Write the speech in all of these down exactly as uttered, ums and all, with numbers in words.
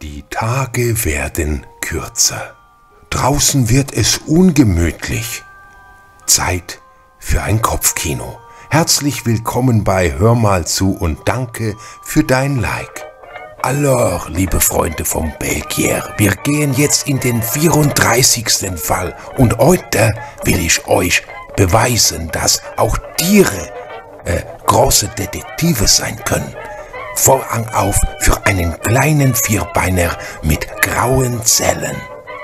Die Tage werden kürzer. Draußen wird es ungemütlich. Zeit für ein Kopfkino. Herzlich willkommen bei Hör mal zu und danke für dein Like. Alors, liebe Freunde vom Belgier, wir gehen jetzt in den vierunddreißigsten Fall und heute will ich euch beweisen, dass auch Tiere äh, große Detektive sein können. Vorhang auf für einen kleinen Vierbeiner mit grauen Zellen.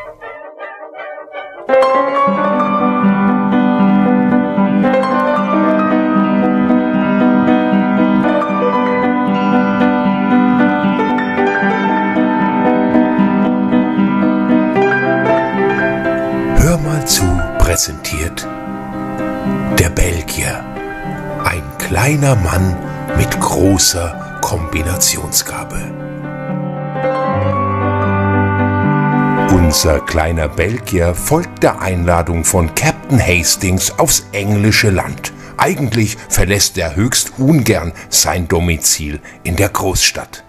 Hör mal zu, präsentiert der Belgier. Ein kleiner Mann mit großer Kombinationsgabe. Unser kleiner Belgier folgt der Einladung von Captain Hastings aufs englische Land. Eigentlich verlässt er höchst ungern sein Domizil in der Großstadt.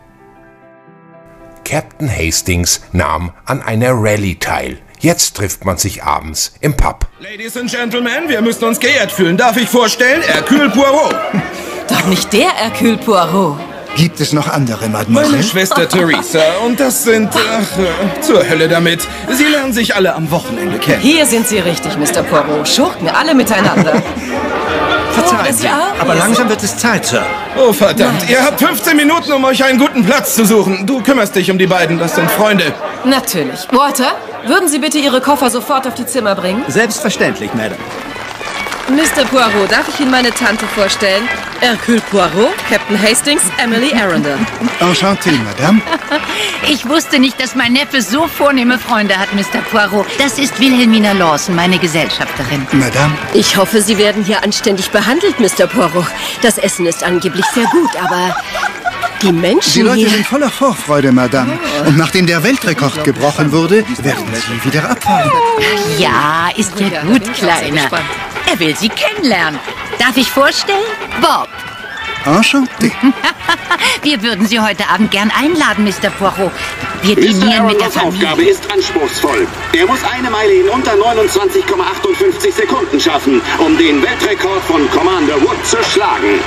Captain Hastings nahm an einer Rallye teil. Jetzt trifft man sich abends im Pub. Ladies and Gentlemen, wir müssen uns geehrt fühlen. Darf ich vorstellen, Hercule Poirot? Doch nicht der Hercule Poirot. Gibt es noch andere, Mademoiselle? Meine Schwester Theresa. Und das sind... Ach, äh, zur Hölle damit. Sie lernen sich alle am Wochenende kennen. Hier sind Sie richtig, Mister Poirot. Schurken, alle miteinander. Verzeihen Oh, Sie, aber langsam wird es Zeit, Sir. Oh, verdammt. Ihr habt fünfzehn Minuten, um euch einen guten Platz zu suchen. Du kümmerst dich um die beiden, das sind Freunde. Natürlich. Walter, würden Sie bitte Ihre Koffer sofort auf die Zimmer bringen? Selbstverständlich, Madame. Mister Poirot, darf ich Ihnen meine Tante vorstellen? Hercule Poirot, Captain Hastings, Emily Arundel. Enchanté, Madame. Ich wusste nicht, dass mein Neffe so vornehme Freunde hat, Mister Poirot. Das ist Wilhelmina Lawson, meine Gesellschafterin. Madame. Ich hoffe, Sie werden hier anständig behandelt, Mister Poirot. Das Essen ist angeblich sehr gut, aber die Menschen Die Leute hier... sind voller Vorfreude, Madame. Und nachdem der Weltrekord gebrochen wurde, werden Sie wieder abfahren. Ja, ist ja gut, Kleiner. Er will Sie kennenlernen. Darf ich vorstellen? Bob. Enchanté. Wir würden Sie heute Abend gern einladen, Mister Poirot. Wir Mister dinieren mit der Arundels Aufgabe Familie. ist anspruchsvoll. Er muss eine Meile in unter neunundzwanzig Komma achtundfünfzig Sekunden schaffen, um den Weltrekord von Commander Wood zu schlagen.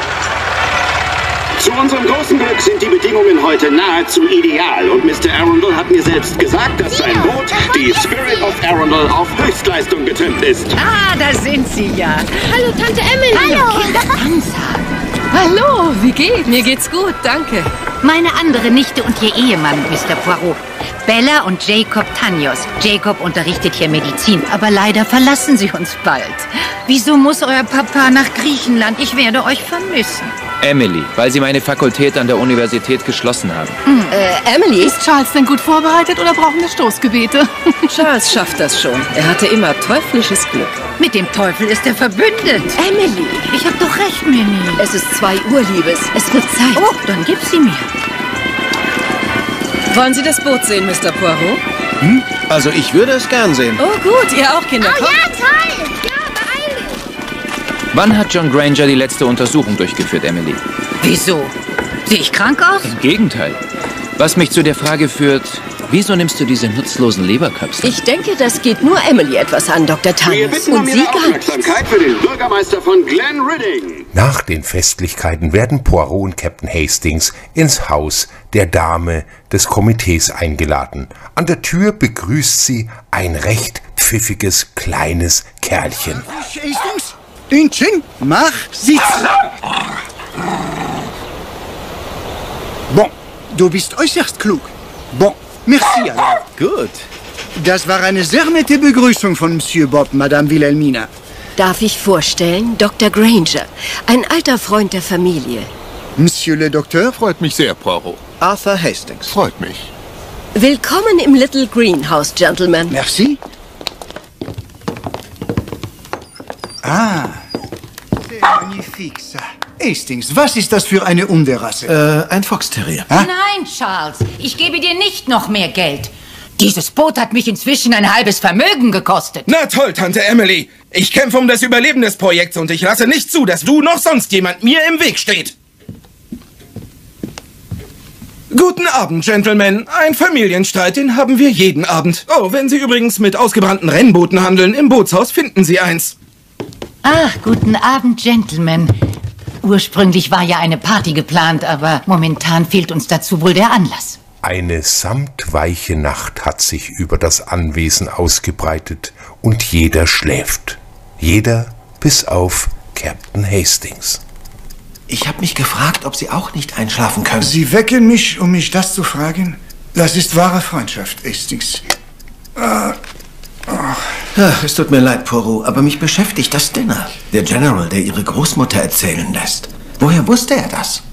Zu unserem großen Glück sind die Bedingungen heute nahezu ideal und Mister Arundel hat mir selbst gesagt, dass sein Boot, die Spirit of Arundel, auf Höchstleistung getrimmt ist. Ah, da sind Sie ja. Hallo, Tante Emily. Hallo. Kinderpanzer. Hallo, wie geht's? Mir geht's gut, danke. Meine andere Nichte und ihr Ehemann, Mister Poirot. Bella und Jacob Tanios. Jacob unterrichtet hier Medizin, aber leider verlassen sie uns bald. Wieso muss euer Papa nach Griechenland? Ich werde euch vermissen. Emily, weil sie meine Fakultät an der Universität geschlossen haben. Äh, Emily? Ist Charles denn gut vorbereitet oder brauchen wir Stoßgebete? Charles schafft das schon. Er hatte immer teuflisches Glück. Mit dem Teufel ist er verbündet. Emily! Ich hab doch recht, Minnie. Es ist zwei Uhr, Liebes. Es wird Zeit. Oh, dann gib sie mir. Wollen Sie das Boot sehen, Mister Poirot? Hm? Also ich würde es gern sehen. Oh gut, ihr auch, Kinder. Oh Kommt. ja, toll! Ja, beeil dich! Wann hat John Granger die letzte Untersuchung durchgeführt, Emily? Wieso? Sehe ich krank aus? Im Gegenteil. Was mich zu der Frage führt, wieso nimmst du diese nutzlosen Leberkapseln? Ich denke, das geht nur Emily etwas an, Doktor Wir Tanios. bitten um Und Sie Ihre gar nicht. Aufmerksamkeit für den Bürgermeister von Glen Ridding. Nach den Festlichkeiten werden Poirot und Captain Hastings ins Haus der Dame des Komitees eingeladen. An der Tür begrüßt sie ein recht pfiffiges kleines Kerlchen. Hastings? Inchen, mach, sitz. Bon, du bist äußerst klug. Bon, merci alors. Gut. Das war eine sehr nette Begrüßung von Monsieur Bob, Madame Wilhelmina. Darf ich vorstellen, Doktor Granger, ein alter Freund der Familie. Monsieur le Docteur? Freut mich sehr, Poirot. Arthur Hastings. Freut mich. Willkommen im Little Greenhouse, Gentlemen. Merci. Ah, c'est magnifique, ça. Hastings, was ist das für eine Unterrasse? Äh, ein Foxterrier. Ah? Nein, Charles. Ich gebe dir nicht noch mehr Geld. Dieses Boot hat mich inzwischen ein halbes Vermögen gekostet. Na toll, Tante Emily. Ich kämpfe um das Überleben des Projekts und ich lasse nicht zu, dass du noch sonst jemand mir im Weg steht. Guten Abend, Gentlemen. Ein Familienstreit, den haben wir jeden Abend. Oh, wenn Sie übrigens mit ausgebrannten Rennbooten handeln, im Bootshaus finden Sie eins. Ach, guten Abend, Gentlemen. Ursprünglich war ja eine Party geplant, aber momentan fehlt uns dazu wohl der Anlass. Eine samtweiche Nacht hat sich über das Anwesen ausgebreitet und jeder schläft. Jeder bis auf Captain Hastings. Ich habe mich gefragt, ob Sie auch nicht einschlafen können. Sie wecken mich, um mich das zu fragen? Das ist wahre Freundschaft, Hastings. Ah, oh. Ach, es tut mir leid, Poirot, aber mich beschäftigt das Dinner. Der General, der Ihre Großmutter erzählen lässt. Woher wusste er das?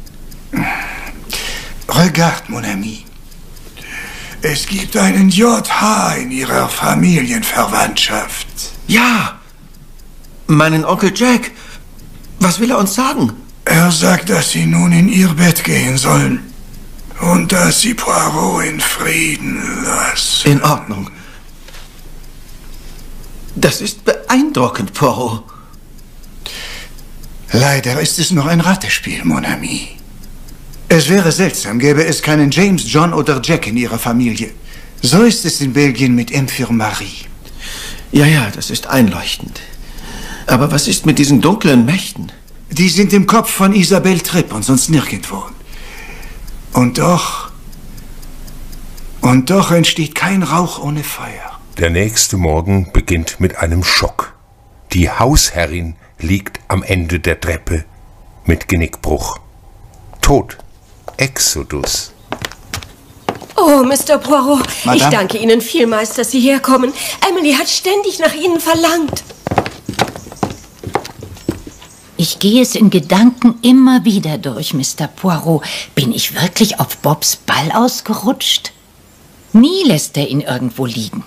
Regarde, mon ami. Es gibt einen J H in Ihrer Familienverwandtschaft. Ja, meinen Onkel Jack. Was will er uns sagen? Er sagt, dass Sie nun in Ihr Bett gehen sollen. Und dass Sie Poirot in Frieden lassen. In Ordnung. Das ist beeindruckend, Poirot. Leider ist es noch ein Ratespiel, mon ami. Es wäre seltsam, gäbe es keinen James, John oder Jack in Ihrer Familie. So ist es in Belgien mit Infirmarie. Ja, ja, das ist einleuchtend. Aber was ist mit diesen dunklen Mächten? Die sind im Kopf von Isabelle Tripp und sonst nirgendwo. Und doch... Und doch entsteht kein Rauch ohne Feuer. Der nächste Morgen beginnt mit einem Schock. Die Hausherrin liegt am Ende der Treppe mit Genickbruch. Tot. Exodus. Oh, Mister Poirot, Madame? Ich danke Ihnen vielmals, dass Sie herkommen. Emily hat ständig nach Ihnen verlangt. Ich gehe es in Gedanken immer wieder durch, Mister Poirot. Bin ich wirklich auf Bobs Ball ausgerutscht? Nie lässt er ihn irgendwo liegen.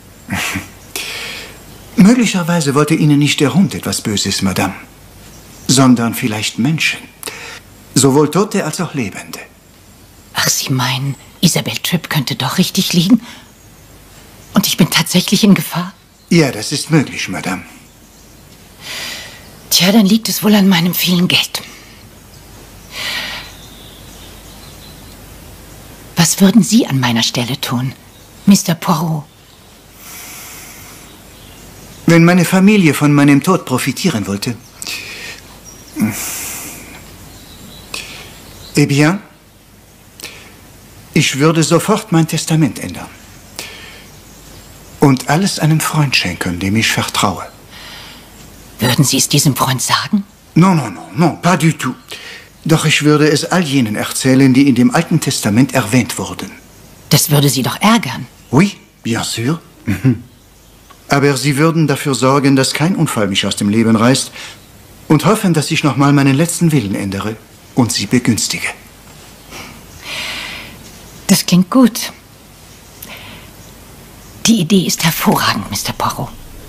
Möglicherweise wollte Ihnen nicht der Hund etwas Böses, Madame, sondern vielleicht Menschen. Sowohl Tote als auch Lebende. Ach, Sie meinen, Isabelle Tripp könnte doch richtig liegen? Und ich bin tatsächlich in Gefahr? Ja, das ist möglich, Madame. Tja, dann liegt es wohl an meinem vielen Geld. Was würden Sie an meiner Stelle tun, Mister Poirot? Wenn meine Familie von meinem Tod profitieren wollte... Eh bien, ich würde sofort mein Testament ändern. Und alles einem Freund schenken, dem ich vertraue. Würden Sie es diesem Freund sagen? Non, non, non, non, pas du tout. Doch ich würde es all jenen erzählen, die in dem Alten Testament erwähnt wurden. Das würde Sie doch ärgern. Oui, bien sûr. Mhm. Aber sie würden dafür sorgen, dass kein Unfall mich aus dem Leben reißt und hoffen, dass ich nochmal meinen letzten Willen ändere und sie begünstige. Das klingt gut. Die Idee ist hervorragend, Mister Poirot.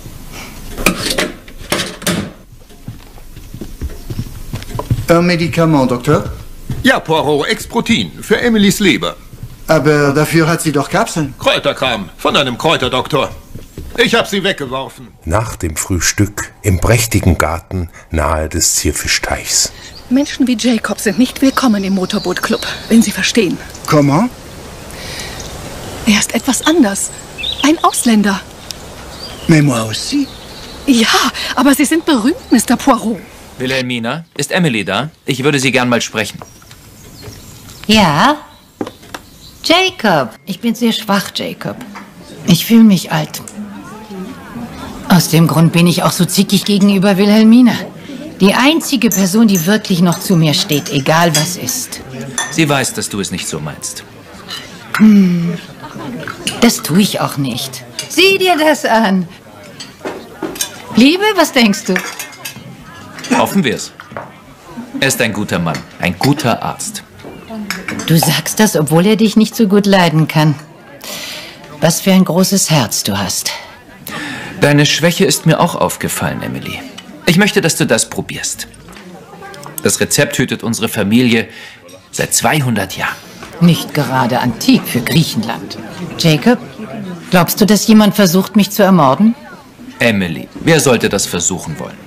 Un Medikament, Doktor? Ja, Poirot, Exprotin für Emilys Leber. Aber dafür hat sie doch Kapseln. Kräuterkram von einem Kräuterdoktor. Ich habe sie weggeworfen. Nach dem Frühstück im prächtigen Garten nahe des Zierfischteichs. Menschen wie Jacob sind nicht willkommen im Motorbootclub, wenn Sie verstehen. Comment? Er ist etwas anders. Ein Ausländer. Mais moi aussi. Ja, aber Sie sind berühmt, Mister Poirot. Wilhelmina, ist Emily da? Ich würde sie gern mal sprechen. Ja? Jacob. Ich bin sehr schwach, Jacob. Ich fühle mich alt. Aus dem Grund bin ich auch so zickig gegenüber Wilhelmina. Die einzige Person, die wirklich noch zu mir steht, egal was ist. Sie weiß, dass du es nicht so meinst. Hm, das tue ich auch nicht. Sieh dir das an. Liebe, was denkst du? Hoffen wir's. Er ist ein guter Mann, ein guter Arzt. Du sagst das, obwohl er dich nicht so gut leiden kann. Was für ein großes Herz du hast. Deine Schwäche ist mir auch aufgefallen, Emily. Ich möchte, dass du das probierst. Das Rezept hütet unsere Familie seit zweihundert Jahren. Nicht gerade antik für Griechenland. Jacob, glaubst du, dass jemand versucht, mich zu ermorden? Emily, wer sollte das versuchen wollen?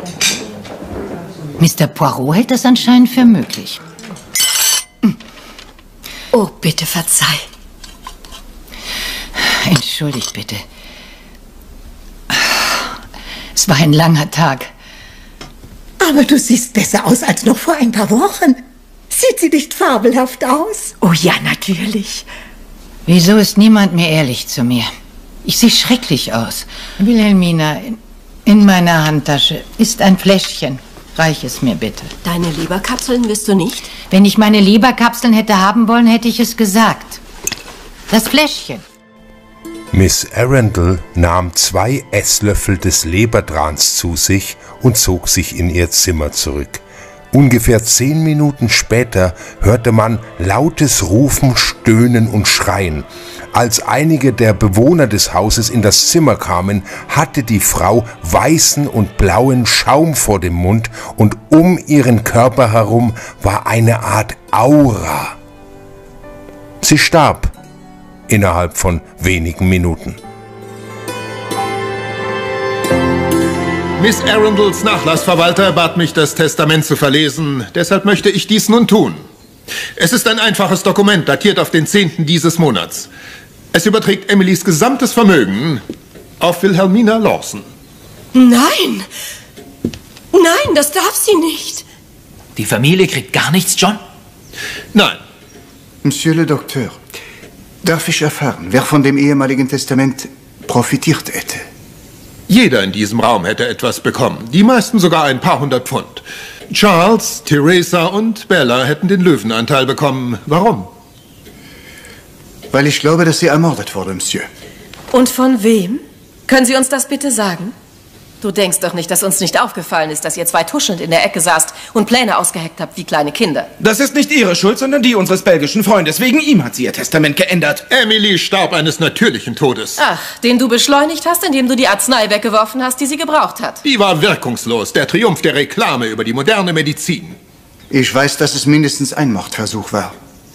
Mister Poirot hält das anscheinend für möglich. Oh, Oh, bitte verzeih. Entschuldigt bitte. Es war ein langer Tag. Aber du siehst besser aus als noch vor ein paar Wochen. Sieht sie nicht fabelhaft aus? Oh ja, natürlich. Wieso ist niemand mehr ehrlich zu mir? Ich sehe schrecklich aus. Wilhelmina, in, in meiner Handtasche ist ein Fläschchen. Reich es mir bitte. Deine Leberkapseln willst du nicht? Wenn ich meine Leberkapseln hätte haben wollen, hätte ich es gesagt. Das Fläschchen. Miss Arundel nahm zwei Esslöffel des Lebertrans zu sich und zog sich in ihr Zimmer zurück. Ungefähr zehn Minuten später hörte man lautes Rufen, Stöhnen und Schreien. Als einige der Bewohner des Hauses in das Zimmer kamen, hatte die Frau weißen und blauen Schaum vor dem Mund und um ihren Körper herum war eine Art Aura. Sie starb innerhalb von wenigen Minuten. Miss Arundels Nachlassverwalter bat mich, das Testament zu verlesen. Deshalb möchte ich dies nun tun. Es ist ein einfaches Dokument, datiert auf den zehnten dieses Monats. Es überträgt Emilys gesamtes Vermögen auf Wilhelmina Lawson. Nein! Nein, das darf sie nicht. Die Familie kriegt gar nichts, John? Nein. Monsieur le Docteur, darf ich erfahren, wer von dem ehemaligen Testament profitiert hätte? Jeder in diesem Raum hätte etwas bekommen. Die meisten sogar ein paar hundert Pfund. Charles, Theresa und Bella hätten den Löwenanteil bekommen. Warum? Weil ich glaube, dass sie ermordet wurde, Monsieur. Und von wem? Können Sie uns das bitte sagen? Du denkst doch nicht, dass uns nicht aufgefallen ist, dass ihr zwei tuschelnd in der Ecke saßt und Pläne ausgeheckt habt wie kleine Kinder. Das ist nicht Ihre Schuld, sondern die unseres belgischen Freundes. Wegen ihm hat sie ihr Testament geändert. Emily starb eines natürlichen Todes. Ach, den du beschleunigt hast, indem du die Arznei weggeworfen hast, die sie gebraucht hat. Die war wirkungslos. Der Triumph der Reklame über die moderne Medizin. Ich weiß, dass es mindestens ein Mordversuch war.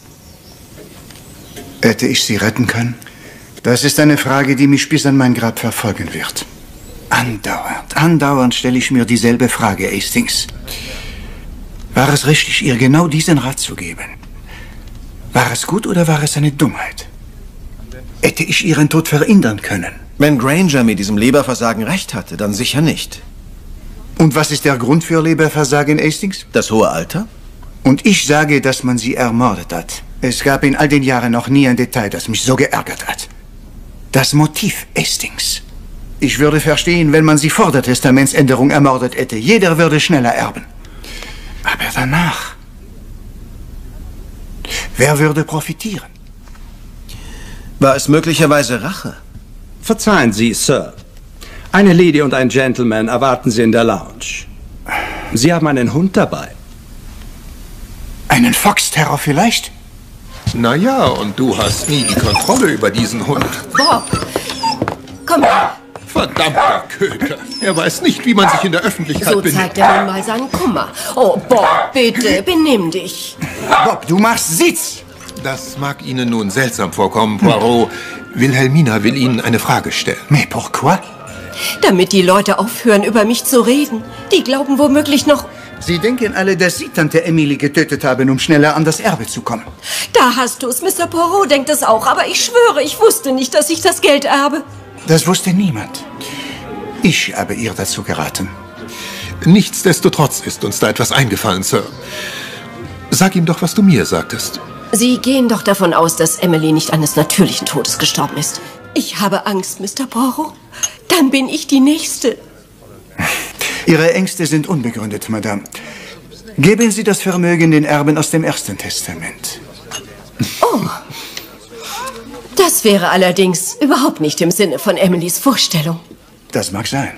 Hätte ich sie retten können? Das ist eine Frage, die mich bis an mein Grab verfolgen wird. Andauernd, andauernd stelle ich mir dieselbe Frage, Hastings. War es richtig, ihr genau diesen Rat zu geben? War es gut oder war es eine Dummheit? Hätte ich ihren Tod verhindern können? Wenn Granger mit diesem Leberversagen recht hatte, dann sicher nicht. Und was ist der Grund für Leberversagen, Hastings? Das hohe Alter? Und ich sage, dass man sie ermordet hat. Es gab in all den Jahren noch nie ein Detail, das mich so geärgert hat. Das Motiv, Hastings. Ich würde verstehen, wenn man sie vor der Testamentsänderung ermordet hätte. Jeder würde schneller erben. Aber danach... Wer würde profitieren? War es möglicherweise Rache? Verzeihen Sie, Sir. Eine Lady und ein Gentleman erwarten Sie in der Lounge. Sie haben einen Hund dabei. Einen Foxterror vielleicht? Na ja, und du hast nie die Kontrolle über diesen Hund. Bob, komm her. Verdammter Köter. Er weiß nicht, wie man sich in der Öffentlichkeit So benimmt. zeigt er nun mal seinen Kummer. Oh, Bob, bitte, benimm dich. Bob, du machst Sitz! Das mag Ihnen nun seltsam vorkommen, Poirot. Wilhelmina will Ihnen eine Frage stellen. Mais pourquoi? Damit die Leute aufhören, über mich zu reden. Die glauben womöglich noch... Sie denken alle, dass Sie Tante Emily getötet haben, um schneller an das Erbe zu kommen. Da hast du's. Mister Poirot denkt es auch. Aber ich schwöre, ich wusste nicht, dass ich das Geld erbe. Das wusste niemand. Ich habe ihr dazu geraten. Nichtsdestotrotz ist uns da etwas eingefallen, Sir. Sag ihm doch, was du mir sagtest. Sie gehen doch davon aus, dass Emily nicht eines natürlichen Todes gestorben ist. Ich habe Angst, Mister Poirot. Dann bin ich die Nächste. Ihre Ängste sind unbegründet, Madame. Geben Sie das Vermögen den Erben aus dem Ersten Testament. Oh. Das wäre allerdings überhaupt nicht im Sinne von Emilys Vorstellung. Das mag sein.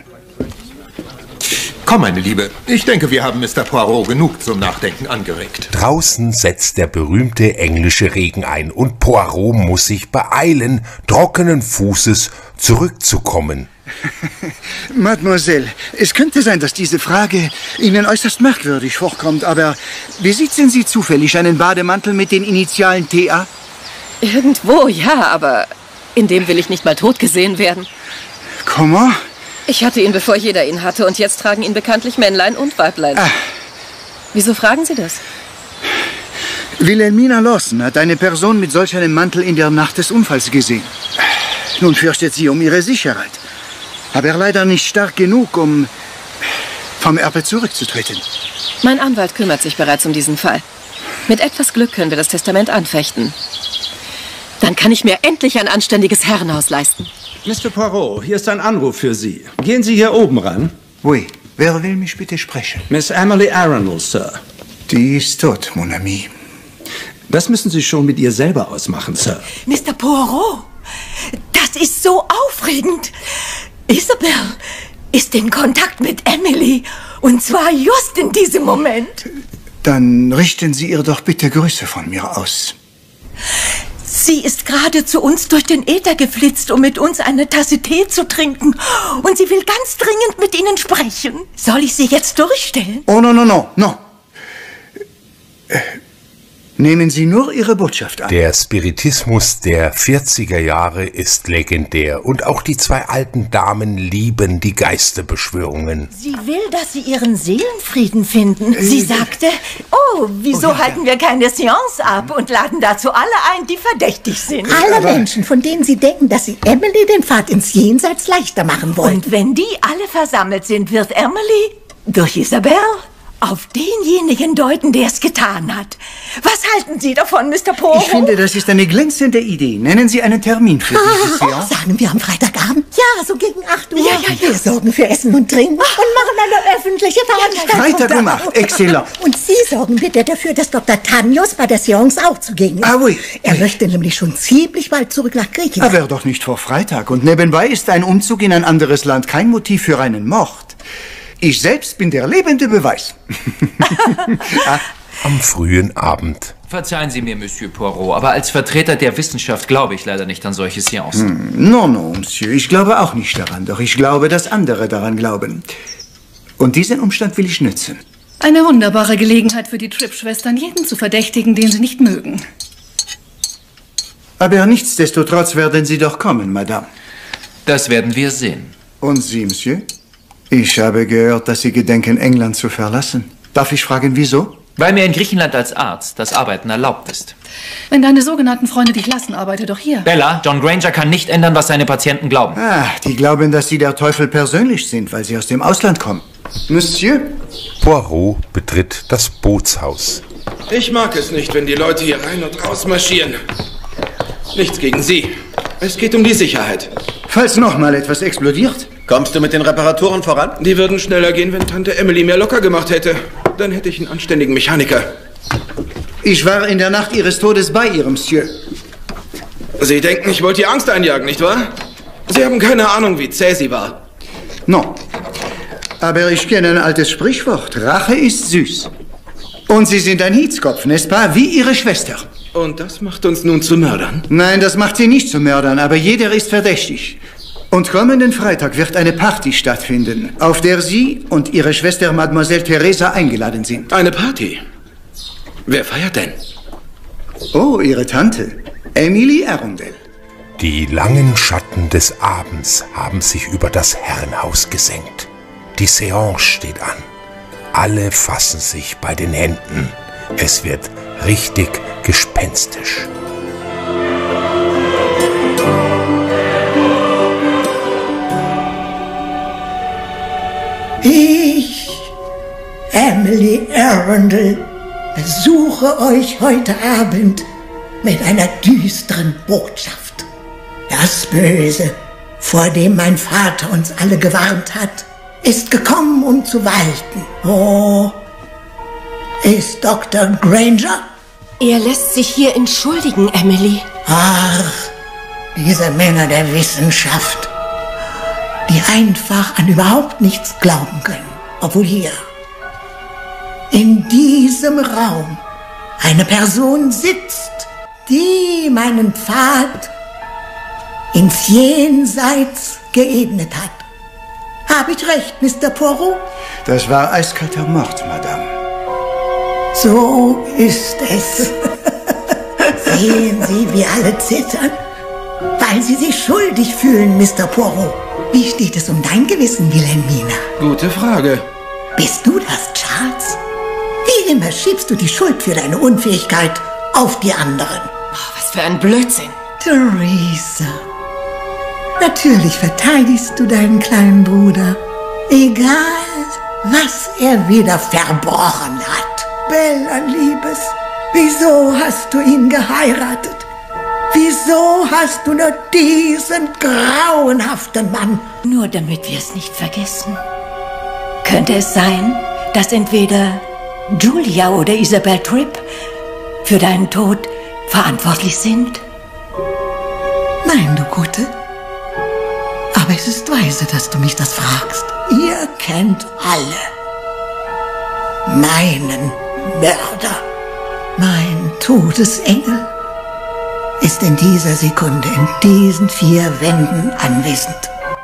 Komm, meine Liebe. Ich denke, wir haben Mister Poirot genug zum Nachdenken angeregt. Draußen setzt der berühmte englische Regen ein und Poirot muss sich beeilen, trockenen Fußes zurückzukommen. Mademoiselle, es könnte sein, dass diese Frage Ihnen äußerst merkwürdig vorkommt, aber besitzen Sie zufällig einen Bademantel mit den Initialen T A? Irgendwo, ja, aber in dem will ich nicht mal tot gesehen werden. Comment? Ich hatte ihn, bevor jeder ihn hatte, und jetzt tragen ihn bekanntlich Männlein und Weiblein. Ah. Wieso fragen Sie das? Wilhelmina Lawson hat eine Person mit solch einem Mantel in der Nacht des Unfalls gesehen. Nun fürchtet sie um ihre Sicherheit. Aber leider nicht stark genug, um vom Erbe zurückzutreten. Mein Anwalt kümmert sich bereits um diesen Fall. Mit etwas Glück können wir das Testament anfechten. Dann kann ich mir endlich ein anständiges Herrenhaus leisten. Mister Poirot, hier ist ein Anruf für Sie. Gehen Sie hier oben ran. Oui, wer will mich bitte sprechen? Miss Emily Arundel, Sir. Die ist tot, mon ami. Das müssen Sie schon mit ihr selber ausmachen, Sir. Mister Poirot, das ist so aufregend. Isabel ist in Kontakt mit Emily. Und zwar just in diesem Moment. Dann richten Sie ihr doch bitte Grüße von mir aus. Sie ist gerade zu uns durch den Äther geflitzt, um mit uns eine Tasse Tee zu trinken. Und sie will ganz dringend mit Ihnen sprechen. Soll ich Sie jetzt durchstellen? Oh, no, no, no, no. Äh, nehmen Sie nur Ihre Botschaft an. Der Spiritismus der vierziger Jahre ist legendär und auch die zwei alten Damen lieben die Geisterbeschwörungen. Sie will, dass Sie Ihren Seelenfrieden finden. Sie sagte, oh, wieso Oh, ja, halten wir keine Seance ab und laden dazu alle ein, die verdächtig sind. Alle Menschen, von denen Sie denken, dass Sie Emily den Pfad ins Jenseits leichter machen wollen. Und wenn die alle versammelt sind, wird Emily durch Isabel auf denjenigen deuten, der es getan hat. Was halten Sie davon, Mister Poirot? Ich finde, das ist eine glänzende Idee. Nennen Sie einen Termin für diese Ah, Seance. sagen wir am Freitagabend? Ja, so gegen acht Uhr. Ja, ja, ja. Wir sorgen für Essen und Trinken und machen eine öffentliche Veranstaltung. Freitag um acht, exzellent. Und Sie sorgen bitte dafür, dass Doktor Tanios bei der Seance auch zugegen ist. Ah, oui. Er möchte nämlich schon ziemlich bald zurück nach Griechenland. Aber doch nicht vor Freitag. Und nebenbei ist ein Umzug in ein anderes Land kein Motiv für einen Mord. Ich selbst bin der lebende Beweis. ah. Am frühen Abend. Verzeihen Sie mir, Monsieur Poirot, aber als Vertreter der Wissenschaft glaube ich leider nicht an solche Seancen. Hm, no, no, Monsieur. Ich glaube auch nicht daran. Doch ich glaube, dass andere daran glauben. Und diesen Umstand will ich nützen. Eine wunderbare Gelegenheit für die Tripp-Schwestern, jeden zu verdächtigen, den sie nicht mögen. Aber nichtsdestotrotz werden Sie doch kommen, Madame. Das werden wir sehen. Und Sie, Monsieur? Ich habe gehört, dass Sie gedenken, England zu verlassen. Darf ich fragen, wieso? Weil mir in Griechenland als Arzt das Arbeiten erlaubt ist. Wenn deine sogenannten Freunde dich lassen, arbeite doch hier. Bella, John Granger kann nicht ändern, was seine Patienten glauben. Ah, die glauben, dass Sie der Teufel persönlich sind, weil Sie aus dem Ausland kommen. Monsieur? Poirot betritt das Bootshaus. Ich mag es nicht, wenn die Leute hier rein und raus marschieren. Nichts gegen Sie. Es geht um die Sicherheit. Falls noch mal etwas explodiert? Kommst du mit den Reparaturen voran? Die würden schneller gehen, wenn Tante Emily mehr locker gemacht hätte. Dann hätte ich einen anständigen Mechaniker. Ich war in der Nacht Ihres Todes bei ihr, Monsieur. Sie denken, ich wollte ihr Angst einjagen, nicht wahr? Sie haben keine Ahnung, wie zäh sie war. No. Aber ich kenne ein altes Sprichwort. Rache ist süß. Und Sie sind ein Hitzkopf, n'est-ce pas? Wie Ihre Schwester. Und das macht uns nun zu Mördern? Nein, das macht Sie nicht zu Mördern, aber jeder ist verdächtig. Und kommenden Freitag wird eine Party stattfinden, auf der Sie und Ihre Schwester Mademoiselle Theresa eingeladen sind. Eine Party? Wer feiert denn? Oh, Ihre Tante, Emily Arundel. Die langen Schatten des Abends haben sich über das Herrenhaus gesenkt. Die Seance steht an. Alle fassen sich bei den Händen. Es wird richtig gespenstisch. Ich, Emily Arundel, besuche euch heute Abend mit einer düsteren Botschaft. Das Böse, vor dem mein Vater uns alle gewarnt hat, ist gekommen, um zu walten. Wo ist Doktor Granger? Er lässt sich hier entschuldigen, Emily. Ach, diese Männer der Wissenschaft, die einfach an überhaupt nichts glauben können. Obwohl hier, in diesem Raum, eine Person sitzt, die meinen Pfad ins Jenseits geebnet hat. Habe ich recht, Mister Poirot? Das war eiskalter Mord, Madame. So ist es. Sehen Sie, wie alle zittern, weil sie sich schuldig fühlen, Mister Poirot. Wie steht es um dein Gewissen, Wilhelmina? Gute Frage. Bist du das, Charles? Wie immer schiebst du die Schuld für deine Unfähigkeit auf die anderen. Oh, was für ein Blödsinn. Theresa, natürlich verteidigst du deinen kleinen Bruder. Egal, was er wieder verbrochen hat. Bella, Liebes, wieso hast du ihn geheiratet? Wieso hast du nur diesen grauenhaften Mann? Nur damit wir es nicht vergessen. Könnte es sein, dass entweder Julia oder Isabel Tripp für deinen Tod verantwortlich sind? Nein, du Gute. Aber es ist weise, dass du mich das fragst. Ihr kennt alle meinen Mörder. Mein Todesengel ist in dieser Sekunde in diesen vier Wänden anwesend.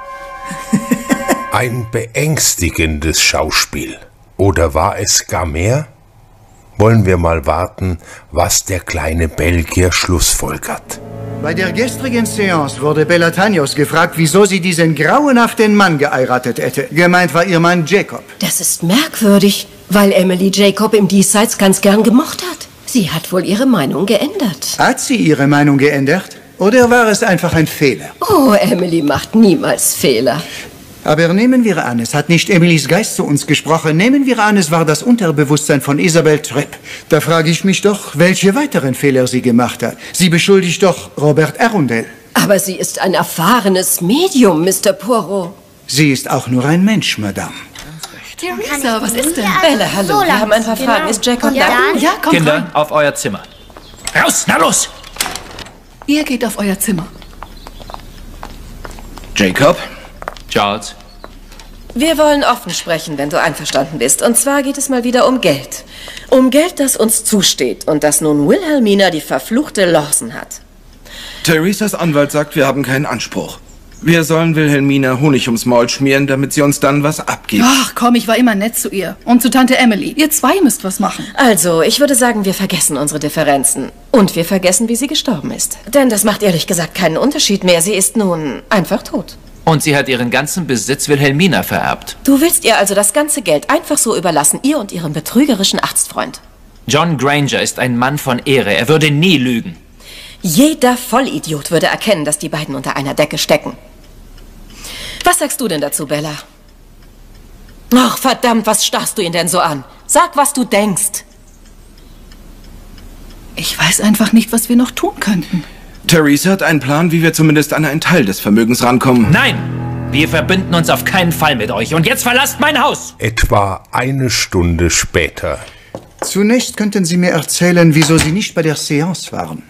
Ein beängstigendes Schauspiel. Oder war es gar mehr? Wollen wir mal warten, was der kleine Belgier schlussfolgert. Bei der gestrigen Seance wurde Bella Tanyos gefragt, wieso sie diesen grauenhaften Mann geheiratet hätte. Gemeint war ihr Mann Jacob. Das ist merkwürdig, weil Emily Jacob im Diesseits ganz gern gemocht hat. Sie hat wohl ihre Meinung geändert. Hat sie ihre Meinung geändert? Oder war es einfach ein Fehler? Oh, Emily macht niemals Fehler. Aber nehmen wir an, es hat nicht Emilys Geist zu uns gesprochen. Nehmen wir an, es war das Unterbewusstsein von Isabel Tripp. Da frage ich mich doch, welche weiteren Fehler sie gemacht hat. Sie beschuldigt doch Robert Arundel. Aber sie ist ein erfahrenes Medium, Mister Poirot. Sie ist auch nur ein Mensch, Madame. Theresa, was ist denn? Bella, hallo, wir haben ein paar Fragen. Ist Jacob Ja, da? ja, komm Kinder, rein. auf euer Zimmer. Raus, na los! Ihr geht auf euer Zimmer. Jacob? Charles? Wir wollen offen sprechen, wenn du einverstanden bist. Und zwar geht es mal wieder um Geld. Um Geld, das uns zusteht und das nun Wilhelmina, die verfluchte Lawson, hat. Theresas Anwalt sagt, wir haben keinen Anspruch. Wir sollen Wilhelmina Honig ums Maul schmieren, damit sie uns dann was abgibt. Ach komm, ich war immer nett zu ihr. Und zu Tante Emily. Ihr zwei müsst was machen. Also, ich würde sagen, wir vergessen unsere Differenzen. Und wir vergessen, wie sie gestorben ist. Denn das macht ehrlich gesagt keinen Unterschied mehr. Sie ist nun einfach tot. Und sie hat ihren ganzen Besitz Wilhelmina vererbt. Du willst ihr also das ganze Geld einfach so überlassen, ihr und ihrem betrügerischen Arztfreund. John Granger ist ein Mann von Ehre. Er würde nie lügen. Jeder Vollidiot würde erkennen, dass die beiden unter einer Decke stecken. Was sagst du denn dazu, Bella? Ach, verdammt, was starrst du ihn denn so an? Sag, was du denkst. Ich weiß einfach nicht, was wir noch tun könnten. Theresa hat einen Plan, wie wir zumindest an einen Teil des Vermögens rankommen. Nein! Wir verbinden uns auf keinen Fall mit euch. Und jetzt verlasst mein Haus! Etwa eine Stunde später. Zunächst könnten Sie mir erzählen, wieso Sie nicht bei der Seance waren.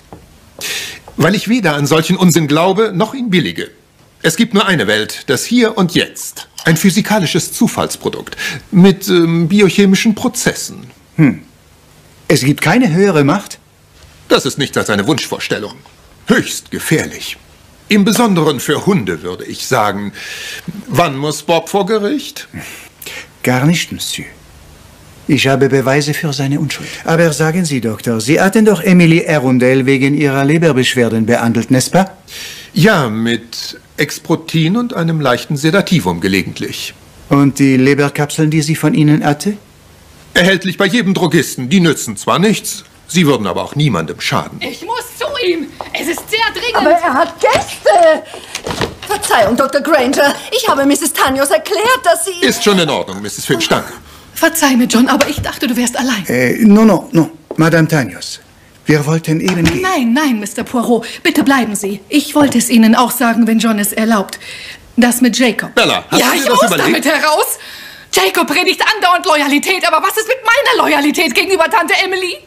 Weil ich weder an solchen Unsinn glaube, noch ihn billige. Es gibt nur eine Welt, das Hier und Jetzt. Ein physikalisches Zufallsprodukt mit ähm, biochemischen Prozessen. Hm. Es gibt keine höhere Macht? Das ist nichts als eine Wunschvorstellung. Höchst gefährlich. Im Besonderen für Hunde, würde ich sagen. Wann muss Bob vor Gericht? Gar nicht, Monsieur. Ich habe Beweise für seine Unschuld. Aber sagen Sie, Doktor, Sie hatten doch Emily Arundel wegen ihrer Leberbeschwerden behandelt, n'est-ce pas? Ja, mit Exprotin und einem leichten Sedativum gelegentlich. Und die Leberkapseln, die sie von Ihnen hatte? Erhältlich bei jedem Drogisten. Die nützen zwar nichts, sie würden aber auch niemandem schaden. Ich muss zu ihm. Es ist sehr dringend. Aber er hat Gäste. Verzeihung, Doktor Granger. Ich habe Misses Tanyos erklärt, dass sie... Ist schon in Ordnung, Misses Finch, danke. Verzeih mir, John, aber ich dachte, du wärst allein. Äh, no, no, no. Madame Tanyos. Wir wollten eben gehen. Nein, nein, Mister Poirot. Bitte bleiben Sie. Ich wollte es Ihnen auch sagen, wenn John es erlaubt. Das mit Jacob. Bella, hast ja, du dir ich das muss überlegt? damit heraus. Jacob predigt andauernd Loyalität, aber was ist mit meiner Loyalität gegenüber Tante Emily?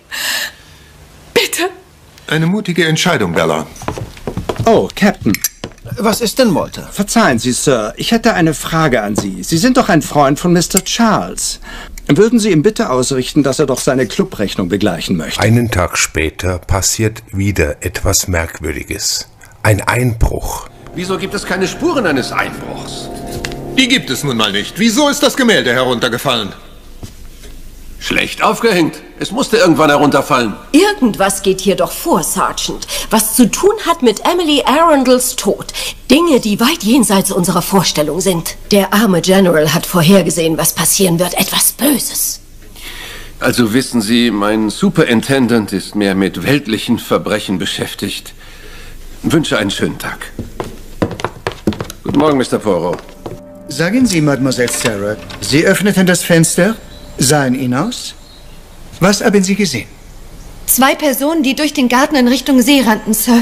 Bitte. Eine mutige Entscheidung, Bella. Oh, Captain. Was ist denn, Walter? Verzeihen Sie, Sir. Ich hätte eine Frage an Sie. Sie sind doch ein Freund von Mister Charles. Würden Sie ihm bitte ausrichten, dass er doch seine Clubrechnung begleichen möchte? Einen Tag später passiert wieder etwas Merkwürdiges. Ein Einbruch. Wieso gibt es keine Spuren eines Einbruchs? Die gibt es nun mal nicht. Wieso ist das Gemälde heruntergefallen? Schlecht aufgehängt. Es musste irgendwann herunterfallen. Irgendwas geht hier doch vor, Sergeant. Was zu tun hat mit Emily Arundels Tod. Dinge, die weit jenseits unserer Vorstellung sind. Der arme General hat vorhergesehen, was passieren wird. Etwas Böses. Also wissen Sie, mein Superintendent ist mehr mit weltlichen Verbrechen beschäftigt. Wünsche einen schönen Tag. Guten Morgen, Mister Poirot. Sagen Sie, Mademoiselle Sarah, Sie öffneten das Fenster, sahen hinaus. Was haben Sie gesehen? Zwei Personen, die durch den Garten in Richtung See rannten, Sir.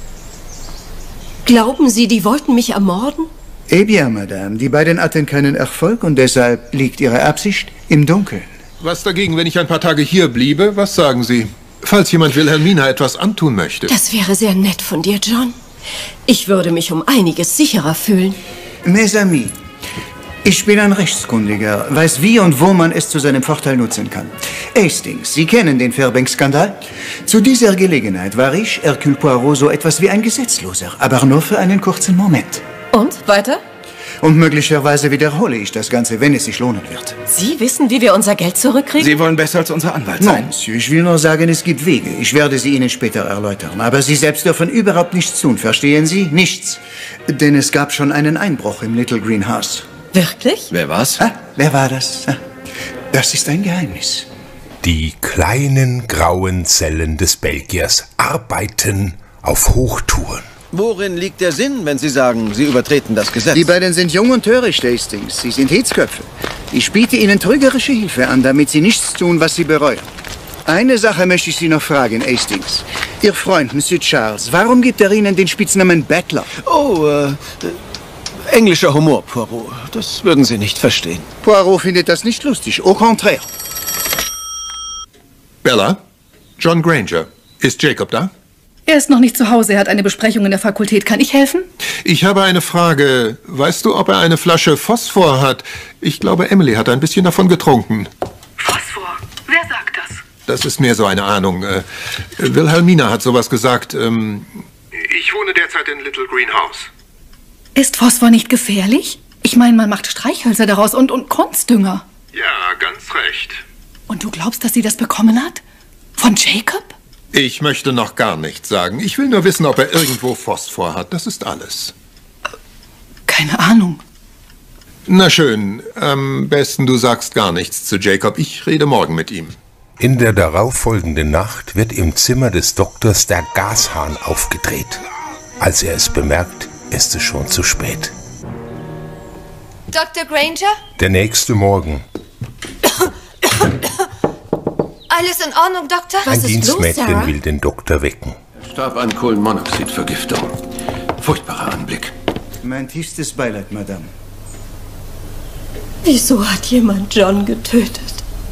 Glauben Sie, die wollten mich ermorden? Eh bien, Madame, die beiden hatten keinen Erfolg und deshalb liegt Ihre Absicht im Dunkeln. Was dagegen, wenn ich ein paar Tage hier bliebe? Was sagen Sie? Falls jemand Wilhelmina etwas antun möchte. Das wäre sehr nett von dir, John. Ich würde mich um einiges sicherer fühlen. Mes amis, ich bin ein Rechtskundiger, weiß wie und wo man es zu seinem Vorteil nutzen kann. Hastings, Sie kennen den Fairbanks-Skandal? Zu dieser Gelegenheit war ich, Hercule Poirot, so etwas wie ein Gesetzloser, aber nur für einen kurzen Moment. Und, weiter? Und möglicherweise wiederhole ich das Ganze, wenn es sich lohnen wird. Sie wissen, wie wir unser Geld zurückkriegen? Sie wollen besser als unser Anwalt sein. Nein, Monsieur, ich will nur sagen, es gibt Wege. Ich werde sie Ihnen später erläutern. Aber Sie selbst dürfen überhaupt nichts tun, verstehen Sie? Nichts. Denn es gab schon einen Einbruch im Little Green House. Wirklich? Wer war's? Ah, wer war das? Ah, das ist ein Geheimnis. Die kleinen grauen Zellen des Belgiers arbeiten auf Hochtouren. Worin liegt der Sinn, wenn Sie sagen, Sie übertreten das Gesetz? Die beiden sind jung und töricht, Hastings. Sie sind Hitzköpfe. Ich biete Ihnen trügerische Hilfe an, damit Sie nichts tun, was Sie bereuen. Eine Sache möchte ich Sie noch fragen, Hastings. Ihr Freund, Monsieur Charles, warum gibt er Ihnen den Spitznamen Bettler? Oh, äh, englischer Humor, Poirot. Das würden Sie nicht verstehen. Poirot findet das nicht lustig, au contraire. Bella? John Granger. Ist Jacob da? Er ist noch nicht zu Hause. Er hat eine Besprechung in der Fakultät. Kann ich helfen? Ich habe eine Frage. Weißt du, ob er eine Flasche Phosphor hat? Ich glaube, Emily hat ein bisschen davon getrunken. Phosphor? Wer sagt das? Das ist mehr so eine Ahnung. Äh, Wilhelmina hat sowas gesagt. Ähm, ich wohne derzeit in Little Green House. Ist Phosphor nicht gefährlich? Ich meine, man macht Streichhölzer daraus und, und Kunstdünger. Ja, ganz recht. Und du glaubst, dass sie das bekommen hat? Von Jacob? Ich möchte noch gar nichts sagen. Ich will nur wissen, ob er irgendwo Phosphor hat. Das ist alles. Keine Ahnung. Na schön. Am besten du sagst gar nichts zu Jacob. Ich rede morgen mit ihm. In der darauffolgenden Nacht wird im Zimmer des Doktors der Gashahn aufgedreht. Als er es bemerkt, ist es schon zu spät. Doktor Granger? Der nächste Morgen. Alles in Ordnung, Doktor? Ein Dienstmädchen will den Doktor wecken. Er starb an Kohlenmonoxidvergiftung. Furchtbarer Anblick. Mein tiefstes Beileid, Madame. Wieso hat jemand John getötet?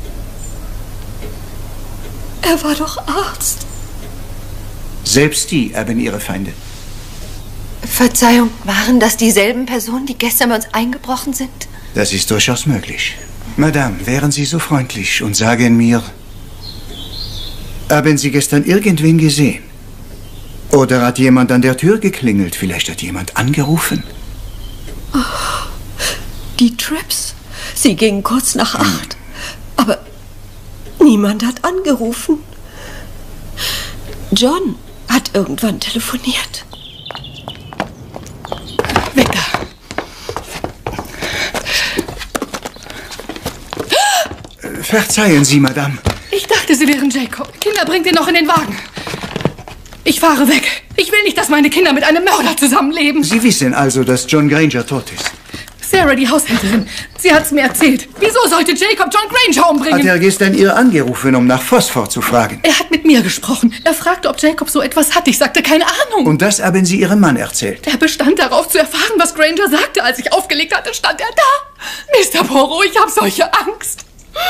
Er war doch Arzt. Selbst die haben ihre Feinde. Verzeihung, waren das dieselben Personen, die gestern bei uns eingebrochen sind? Das ist durchaus möglich. Madame, wären Sie so freundlich und sagen mir, haben Sie gestern irgendwen gesehen? Oder hat jemand an der Tür geklingelt? Vielleicht hat jemand angerufen? Oh, die Trips. Sie gingen kurz nach acht. Aber niemand hat angerufen. John hat irgendwann telefoniert. Weg da. Verzeihen Sie, Madame. Ich dachte, Sie wären Jacob. Kinder, bringt ihn noch in den Wagen. Ich fahre weg. Ich will nicht, dass meine Kinder mit einem Mörder zusammenleben. Sie wissen also, dass John Granger tot ist. Sarah, die Haushälterin, sie hat's mir erzählt. Wieso sollte Jacob John Granger umbringen? Hat er gestern ihr angerufen, um nach Phosphor zu fragen? Er hat mit mir gesprochen. Er fragte, ob Jacob so etwas hat. Ich sagte, keine Ahnung. Und das haben Sie Ihrem Mann erzählt? Er bestand darauf, zu erfahren, was Granger sagte. Als ich aufgelegt hatte, stand er da. Mister Poirot, ich habe solche Angst.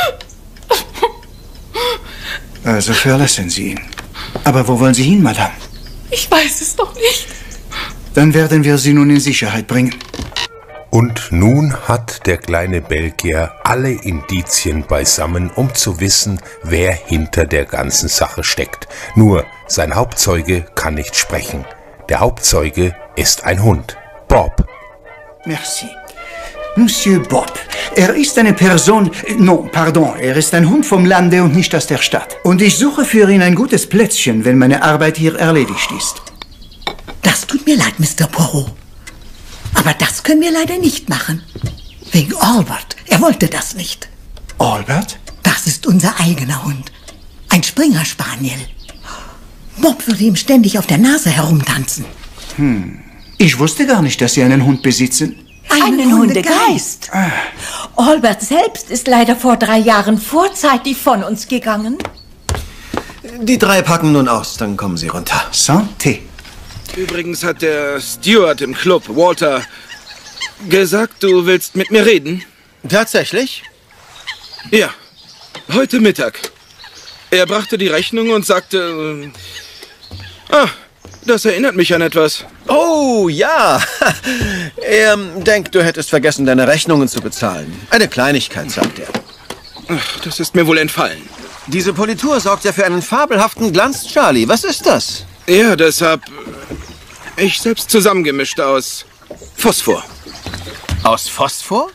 Also verlassen Sie ihn. Aber wo wollen Sie hin, Madame? Ich weiß es doch nicht. Dann werden wir Sie nun in Sicherheit bringen. Und nun hat der kleine Belgier alle Indizien beisammen, um zu wissen, wer hinter der ganzen Sache steckt. Nur sein Hauptzeuge kann nicht sprechen. Der Hauptzeuge ist ein Hund, Bob. Merci. Monsieur Bob. Er ist eine Person... Non, pardon, er ist ein Hund vom Lande und nicht aus der Stadt. Und ich suche für ihn ein gutes Plätzchen, wenn meine Arbeit hier erledigt ist. Das tut mir leid, Mister Poirot. Aber das können wir leider nicht machen. Wegen Albert. Er wollte das nicht. Albert? Das ist ist unser eigener Hund. Ein Springer Spaniel. Bob würde ihm ständig auf der Nase herumtanzen. Hm. Ich wusste gar nicht, dass Sie einen Hund besitzen. Einen, einen Hundegeist. Ah. Albert selbst ist leider vor drei Jahren vorzeitig von uns gegangen. Die drei packen nun aus, dann kommen Sie runter. Santé. Übrigens hat der Steward im Club, Walter, gesagt, du willst mit mir reden. Tatsächlich? Ja, heute Mittag. Er brachte die Rechnung und sagte... Äh, ah, das erinnert mich an etwas. Oh, ja. Er denkt, du hättest vergessen, deine Rechnungen zu bezahlen. Eine Kleinigkeit, sagt er. Ach, das ist mir wohl entfallen. Diese Politur sorgt ja für einen fabelhaften Glanz, Charlie. Was ist das? Ja, deshalb... Ich selbst zusammengemischt aus Phosphor. Aus Phosphor?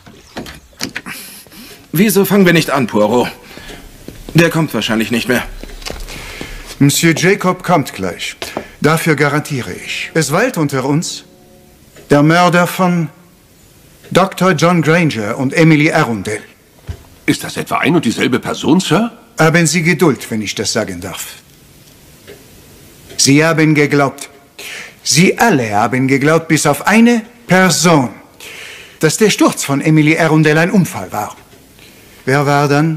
Wieso fangen wir nicht an, Poirot? Der kommt wahrscheinlich nicht mehr. Monsieur Jacob kommt gleich. Dafür garantiere ich. Es weilt unter uns der Mörder von Doktor John Granger und Emily Arundel. Ist das etwa ein und dieselbe Person, Sir? Haben Sie Geduld, wenn ich das sagen darf. Sie haben geglaubt, Sie alle haben geglaubt, bis auf eine Person, dass der Sturz von Emily Arundel ein Unfall war. Wer war dann?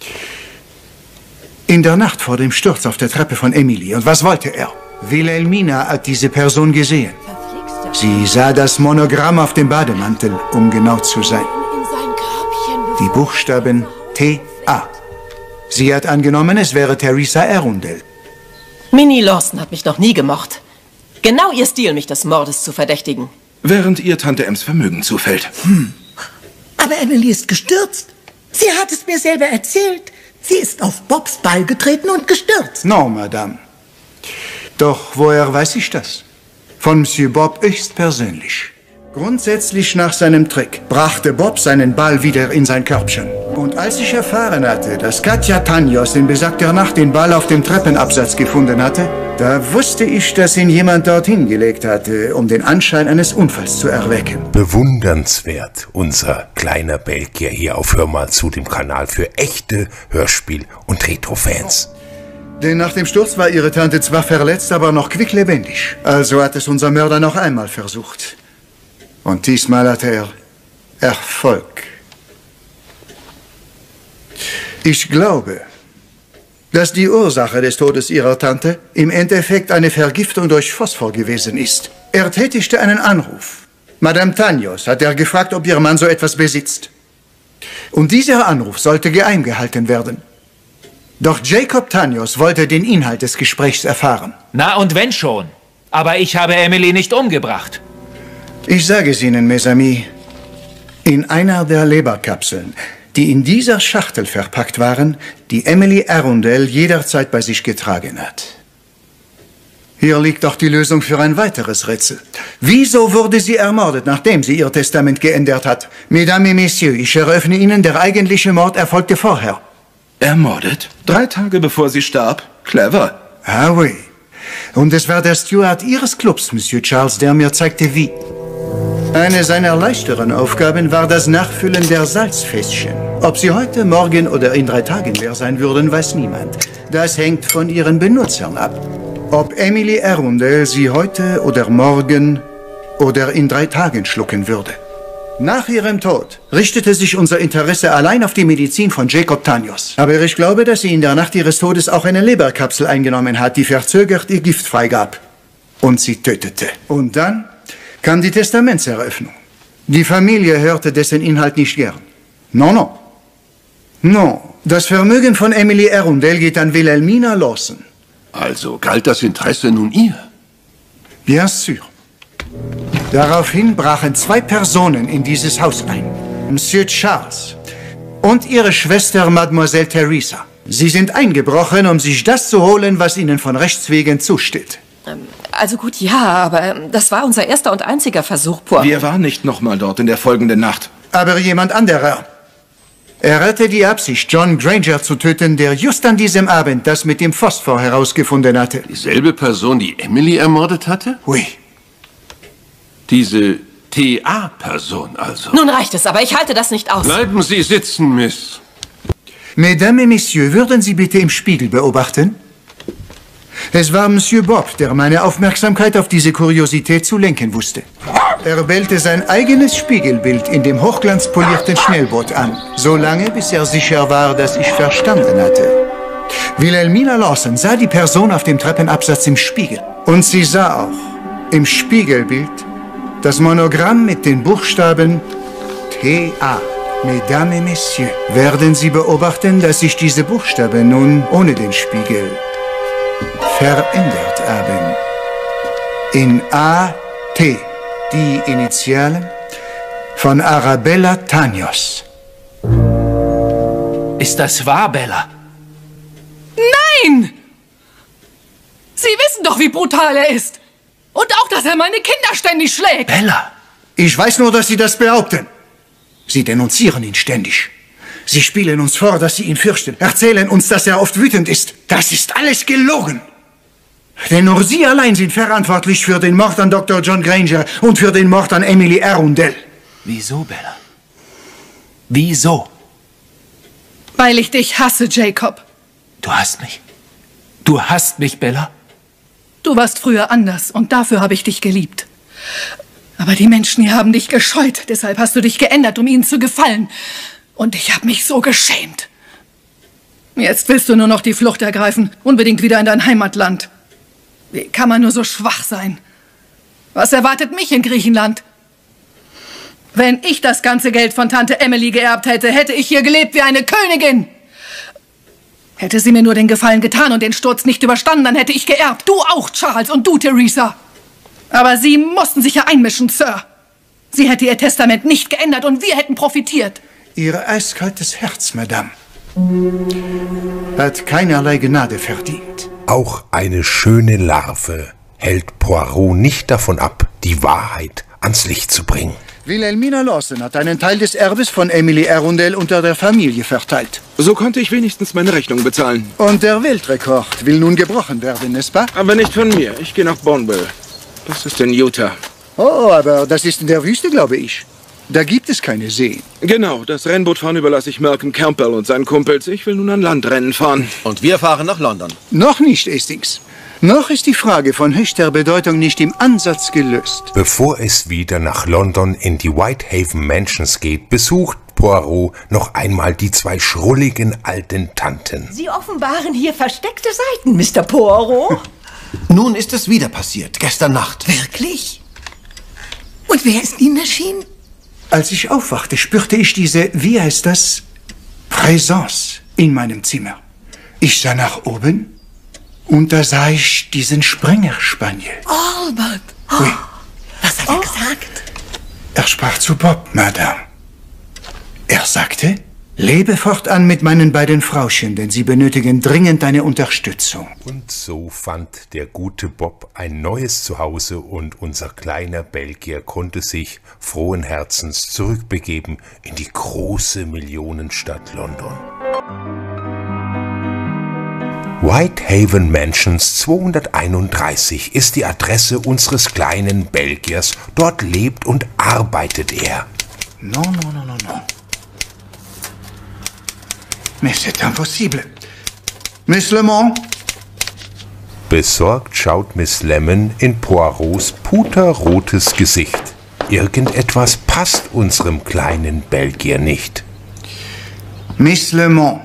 In der Nacht vor dem Sturz auf der Treppe von Emily. Und was wollte er? Wilhelmina hat diese Person gesehen. Sie sah das Monogramm auf dem Bademantel, um genau zu sein. Die Buchstaben T A. Sie hat angenommen, es wäre Theresa Arundel. Minnie Lawson hat mich noch nie gemocht. Genau ihr Stil, mich des Mordes zu verdächtigen. Während ihr Tante Ems Vermögen zufällt. Hm. Aber Emily ist gestürzt. Sie hat es mir selber erzählt. Sie ist auf Bobs Ball getreten und gestürzt. No, Madame. Doch woher weiß ich das? Von Monsieur Bob höchstpersönlich. Grundsätzlich nach seinem Trick brachte Bob seinen Ball wieder in sein Körbchen. Und als ich erfahren hatte, dass Katja Tanyos in besagter Nacht den Ball auf dem Treppenabsatz gefunden hatte, da wusste ich, dass ihn jemand dorthin gelegt hatte, um den Anschein eines Unfalls zu erwecken. Bewundernswert, unser kleiner Belgier hier auf Hör mal zu, dem Kanal für echte Hörspiel- und Retro-Fans. Denn nach dem Sturz war ihre Tante zwar verletzt, aber noch quicklebendig. Also hat es unser Mörder noch einmal versucht. Und diesmal hatte er Erfolg. Ich glaube, dass die Ursache des Todes ihrer Tante im Endeffekt eine Vergiftung durch Phosphor gewesen ist. Er tätigte einen Anruf. Madame Tanyos hat er gefragt, ob ihr Mann so etwas besitzt. Und dieser Anruf sollte geheim gehalten werden. Doch Jacob Tanyos wollte den Inhalt des Gesprächs erfahren. Na und wenn schon. Aber ich habe Emily nicht umgebracht. Ich sage es Ihnen, mes amis, in einer der Leberkapseln, die in dieser Schachtel verpackt waren, die Emily Arundel jederzeit bei sich getragen hat. Hier liegt doch die Lösung für ein weiteres Rätsel. Wieso wurde sie ermordet, nachdem sie ihr Testament geändert hat? Mesdames et Messieurs, ich eröffne Ihnen, der eigentliche Mord erfolgte vorher. Ermordet? Drei Tage bevor sie starb? Clever. Ah oui. Und es war der Steward Ihres Clubs, Monsieur Charles, der mir zeigte, wie. Eine seiner leichteren Aufgaben war das Nachfüllen der Salzfässchen. Ob sie heute, morgen oder in drei Tagen leer sein würden, weiß niemand. Das hängt von ihren Benutzern ab. Ob Emily Arundel sie heute oder morgen oder in drei Tagen schlucken würde. Nach ihrem Tod richtete sich unser Interesse allein auf die Medizin von Jacob Tanyos. Aber ich glaube, dass sie in der Nacht ihres Todes auch eine Leberkapsel eingenommen hat, die verzögert ihr Gift freigab. Und sie tötete. Und dann kam die Testamentseröffnung. Die Familie hörte dessen Inhalt nicht gern. Non, non. Non, das Vermögen von Emily Arundel geht an Wilhelmina Lawson. Also galt das Interesse nun ihr? Bien sûr. Daraufhin brachen zwei Personen in dieses Haus ein. Monsieur Charles und ihre Schwester Mademoiselle Theresa. Sie sind eingebrochen, um sich das zu holen, was ihnen von Rechts wegen zusteht. Also gut, ja, aber das war unser erster und einziger Versuch, Poirot. Wir waren nicht nochmal dort in der folgenden Nacht. Aber jemand anderer. Er hatte die Absicht, John Granger zu töten, der just an diesem Abend das mit dem Phosphor herausgefunden hatte. Dieselbe Person, die Emily ermordet hatte? Oui. Diese T A-Person also. Nun reicht es, aber ich halte das nicht aus. Bleiben Sie sitzen, Miss. Mesdames et Messieurs, würden Sie bitte im Spiegel beobachten? Es war Monsieur Bob, der meine Aufmerksamkeit auf diese Kuriosität zu lenken wusste. Er bellte sein eigenes Spiegelbild in dem hochglanzpolierten Schnellboot an, so lange, bis er sicher war, dass ich verstanden hatte. Wilhelmina Lawson sah die Person auf dem Treppenabsatz im Spiegel. Und sie sah auch im Spiegelbild das Monogramm mit den Buchstaben T A. Mesdames et Messieurs, werden Sie beobachten, dass sich diese Buchstaben nun ohne den Spiegel verändert haben. In A T, die Initialen von Arabella Tanios. Ist das wahr, Bella? Nein! Sie wissen doch, wie brutal er ist. Und auch, dass er meine Kinder ständig schlägt. Bella! Ich weiß nur, dass Sie das behaupten. Sie denunzieren ihn ständig. Sie spielen uns vor, dass Sie ihn fürchten, erzählen uns, dass er oft wütend ist. Das ist alles gelogen. Denn nur Sie allein sind verantwortlich für den Mord an Doktor John Granger und für den Mord an Emily Arundel. Wieso, Bella? Wieso? Weil ich dich hasse, Jacob. Du hasst mich? Du hasst mich, Bella? Du warst früher anders und dafür habe ich dich geliebt. Aber die Menschen hier haben dich gescheut, deshalb hast du dich geändert, um ihnen zu gefallen. Und ich habe mich so geschämt. Jetzt willst du nur noch die Flucht ergreifen, unbedingt wieder in dein Heimatland. Wie kann man nur so schwach sein? Was erwartet mich in Griechenland? Wenn ich das ganze Geld von Tante Emily geerbt hätte, hätte ich hier gelebt wie eine Königin. Hätte sie mir nur den Gefallen getan und den Sturz nicht überstanden, dann hätte ich geerbt. Du auch, Charles, und du, Theresa. Aber Sie mussten sich ja einmischen, Sir. Sie hätte ihr Testament nicht geändert und wir hätten profitiert. Ihr eiskaltes Herz, Madame, hat keinerlei Gnade verdient. Auch eine schöne Larve hält Poirot nicht davon ab, die Wahrheit ans Licht zu bringen. Wilhelmina Lawson hat einen Teil des Erbes von Emily Arundel unter der Familie verteilt. So konnte ich wenigstens meine Rechnung bezahlen. Und der Weltrekord will nun gebrochen werden, n'est-ce pas? Aber nicht von mir. Ich gehe nach Bonneville. Das ist in Utah. Oh, aber das ist in der Wüste, glaube ich. Da gibt es keine Seen. Genau, das Rennbootfahren überlasse ich Malcolm Campbell und seinen Kumpels. Ich will nun an Landrennen fahren. Und wir fahren nach London. Noch nicht, Hastings. Noch ist die Frage von höchster Bedeutung nicht im Ansatz gelöst. Bevor es wieder nach London in die Whitehaven Mansions geht, besucht Poirot noch einmal die zwei schrulligen alten Tanten. Sie offenbaren hier versteckte Seiten, Mister Poirot. Nun ist es wieder passiert, gestern Nacht. Wirklich? Und wer ist Ihnen erschienen? Als ich aufwachte, spürte ich diese, wie heißt das, Präsenz in meinem Zimmer. Ich sah nach oben und da sah ich diesen Springer-Spaniel. Albert! Oh, oui. Was hat er oh. gesagt? Er sprach zu Bob, Madame. Er sagte, lebe fortan mit meinen beiden Frauchen, denn sie benötigen dringend deine Unterstützung. Und so fand der gute Bob ein neues Zuhause und unser kleiner Belgier konnte sich frohen Herzens zurückbegeben in die große Millionenstadt London. Whitehaven Mansions zweihunderteinunddreißig ist die Adresse unseres kleinen Belgiers. Dort lebt und arbeitet er. No, no, no, no, no. Mais c'est impossible. Miss Lemon? Besorgt schaut Miss Lemon in Poirots puterrotes Gesicht. Irgendetwas passt unserem kleinen Belgier nicht. Miss Lemon,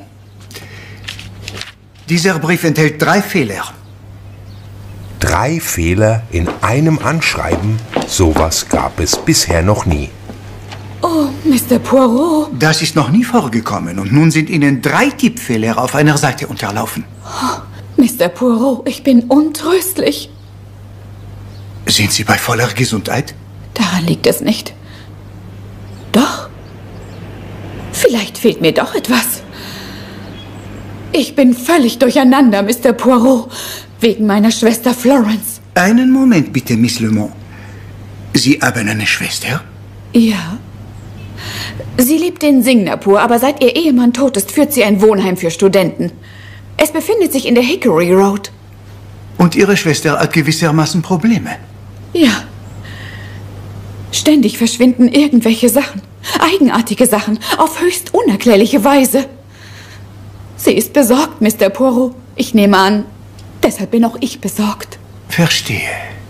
dieser Brief enthält drei Fehler. Drei Fehler in einem Anschreiben? Sowas gab es bisher noch nie. Oh, Mister Poirot. Das ist noch nie vorgekommen und nun sind Ihnen drei Tippfehler auf einer Seite unterlaufen. Oh, Mister Poirot, ich bin untröstlich. Sind Sie bei voller Gesundheit? Daran liegt es nicht. Doch. Vielleicht fehlt mir doch etwas. Ich bin völlig durcheinander, Mister Poirot, wegen meiner Schwester Florence. Einen Moment bitte, Miss Lemon. Sie haben eine Schwester? Ja. Sie lebt in Singapur, aber seit ihr Ehemann tot ist, führt sie ein Wohnheim für Studenten. Es befindet sich in der Hickory Road. Und Ihre Schwester hat gewissermaßen Probleme? Ja. Ständig verschwinden irgendwelche Sachen, eigenartige Sachen, auf höchst unerklärliche Weise. Sie ist besorgt, Mister Poirot. Ich nehme an, deshalb bin auch ich besorgt. Verstehe.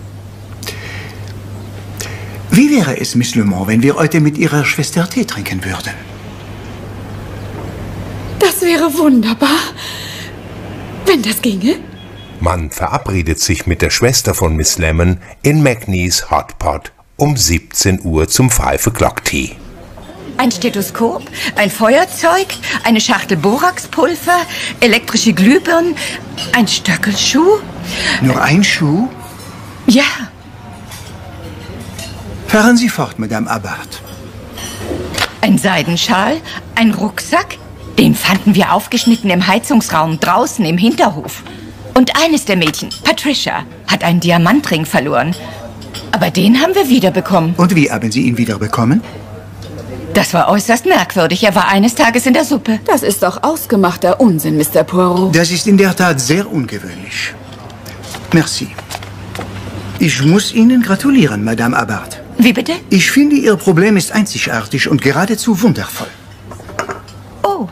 Wie wäre es, Miss Le Mans, wenn wir heute mit Ihrer Schwester Tee trinken würden? Das wäre wunderbar, wenn das ginge. Man verabredet sich mit der Schwester von Miss Lemon in Magnies Hot Pot um siebzehn Uhr zum Five O'Clock Tea. Ein Stethoskop, ein Feuerzeug, eine Schachtel Boraxpulver, elektrische Glühbirnen, ein Stöckelschuh. Nur ein Schuh? Ja. Fahren Sie fort, Madame Abbard. Ein Seidenschal, ein Rucksack. Den fanden wir aufgeschnitten im Heizungsraum draußen im Hinterhof. Und eines der Mädchen, Patricia, hat einen Diamantring verloren. Aber den haben wir wiederbekommen. Und wie haben Sie ihn wiederbekommen? Das war äußerst merkwürdig. Er war eines Tages in der Suppe. Das ist doch ausgemachter Unsinn, Mister Poirot. Das ist in der Tat sehr ungewöhnlich. Merci. Ich muss Ihnen gratulieren, Madame Abbard. Wie bitte? Ich finde, Ihr Problem ist einzigartig und geradezu wundervoll. Oh.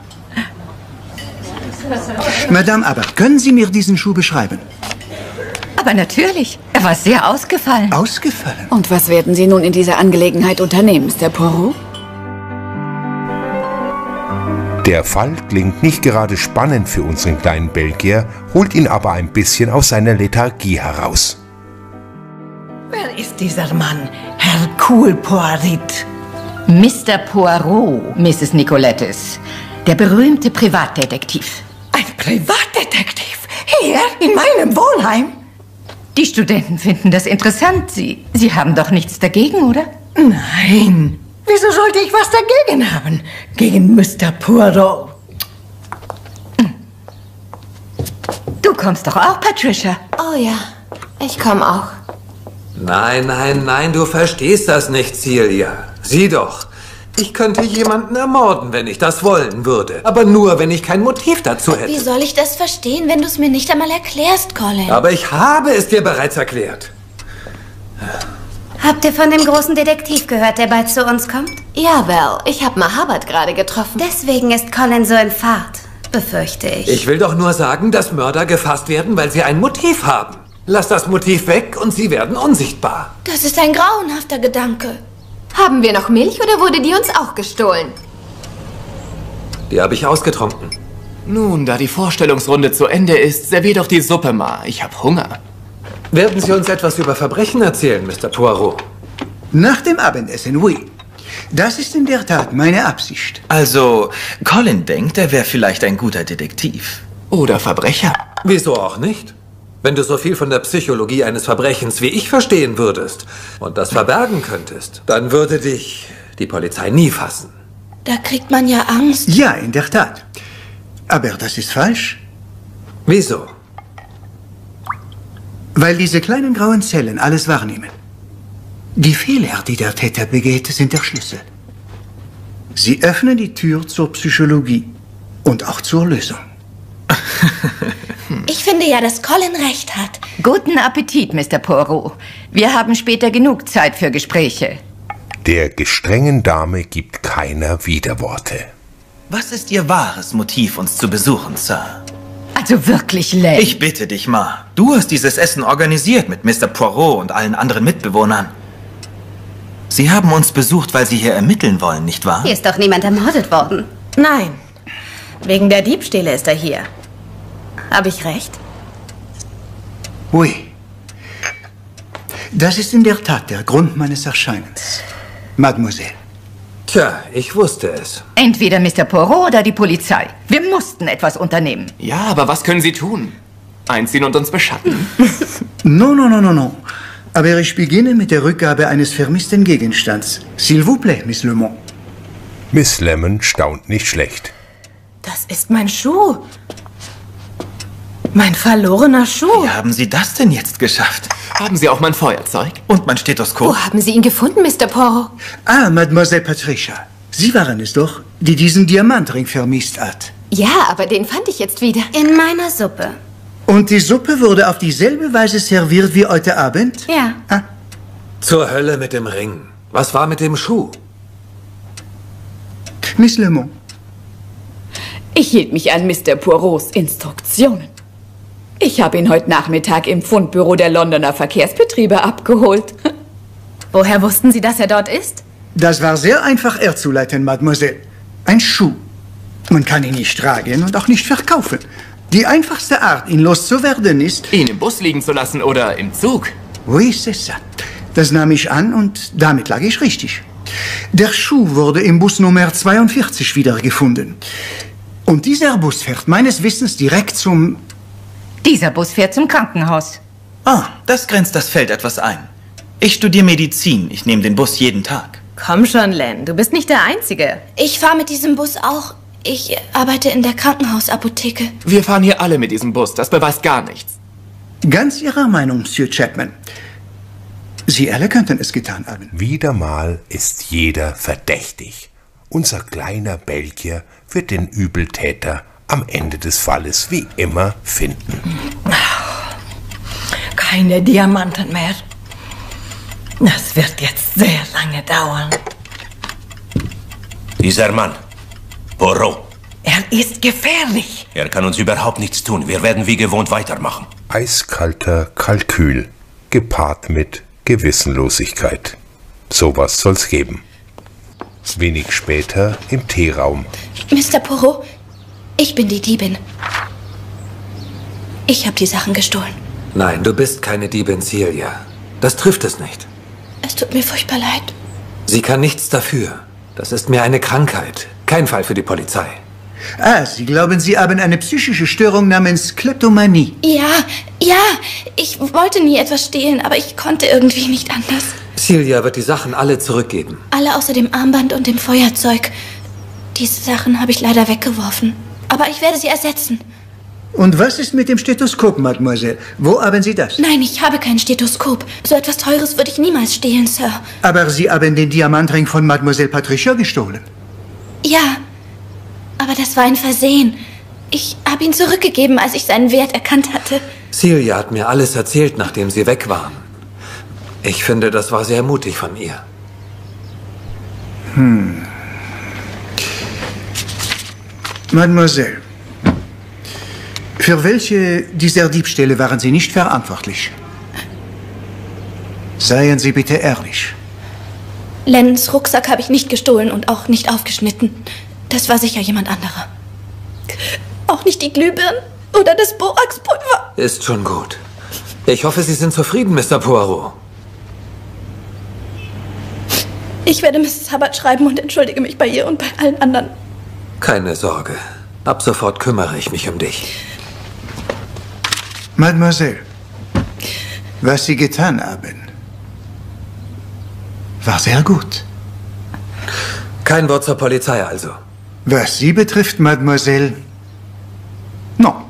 Madame Abbard, können Sie mir diesen Schuh beschreiben? Aber natürlich. Er war sehr ausgefallen. Ausgefallen? Und was werden Sie nun in dieser Angelegenheit unternehmen, Mister Poirot? Der Fall klingt nicht gerade spannend für unseren kleinen Belgier, holt ihn aber ein bisschen aus seiner Lethargie heraus. Wer ist dieser Mann, Hercule Poirot? Mister Poirot, Misses Nicolettes. Der berühmte Privatdetektiv. Ein Privatdetektiv? Hier, in meinem Wohnheim? Die Studenten finden das interessant. Sie, Sie haben doch nichts dagegen, oder? Nein. Wieso sollte ich was dagegen haben? Gegen Mister Poirot? Du kommst doch auch, Patricia. Oh ja, ich komme auch. Nein, nein, nein, du verstehst das nicht, Celia. Sieh doch. Ich könnte jemanden ermorden, wenn ich das wollen würde. Aber nur, wenn ich kein Motiv dazu hätte. Wie soll ich das verstehen, wenn du es mir nicht einmal erklärst, Colin? Aber ich habe es dir bereits erklärt. Habt ihr von dem großen Detektiv gehört, der bald zu uns kommt? Ja, Val. Ich habe Mahabad gerade getroffen. Deswegen ist Colin so in Fahrt, befürchte ich. Ich will doch nur sagen, dass Mörder gefasst werden, weil sie ein Motiv haben. Lass das Motiv weg und sie werden unsichtbar. Das ist ein grauenhafter Gedanke. Haben wir noch Milch oder wurde die uns auch gestohlen? Die habe ich ausgetrunken. Nun, da die Vorstellungsrunde zu Ende ist, servier doch die Suppe mal. Ich hab Hunger. Werden Sie uns etwas über Verbrechen erzählen, Mister Poirot? Nach dem Abendessen, oui. Das ist in der Tat meine Absicht. Also, Colin denkt, er wäre vielleicht ein guter Detektiv. Oder Verbrecher. Wieso auch nicht? Wenn du so viel von der Psychologie eines Verbrechens wie ich verstehen würdest und das verbergen könntest, dann würde dich die Polizei nie fassen. Da kriegt man ja Angst. Ja, in der Tat. Aber das ist falsch. Wieso? Weil diese kleinen grauen Zellen alles wahrnehmen. Die Fehler, die der Täter begeht, sind der Schlüssel. Sie öffnen die Tür zur Psychologie und auch zur Lösung. Ich finde ja, dass Colin recht hat. Guten Appetit, Mister Poirot. Wir haben später genug Zeit für Gespräche. Der gestrengen Dame gibt keiner Widerworte. Was ist Ihr wahres Motiv, uns zu besuchen, Sir? Also wirklich, Lane. Ich bitte dich, Ma. Du hast dieses Essen organisiert mit Mister Poirot und allen anderen Mitbewohnern. Sie haben uns besucht, weil Sie hier ermitteln wollen, nicht wahr? Hier ist doch niemand ermordet worden. Nein. Wegen der Diebstähle ist er hier. Habe ich recht? Oui. Das ist in der Tat der Grund meines Erscheinens, Mademoiselle. Tja, ich wusste es. Entweder Mister Poirot oder die Polizei. Wir mussten etwas unternehmen. Ja, aber was können Sie tun? Einziehen und uns beschatten? No, no, no, no, no. Aber ich beginne mit der Rückgabe eines vermissten Gegenstands. S'il vous plaît, Miss Le Mans. Miss Lemon staunt nicht schlecht. Das ist mein Schuh. Mein verlorener Schuh. Wie haben Sie das denn jetzt geschafft? Haben Sie auch mein Feuerzeug? Und mein Stethoskop? Wo haben Sie ihn gefunden, Mister Poirot? Ah, Mademoiselle Patricia. Sie waren es doch, die diesen Diamantring vermisst hat. Ja, aber den fand ich jetzt wieder. In meiner Suppe. Und die Suppe wurde auf dieselbe Weise serviert wie heute Abend? Ja. Ah. Zur Hölle mit dem Ring. Was war mit dem Schuh? Miss Le Mans. Ich hielt mich an Mister Poirots Instruktionen. Ich habe ihn heute Nachmittag im Fundbüro der Londoner Verkehrsbetriebe abgeholt. Woher wussten Sie, dass er dort ist? Das war sehr einfach herzuleiten, Mademoiselle. Ein Schuh. Man kann ihn nicht tragen und auch nicht verkaufen. Die einfachste Art, ihn loszuwerden, ist... ihn im Bus liegen zu lassen oder im Zug. Oui, c'est ça. Das nahm ich an und damit lag ich richtig. Der Schuh wurde im Bus Nummer zweiundvierzig wiedergefunden. Und dieser Bus fährt meines Wissens direkt zum... Dieser Bus fährt zum Krankenhaus. Ah, das grenzt das Feld etwas ein. Ich studiere Medizin. Ich nehme den Bus jeden Tag. Komm schon, Len. Du bist nicht der Einzige. Ich fahre mit diesem Bus auch. Ich arbeite in der Krankenhausapotheke. Wir fahren hier alle mit diesem Bus. Das beweist gar nichts. Ganz Ihrer Meinung, Monsieur Chapman. Sie alle könnten es getan haben. Wieder mal ist jeder verdächtig. Unser kleiner Belgier wird den Übeltäter am Ende des Falles wie immer finden. Keine Diamanten mehr. Das wird jetzt sehr lange dauern. Dieser Mann, Poirot. Er ist gefährlich. Er kann uns überhaupt nichts tun. Wir werden wie gewohnt weitermachen. Eiskalter Kalkül, gepaart mit Gewissenlosigkeit. Sowas soll's geben. Wenig später im Teeraum. Mister Poirot, ich bin die Diebin. Ich habe die Sachen gestohlen. Nein, du bist keine Diebin, Celia. Das trifft es nicht. Es tut mir furchtbar leid. Sie kann nichts dafür. Das ist mir eine Krankheit. Kein Fall für die Polizei. Ah, Sie glauben, Sie haben eine psychische Störung namens Kleptomanie. Ja, ja, ich wollte nie etwas stehlen, aber ich konnte irgendwie nicht anders. Celia wird die Sachen alle zurückgeben. Alle außer dem Armband und dem Feuerzeug. Diese Sachen habe ich leider weggeworfen. Aber ich werde sie ersetzen. Und was ist mit dem Stethoskop, Mademoiselle? Wo haben Sie das? Nein, ich habe kein Stethoskop. So etwas Teures würde ich niemals stehlen, Sir. Aber Sie haben den Diamantring von Mademoiselle Patricia gestohlen. Ja, aber das war ein Versehen. Ich habe ihn zurückgegeben, als ich seinen Wert erkannt hatte. Celia hat mir alles erzählt, nachdem Sie weg waren. Ich finde, das war sehr mutig von ihr. Hm. Mademoiselle, für welche dieser Diebstähle waren Sie nicht verantwortlich? Seien Sie bitte ehrlich. Lens Rucksack habe ich nicht gestohlen und auch nicht aufgeschnitten. Das war sicher jemand anderer. Auch nicht die Glühbirnen oder das Boraxpulver. Ist schon gut. Ich hoffe, Sie sind zufrieden, Mister Poirot. Ich werde Misses Hubbard schreiben und entschuldige mich bei ihr und bei allen anderen. Keine Sorge. Ab sofort kümmere ich mich um dich. Mademoiselle, was Sie getan haben, war sehr gut. Kein Wort zur Polizei also. Was Sie betrifft, Mademoiselle, no.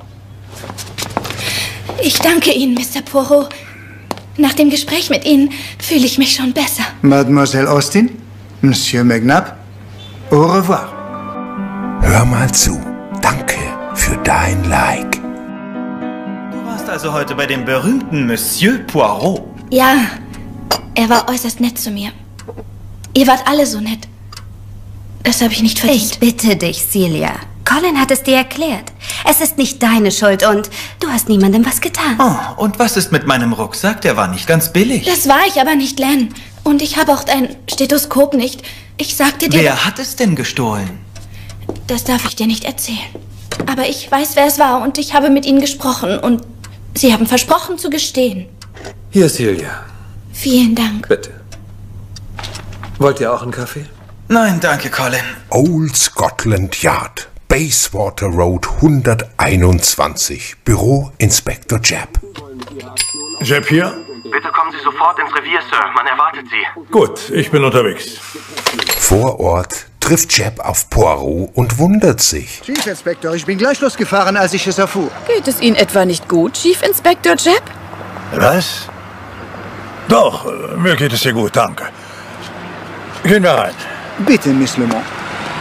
Ich danke Ihnen, Mister Poirot. Nach dem Gespräch mit Ihnen fühle ich mich schon besser. Mademoiselle Austin, Monsieur McNabb, au revoir. Hör mal zu. Danke für dein Like. Du warst also heute bei dem berühmten Monsieur Poirot. Ja, er war äußerst nett zu mir. Ihr wart alle so nett. Das habe ich nicht verdient. Ich bitte dich, Celia. Colin hat es dir erklärt. Es ist nicht deine Schuld und du hast niemandem was getan. Oh, und was ist mit meinem Rucksack? Der war nicht ganz billig. Das war ich aber nicht, Len. Und ich habe auch dein Stethoskop nicht. Ich sagte dir... Wer hat es denn gestohlen? Das darf ich dir nicht erzählen. Aber ich weiß, wer es war und ich habe mit ihnen gesprochen und sie haben versprochen zu gestehen. Hier, Celia. Vielen Dank. Bitte. Wollt ihr auch einen Kaffee? Nein, danke, Colin. Old Scotland Yard, Bayswater Road hunderteinundzwanzig, Büro Inspektor Japp. Japp hier? Bitte kommen Sie sofort ins Revier, Sir. Man erwartet Sie. Gut, ich bin unterwegs. Vor Ort trifft Japp auf Poirot und wundert sich. Chief Inspector, ich bin gleich losgefahren, als ich es erfuhr. Geht es Ihnen etwa nicht gut, Chief Inspector Japp? Was? Doch, mir geht es sehr gut, danke. Gehen wir rein. Bitte, Miss Le Mans.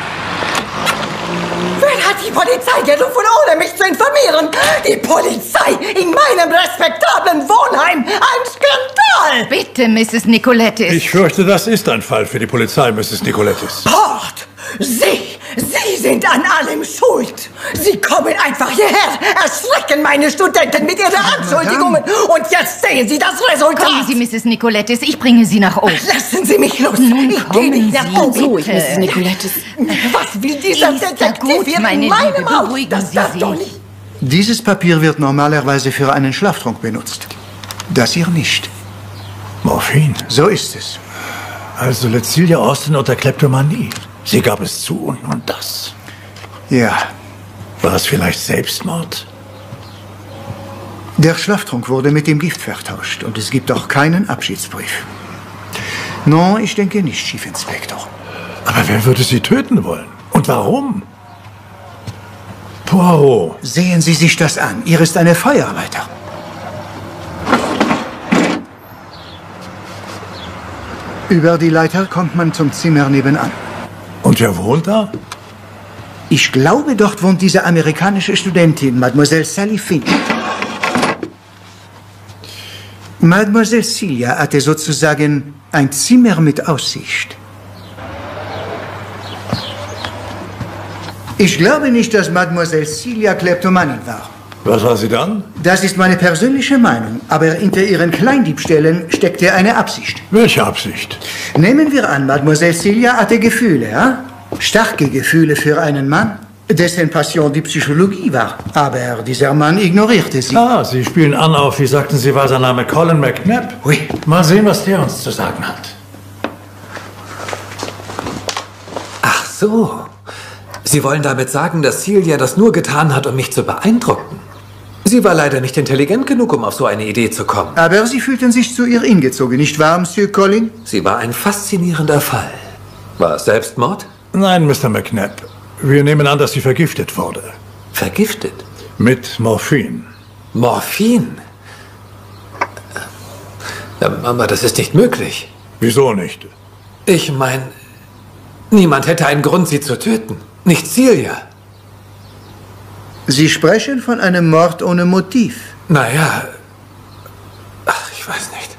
Wer hat die Polizei gerufen, ohne mich zu informieren? Die Polizei in meinem respektablen Wohnheim! Ein Skandal! Bitte, Misses Nicolettis. Ich fürchte, das ist ein Fall für die Polizei, Misses Nicolettis. Mord! Sie! Sie sind an allem schuld. Sie kommen einfach hierher, erschrecken meine Studenten mit ihren Anschuldigungen. Und jetzt sehen Sie das Resultat. Kommen Sie, Misses Nicolettis, ich bringe Sie nach oben. Lassen Sie mich los. Nun ich kommen gehe nicht nach Sie oben. ruhig, Misses Nicolettis. Was will dieser Ist ja Detektiv gut, hier in meine meinem Liebe, Haus? beruhigen Das Sie darf sich. doch nicht. Dieses Papier wird normalerweise für einen Schlaftrunk benutzt. Das hier nicht. Morphin? So ist es. Also Cecilia Austin unter Kleptomanie. Sie gab es zu und nun das. Ja. War es vielleicht Selbstmord? Der Schlaftrunk wurde mit dem Gift vertauscht und es gibt auch keinen Abschiedsbrief. No, ich denke nicht, Chief Inspector. Aber wer würde sie töten wollen? Und warum? Poirot. Sehen Sie sich das an. Ihr ist eine Feuerleiter. Über die Leiter kommt man zum Zimmer nebenan. Und wer wohnt da? Ich glaube, dort wohnt diese amerikanische Studentin, Mademoiselle Sally Finn. Mademoiselle Celia hatte sozusagen ein Zimmer mit Aussicht. Ich glaube nicht, dass Mademoiselle Celia Kleptomanin war. Was war sie dann? Das ist meine persönliche Meinung, aber hinter ihren Kleindiebstählen steckte eine Absicht. Welche Absicht? Nehmen wir an, Mademoiselle Celia hatte Gefühle, ja? Starke Gefühle für einen Mann, dessen Passion die Psychologie war. Aber dieser Mann ignorierte sie. Ah, Sie spielen an auf, wie sagten Sie, war sein Name Colin McNabb? Oui. Mal sehen, was der uns zu sagen hat. Ach so. Sie wollen damit sagen, dass Celia das nur getan hat, um mich zu beeindrucken. Sie war leider nicht intelligent genug, um auf so eine Idee zu kommen. Aber Sie fühlten sich zu ihr hingezogen, nicht wahr, Monsieur Colin? Sie war ein faszinierender Fall. War es Selbstmord? Nein, Mister McNabb. Wir nehmen an, dass sie vergiftet wurde. Vergiftet? Mit Morphin. Morphin? Aber das ist nicht möglich. Wieso nicht? Ich meine, niemand hätte einen Grund, sie zu töten. Nicht Celia. Sie sprechen von einem Mord ohne Motiv. Naja, ach, ich weiß nicht.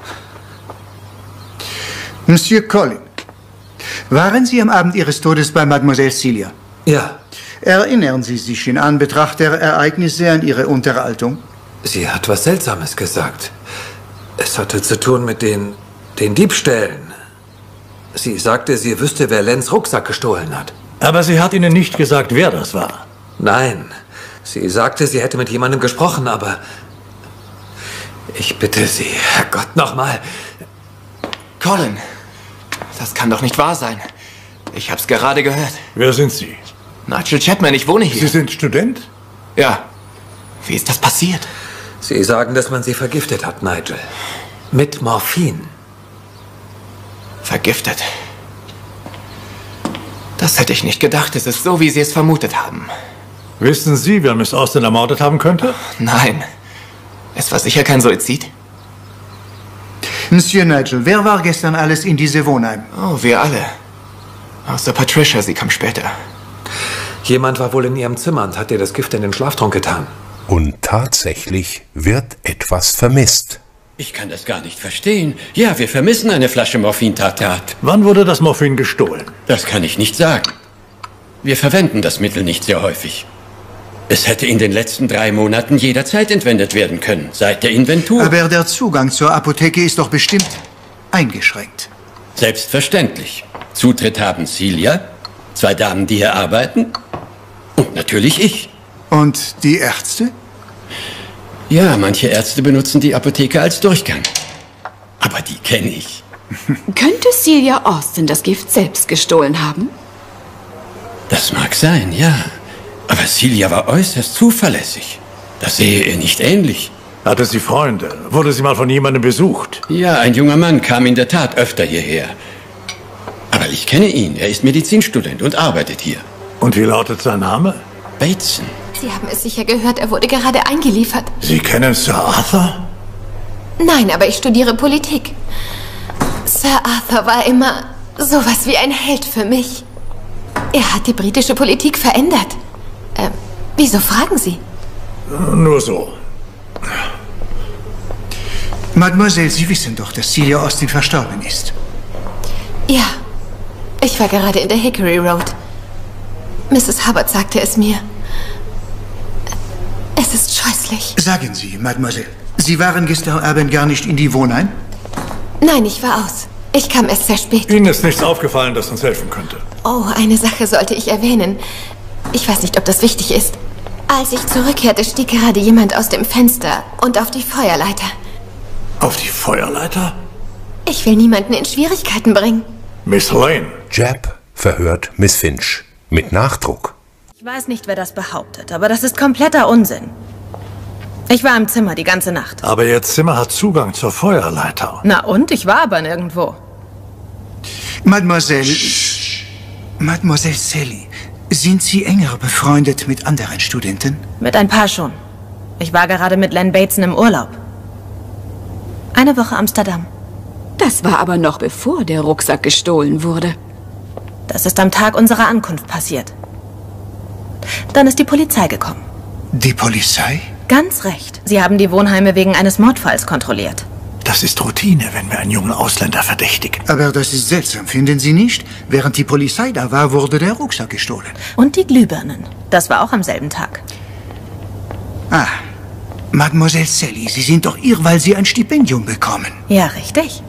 Monsieur Colin, waren Sie am Abend Ihres Todes bei Mademoiselle Celia? Ja. Erinnern Sie sich in Anbetracht der Ereignisse an Ihre Unterhaltung? Sie hat was Seltsames gesagt. Es hatte zu tun mit den, den Diebstählen. Sie sagte, sie wüsste, wer Lenz Rucksack gestohlen hat. Aber sie hat Ihnen nicht gesagt, wer das war. Nein. Sie sagte, sie hätte mit jemandem gesprochen, aber ich bitte Sie, Herrgott, nochmal. Colin, das kann doch nicht wahr sein. Ich hab's gerade gehört. Wer sind Sie? Nigel Chapman, ich wohne hier. Sie sind Student? Ja. Wie ist das passiert? Sie sagen, dass man sie vergiftet hat, Nigel. Mit Morphin. Vergiftet? Das hätte ich nicht gedacht. Es ist so, wie Sie es vermutet haben. Wissen Sie, wer Miss Austin ermordet haben könnte? Nein. Es war sicher kein Suizid. Monsieur Nigel, wer war gestern alles in diese Wohnheim? Oh, wir alle. Außer Patricia, sie kam später. Jemand war wohl in ihrem Zimmer und hat ihr das Gift in den Schlaftrunk getan. Und tatsächlich wird etwas vermisst. Ich kann das gar nicht verstehen. Ja, wir vermissen eine Flasche Morphintartat. Wann wurde das Morphin gestohlen? Das kann ich nicht sagen. Wir verwenden das Mittel nicht sehr häufig. Es hätte in den letzten drei Monaten jederzeit entwendet werden können, seit der Inventur. Aber der Zugang zur Apotheke ist doch bestimmt eingeschränkt. Selbstverständlich. Zutritt haben Celia, zwei Damen, die hier arbeiten, und natürlich ich. Und die Ärzte? Ja, manche Ärzte benutzen die Apotheke als Durchgang. Aber die kenne ich. Könnte Celia Austin das Gift selbst gestohlen haben? Das mag sein, ja. Aber Celia war äußerst zuverlässig. Das sehe ihr nicht ähnlich. Hatte sie Freunde? Wurde sie mal von jemandem besucht? Ja, ein junger Mann kam in der Tat öfter hierher. Aber ich kenne ihn. Er ist Medizinstudent und arbeitet hier. Und wie lautet sein Name? Bateson. Sie haben es sicher gehört, er wurde gerade eingeliefert. Sie kennen Sir Arthur? Nein, aber ich studiere Politik. Sir Arthur war immer sowas wie ein Held für mich. Er hat die britische Politik verändert. Äh, wieso fragen Sie? Nur so. Mademoiselle, Sie wissen doch, dass Celia Austin verstorben ist. Ja, ich war gerade in der Hickory Road. Misses Hubbard sagte es mir. Es ist scheußlich. Sagen Sie, Mademoiselle, Sie waren gestern Abend gar nicht in die Wohnheim? Nein, ich war aus. Ich kam erst sehr spät. Ihnen ist nichts aufgefallen, das uns helfen könnte. Oh, eine Sache sollte ich erwähnen. Ich weiß nicht, ob das wichtig ist. Als ich zurückkehrte, stieg gerade jemand aus dem Fenster und auf die Feuerleiter. Auf die Feuerleiter? Ich will niemanden in Schwierigkeiten bringen. Miss Lane. Jeb verhört Miss Finch mit Nachdruck. Ich weiß nicht, wer das behauptet, aber das ist kompletter Unsinn. Ich war im Zimmer die ganze Nacht. Aber Ihr Zimmer hat Zugang zur Feuerleiter. Na und? Ich war aber nirgendwo. Mademoiselle... Mademoiselle Sally, sind Sie enger befreundet mit anderen Studenten? Mit ein paar schon. Ich war gerade mit Len Bateson im Urlaub. Eine Woche Amsterdam. Das war aber noch bevor der Rucksack gestohlen wurde. Das ist am Tag unserer Ankunft passiert. Dann ist die Polizei gekommen. Die Polizei? Ganz recht. Sie haben die Wohnheime wegen eines Mordfalls kontrolliert. Das ist Routine, wenn wir einen jungen Ausländer verdächtigen. Aber das ist seltsam, finden Sie nicht? Während die Polizei da war, wurde der Rucksack gestohlen. Und die Glühbirnen. Das war auch am selben Tag. Ah, Mademoiselle Sally, Sie sind doch hier, weil Sie ein Stipendium bekommen. Ja, richtig.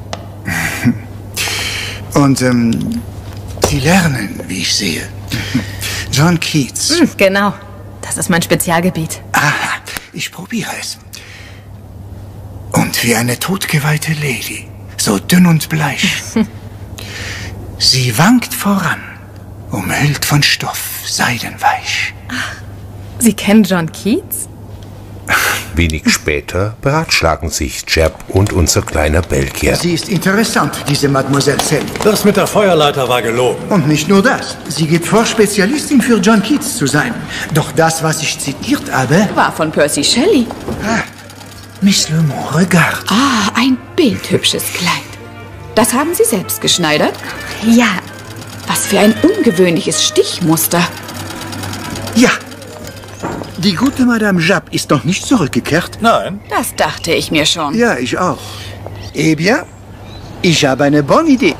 Und, ähm, Sie lernen, wie ich sehe. John Keats. Hm, genau. Das ist mein Spezialgebiet. Aha, ich probiere es. Und wie eine totgeweihte Lady, so dünn und bleich. Sie wankt voran, umhüllt von Stoff, seidenweich. Ach, Sie kennen John Keats? Wenig später beratschlagen sich Jeb und unser kleiner Belgier. Sie ist interessant, diese Mademoiselle Sally. Das mit der Feuerleiter war gelogen. Und nicht nur das. Sie gibt vor, Spezialistin für John Keats zu sein. Doch das, was ich zitiert habe... War von Percy Shelley. Ah, Miss Le Mans, regarde. Ah, ein bildhübsches Kleid. Das haben Sie selbst geschneidert? Ja. Was für ein ungewöhnliches Stichmuster. Ja. Die gute Madame Japp ist noch nicht zurückgekehrt? Nein. Das dachte ich mir schon. Ja, ich auch. Eh bien, ich habe eine bonne Idee.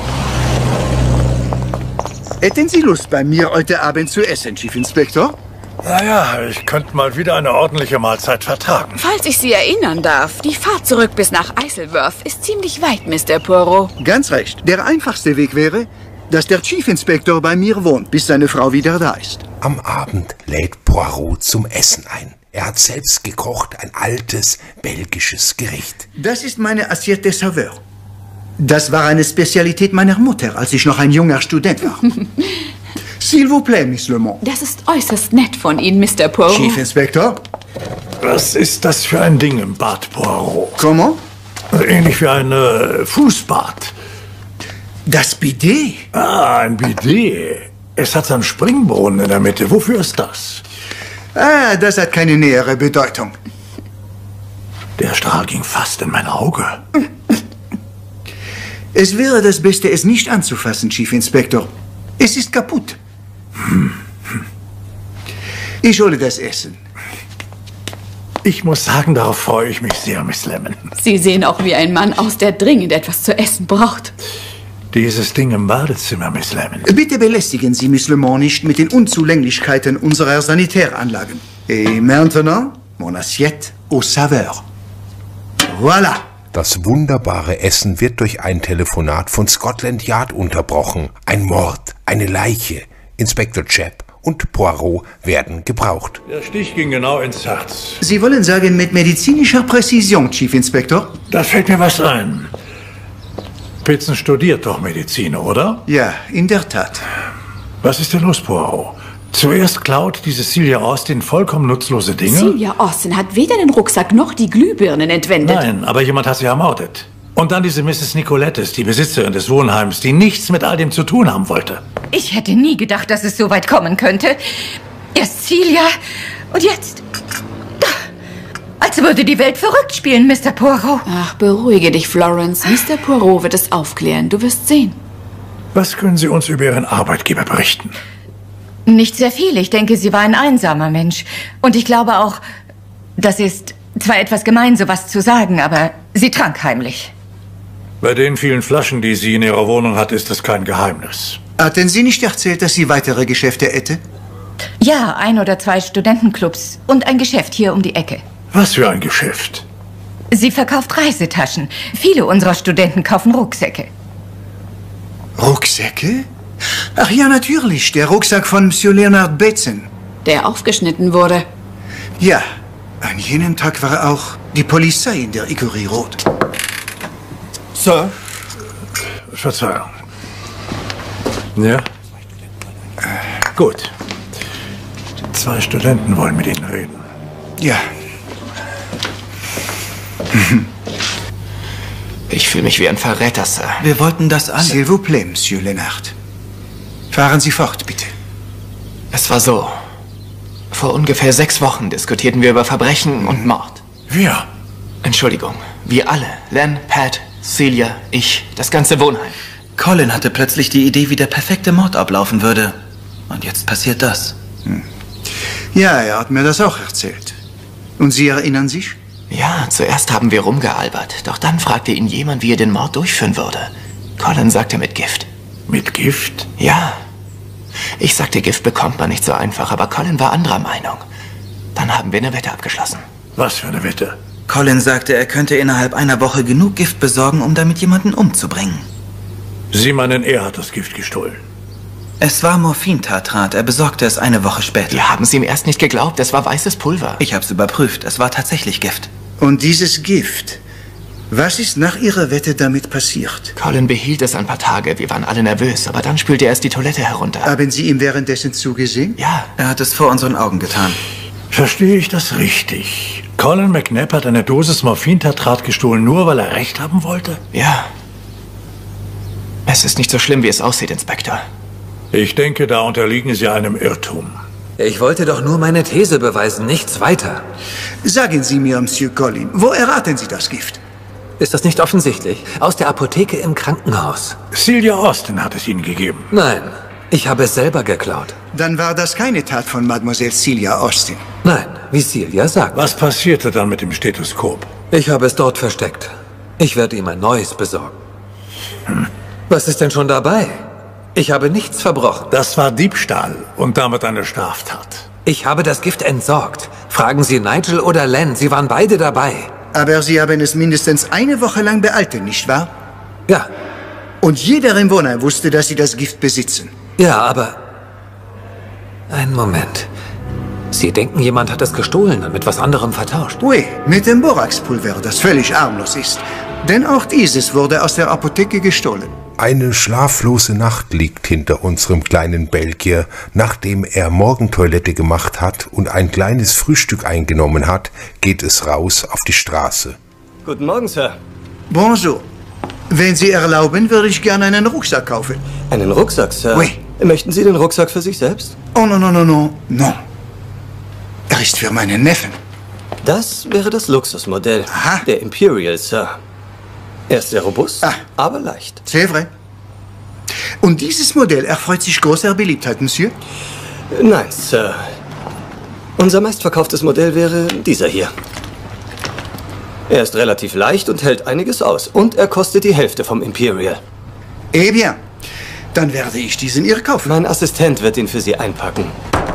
Hätten Sie Lust, bei mir heute Abend zu essen, Chief Inspector? Naja, ich könnte mal wieder eine ordentliche Mahlzeit vertragen. Falls ich Sie erinnern darf, die Fahrt zurück bis nach Isleworth ist ziemlich weit, Mister Poirot. Ganz recht. Der einfachste Weg wäre, dass der Chief Inspector bei mir wohnt, bis seine Frau wieder da ist. Am Abend lädt Poirot zum Essen ein. Er hat selbst gekocht, ein altes belgisches Gericht. Das ist meine Assiette Sauveur. Das war eine Spezialität meiner Mutter, als ich noch ein junger Student war. S'il vous plaît, Miss Le Mans. Das ist äußerst nett von Ihnen, Mister Poirot. Chief Inspector? Was ist das für ein Ding im Bad, Poirot? Comment? Ähnlich wie ein äh, Fußbad. Das Bidet? Ah, ein Bidet. Es hat so einen Springbrunnen in der Mitte. Wofür ist das? Ah, das hat keine nähere Bedeutung. Der Strahl ging fast in mein Auge. Es wäre das Beste, es nicht anzufassen, Chief Inspector. Es ist kaputt. Hm. Ich hole das Essen. Ich muss sagen, darauf freue ich mich sehr, Miss Lemon. Sie sehen auch wie ein Mann aus, der dringend etwas zu essen braucht. Dieses Ding im Badezimmer, Miss Lemon. Bitte belästigen Sie Miss Le Mans nicht mit den Unzulänglichkeiten unserer Sanitäranlagen. Et maintenant, mon assiette aux saveurs. Voilà. Das wunderbare Essen wird durch ein Telefonat von Scotland Yard unterbrochen. Ein Mord, eine Leiche. Inspektor Jeb und Poirot werden gebraucht. Der Stich ging genau ins Herz. Sie wollen sagen mit medizinischer Präzision, Chief Inspector? Da fällt mir was ein. Pitzen studiert doch Medizin, oder? Ja, in der Tat. Was ist denn los, Poirot? Zuerst klaut diese Celia Austin vollkommen nutzlose Dinge. Celia Austin hat weder den Rucksack noch die Glühbirnen entwendet. Nein, aber jemand hat sie ermordet. Und dann diese Misses Nicolettes, die Besitzerin des Wohnheims, die nichts mit all dem zu tun haben wollte. Ich hätte nie gedacht, dass es so weit kommen könnte. Erst Celia und jetzt... Als würde die Welt verrückt spielen, Mister Poirot. Ach, beruhige dich, Florence. Mister Poirot wird es aufklären. Du wirst sehen. Was können Sie uns über Ihren Arbeitgeber berichten? Nicht sehr viel. Ich denke, sie war ein einsamer Mensch. Und ich glaube auch, das ist zwar etwas gemein, sowas zu sagen, aber sie trank heimlich. Bei den vielen Flaschen, die sie in ihrer Wohnung hat, ist das kein Geheimnis. Hatten Sie nicht erzählt, dass sie weitere Geschäfte hätte? Ja, ein oder zwei Studentenclubs und ein Geschäft hier um die Ecke. Was für ein Geschäft? Sie verkauft Reisetaschen. Viele unserer Studenten kaufen Rucksäcke. Rucksäcke? Ach ja, natürlich. Der Rucksack von Monsieur Leonard Bateson. Der aufgeschnitten wurde. Ja, an jenem Tag war auch die Polizei in der Écurie Rot. Sir? Verzeihung. Ja? Gut. Zwei Studenten wollen mit Ihnen reden. Ja. Ich fühle mich wie ein Verräter, Sir. Wir wollten das alle. S'il vous plaît, Monsieur Leonard. Fahren Sie fort, bitte. Es war so. Vor ungefähr sechs Wochen diskutierten wir über Verbrechen und Mord. Wir? Entschuldigung. Wir alle. Len, Pat, Celia, ich, das ganze Wohnheim. Colin hatte plötzlich die Idee, wie der perfekte Mord ablaufen würde. Und jetzt passiert das. Hm. Ja, er hat mir das auch erzählt. Und Sie erinnern sich? Ja, zuerst haben wir rumgealbert. Doch dann fragte ihn jemand, wie er den Mord durchführen würde. Colin sagte mit Gift. Mit Gift? Ja. Ich sagte, Gift bekommt man nicht so einfach, aber Colin war anderer Meinung. Dann haben wir eine Wette abgeschlossen. Was für eine Wette? Colin sagte, er könnte innerhalb einer Woche genug Gift besorgen, um damit jemanden umzubringen. Sie meinen, er hat das Gift gestohlen? Es war Morphintatrat. Er besorgte es eine Woche später. Wir haben es ihm erst nicht geglaubt. Es war weißes Pulver. Ich habe es überprüft. Es war tatsächlich Gift. Und dieses Gift, was ist nach Ihrer Wette damit passiert? Colin behielt es ein paar Tage. Wir waren alle nervös. Aber dann spülte er es die Toilette herunter. Haben Sie ihm währenddessen zugesehen? Ja. Er hat es vor unseren Augen getan. Verstehe ich das richtig? Colin McNabb hat eine Dosis Morphintatrat gestohlen, nur weil er Recht haben wollte? Ja. Es ist nicht so schlimm, wie es aussieht, Inspektor. Ich denke, da unterliegen Sie einem Irrtum. Ich wollte doch nur meine These beweisen, nichts weiter. Sagen Sie mir, Monsieur Colin, wo erraten Sie das Gift? Ist das nicht offensichtlich? Aus der Apotheke im Krankenhaus. Celia Austin hat es Ihnen gegeben. Nein, ich habe es selber geklaut. Dann war das keine Tat von Mademoiselle Celia Austin. Nein, wie Celia sagt. Was passierte dann mit dem Stethoskop? Ich habe es dort versteckt. Ich werde ihm ein neues besorgen. Hm. Was ist denn schon dabei? Ich habe nichts verbrochen. Das war Diebstahl und damit eine Straftat. Ich habe das Gift entsorgt. Fragen Sie Nigel oder Len, sie waren beide dabei. Aber Sie haben es mindestens eine Woche lang behalten, nicht wahr? Ja. Und jeder im Wohnheim wusste, dass Sie das Gift besitzen. Ja, aber... Einen Moment. Sie denken, jemand hat es gestohlen und mit was anderem vertauscht? Oui, mit dem Boraxpulver, das völlig harmlos ist. Denn auch dieses wurde aus der Apotheke gestohlen. Eine schlaflose Nacht liegt hinter unserem kleinen Belgier. Nachdem er Morgentoilette gemacht hat und ein kleines Frühstück eingenommen hat, geht es raus auf die Straße. Guten Morgen, Sir. Bonjour. Wenn Sie erlauben, würde ich gerne einen Rucksack kaufen. Einen Rucksack, Sir? Oui. Möchten Sie den Rucksack für sich selbst? Oh, no, no, no, no. No. Er ist für meinen Neffen. Das wäre das Luxusmodell. Aha. Der Imperial, Sir. Er ist sehr robust, ah. aber leicht. C'est vrai. Und dieses Modell erfreut sich großer Beliebtheit, Monsieur? Nein, Sir. Unser meistverkauftes Modell wäre dieser hier. Er ist relativ leicht und hält einiges aus. Und er kostet die Hälfte vom Imperial. Eh bien, dann werde ich diesen ihr kaufen. Mein Assistent wird ihn für Sie einpacken.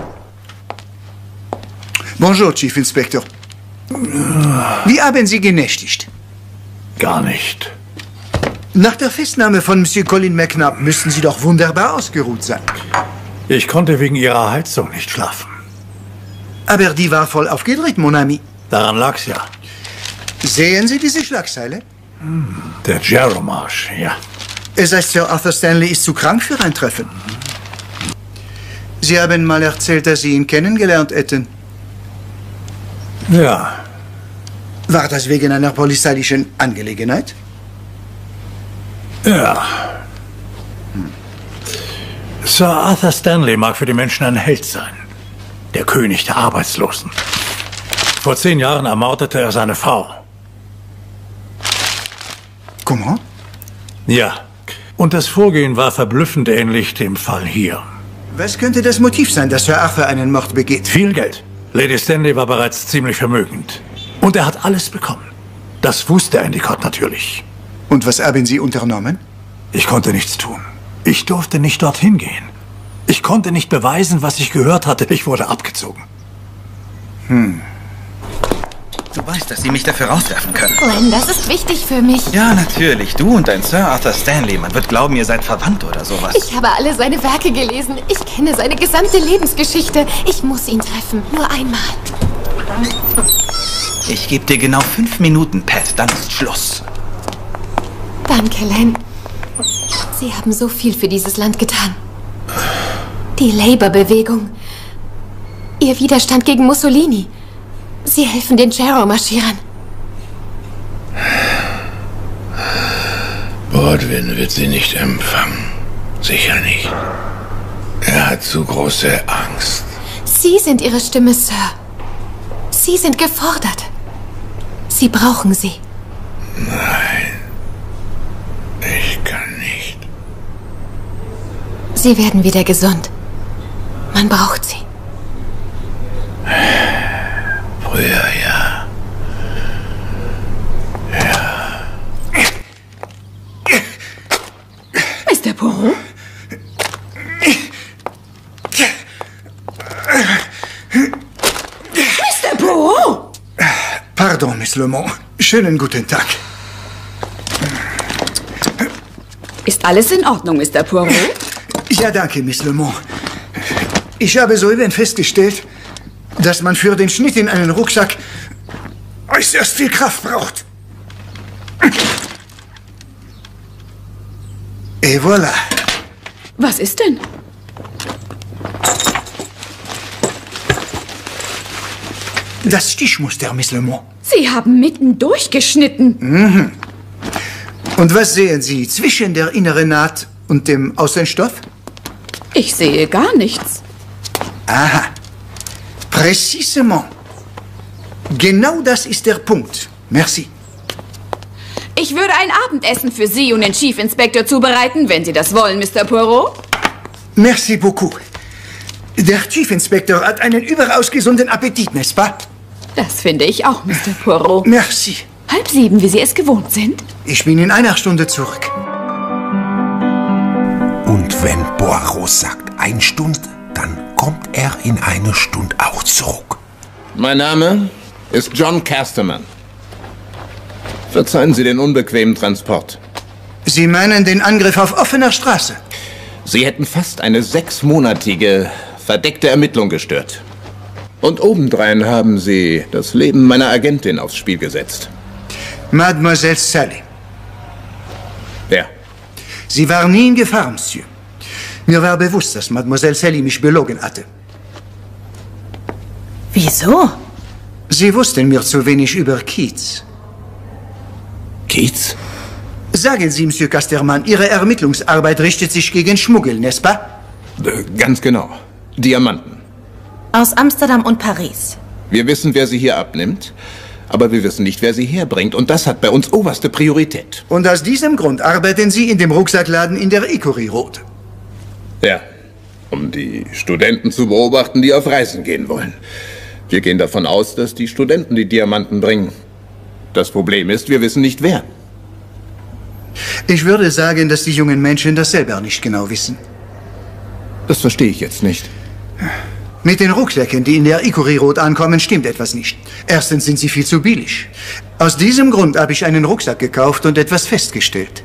Bonjour, Chief Inspector. Wie haben Sie genächtigt? Gar nicht. Nach der Festnahme von Monsieur Colin McNabb müssten Sie doch wunderbar ausgeruht sein. Ich konnte wegen Ihrer Heizung nicht schlafen. Aber die war voll aufgedreht, mon ami. Daran lag's ja. Sehen Sie diese Schlagzeile? Hm, der Jeromarsch, ja. Es heißt, Sir Arthur Stanley ist zu krank für ein Treffen. Sie haben mal erzählt, dass Sie ihn kennengelernt hätten. Ja. War das wegen einer polizeilichen Angelegenheit? Ja. Hm. Sir Arthur Stanley mag für die Menschen ein Held sein. Der König der Arbeitslosen. Vor zehn Jahren ermordete er seine Frau. Comment? Ja. Und das Vorgehen war verblüffend ähnlich dem Fall hier. Was könnte das Motiv sein, dass Sir Arthur einen Mord begeht? Viel Geld. Lady Stanley war bereits ziemlich vermögend. Und er hat alles bekommen. Das wusste Endicott natürlich. Und was haben Sie unternommen? Ich konnte nichts tun. Ich durfte nicht dorthin gehen. Ich ich konnte nicht beweisen, was ich gehört hatte. Ich wurde abgezogen. Hm. Du weißt, dass sie mich dafür rauswerfen können. Glenn, das ist wichtig für mich. Ja, natürlich. Du und dein Sir Arthur Stanley. Man wird glauben, ihr seid verwandt oder sowas. Ich habe alle seine Werke gelesen. Ich kenne seine gesamte Lebensgeschichte. Ich muss ihn treffen. Nur einmal. Ich gebe dir genau fünf Minuten, Pat. Dann ist Schluss. Danke, Len. Sie haben so viel für dieses Land getan. Die Labour-Bewegung. Ihr Widerstand gegen Mussolini. Sie helfen den Jarrow-Marschierern. Baldwin wird sie nicht empfangen. Sicher nicht. Er hat zu große Angst. Sie sind Ihre Stimme, Sir. Sie sind gefordert. Sie brauchen sie. Nein. Ich kann nicht. Sie werden wieder gesund. Man braucht sie. Früher, ja. Ja. Mister Poirot? Mister Poirot! Pardon, Miss Lemont. Schönen guten Tag. Ist alles in Ordnung, Mister Poirot? Ja, danke, Miss Lemont. Ich habe soeben festgestellt, dass man für den Schnitt in einen Rucksack äußerst viel Kraft braucht. Et voilà. Was ist denn? Das Stichmuster, Miss Lemont. Sie haben mitten durchgeschnitten. Mhm. Und was sehen Sie zwischen der inneren Naht und dem Außenstoff? Ich sehe gar nichts. Aha. Précisément. Genau das ist der Punkt. Merci. Ich würde ein Abendessen für Sie und den Chief Inspector zubereiten, wenn Sie das wollen, Mister Poirot. Merci beaucoup. Der Chief Inspector hat einen überaus gesunden Appetit, n'est-ce pas? Das finde ich auch, Mister Poirot. Merci. Halb sieben, wie Sie es gewohnt sind? Ich bin in einer Stunde zurück. Und wenn Poirot sagt eine Stunde, dann kommt er in einer Stunde auch zurück. Mein Name ist John Casterman. Verzeihen Sie den unbequemen Transport. Sie meinen den Angriff auf offener Straße? Sie hätten fast eine sechsmonatige verdeckte Ermittlung gestört. Und obendrein haben Sie das Leben meiner Agentin aufs Spiel gesetzt. Mademoiselle Sally. Ja. Sie war nie in Gefahr, Monsieur. Mir war bewusst, dass Mademoiselle Sally mich belogen hatte. Wieso? Sie wussten mir zu wenig über Keats. Keats? Sagen Sie, Monsieur Casterman, Ihre Ermittlungsarbeit richtet sich gegen Schmuggel, n'est-ce pas? Äh, ganz genau. Diamanten. Aus Amsterdam und Paris. Wir wissen, wer sie hier abnimmt, aber wir wissen nicht, wer sie herbringt. Und das hat bei uns oberste Priorität. Und aus diesem Grund arbeiten Sie in dem Rucksackladen in der Ecurie Road. Ja, um die Studenten zu beobachten, die auf Reisen gehen wollen. Wir gehen davon aus, dass die Studenten die Diamanten bringen. Das Problem ist, wir wissen nicht, wer. Ich würde sagen, dass die jungen Menschen das selber nicht genau wissen. Das verstehe ich jetzt nicht. Mit den Rucksäcken, die in der Ecurie Road ankommen, stimmt etwas nicht. Erstens sind sie viel zu billig. Aus diesem Grund habe ich einen Rucksack gekauft und etwas festgestellt.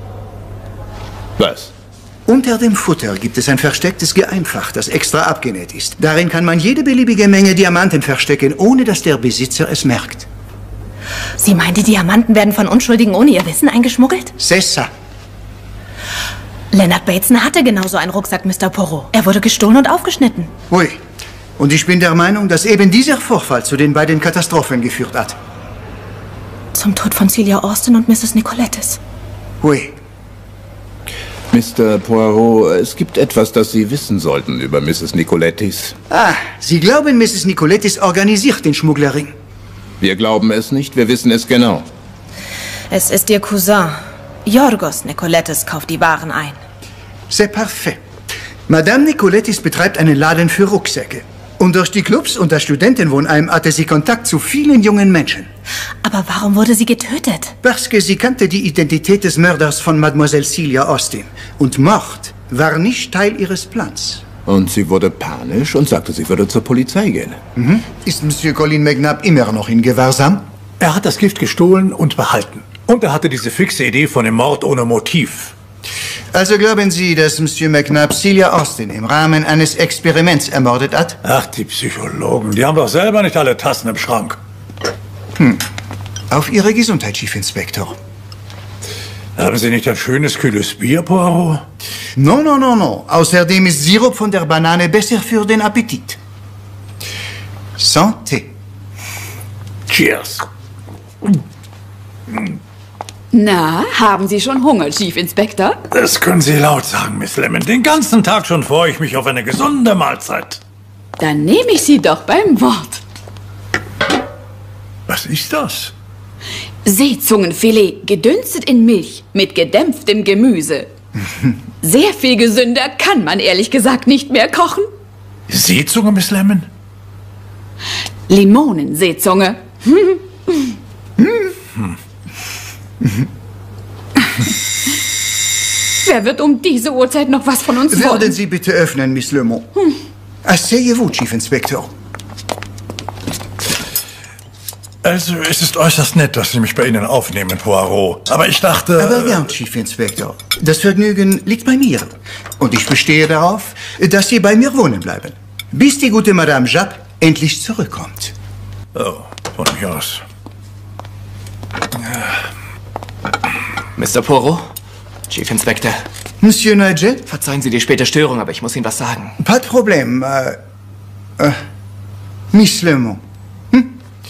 Was? Unter dem Futter gibt es ein verstecktes Geheimfach, das extra abgenäht ist. Darin kann man jede beliebige Menge Diamanten verstecken, ohne dass der Besitzer es merkt. Sie meinen, die Diamanten werden von Unschuldigen ohne ihr Wissen eingeschmuggelt? C'est ça. Leonard Bateson hatte genauso einen Rucksack, Mister Poirot. Er wurde gestohlen und aufgeschnitten. Ui. Und ich bin der Meinung, dass eben dieser Vorfall zu den beiden Katastrophen geführt hat. Zum Tod von Celia Austin und Misses Nicolettis. Ui. Mister Poirot, es gibt etwas, das Sie wissen sollten über Misses Nicolettis. Ah, Sie glauben, Misses Nicolettis organisiert den Schmugglerring? Wir glauben es nicht, wir wissen es genau. Es ist Ihr Cousin. Yorgos Nicolettis kauft die Waren ein. C'est parfait. Madame Nicolettis betreibt einen Laden für Rucksäcke. Und durch die Clubs und das Studentenwohnheim hatte sie Kontakt zu vielen jungen Menschen. Aber warum wurde sie getötet? Parce que sie kannte die Identität des Mörders von Mademoiselle Celia Austin. Und Mord war nicht Teil ihres Plans. Und sie wurde panisch und sagte, sie würde zur Polizei gehen. Mhm. Ist Monsieur Colin McNabb immer noch in Gewahrsam? Er hat das Gift gestohlen und behalten. Und er hatte diese fixe Idee von dem Mord ohne Motiv. Also glauben Sie, dass Monsieur McNabb Celia Austin im Rahmen eines Experiments ermordet hat? Ach, die Psychologen, die haben doch selber nicht alle Tassen im Schrank. Hm. Auf Ihre Gesundheit, Chief Inspector. Haben Sie nicht ein schönes, kühles Bier, Poirot? No, no, no, no. Außerdem ist Sirup von der Banane besser für den Appetit. Santé. Cheers. Na, haben Sie schon Hunger, Chief Inspector? Das können Sie laut sagen, Miss Lemon. Den ganzen Tag schon freue ich mich auf eine gesunde Mahlzeit. Dann nehme ich Sie doch beim Wort. Was ist das? Seezungenfilet, gedünstet in Milch, mit gedämpftem Gemüse. Sehr viel gesünder kann man ehrlich gesagt nicht mehr kochen. Seezunge, Miss Lemon? Limonenseezunge. Hm. Wer wird um diese Uhrzeit noch was von uns wollen? Würden Sie bitte öffnen, Miss Lemon? Hm. Asseyez-vous, Chief Inspector. Also, es ist äußerst nett, dass Sie mich bei Ihnen aufnehmen, Poirot. Aber ich dachte... Aber gern, Chief Inspector. Das Vergnügen liegt bei mir. Und ich bestehe darauf, dass Sie bei mir wohnen bleiben. Bis die gute Madame Japp endlich zurückkommt. Oh, von mir aus. Mister Poirot? Chief Inspector? Monsieur Nigel? Verzeihen Sie die späte Störung, aber ich muss Ihnen was sagen. Pas de problème. Äh, äh, Miss Lemon. Hm?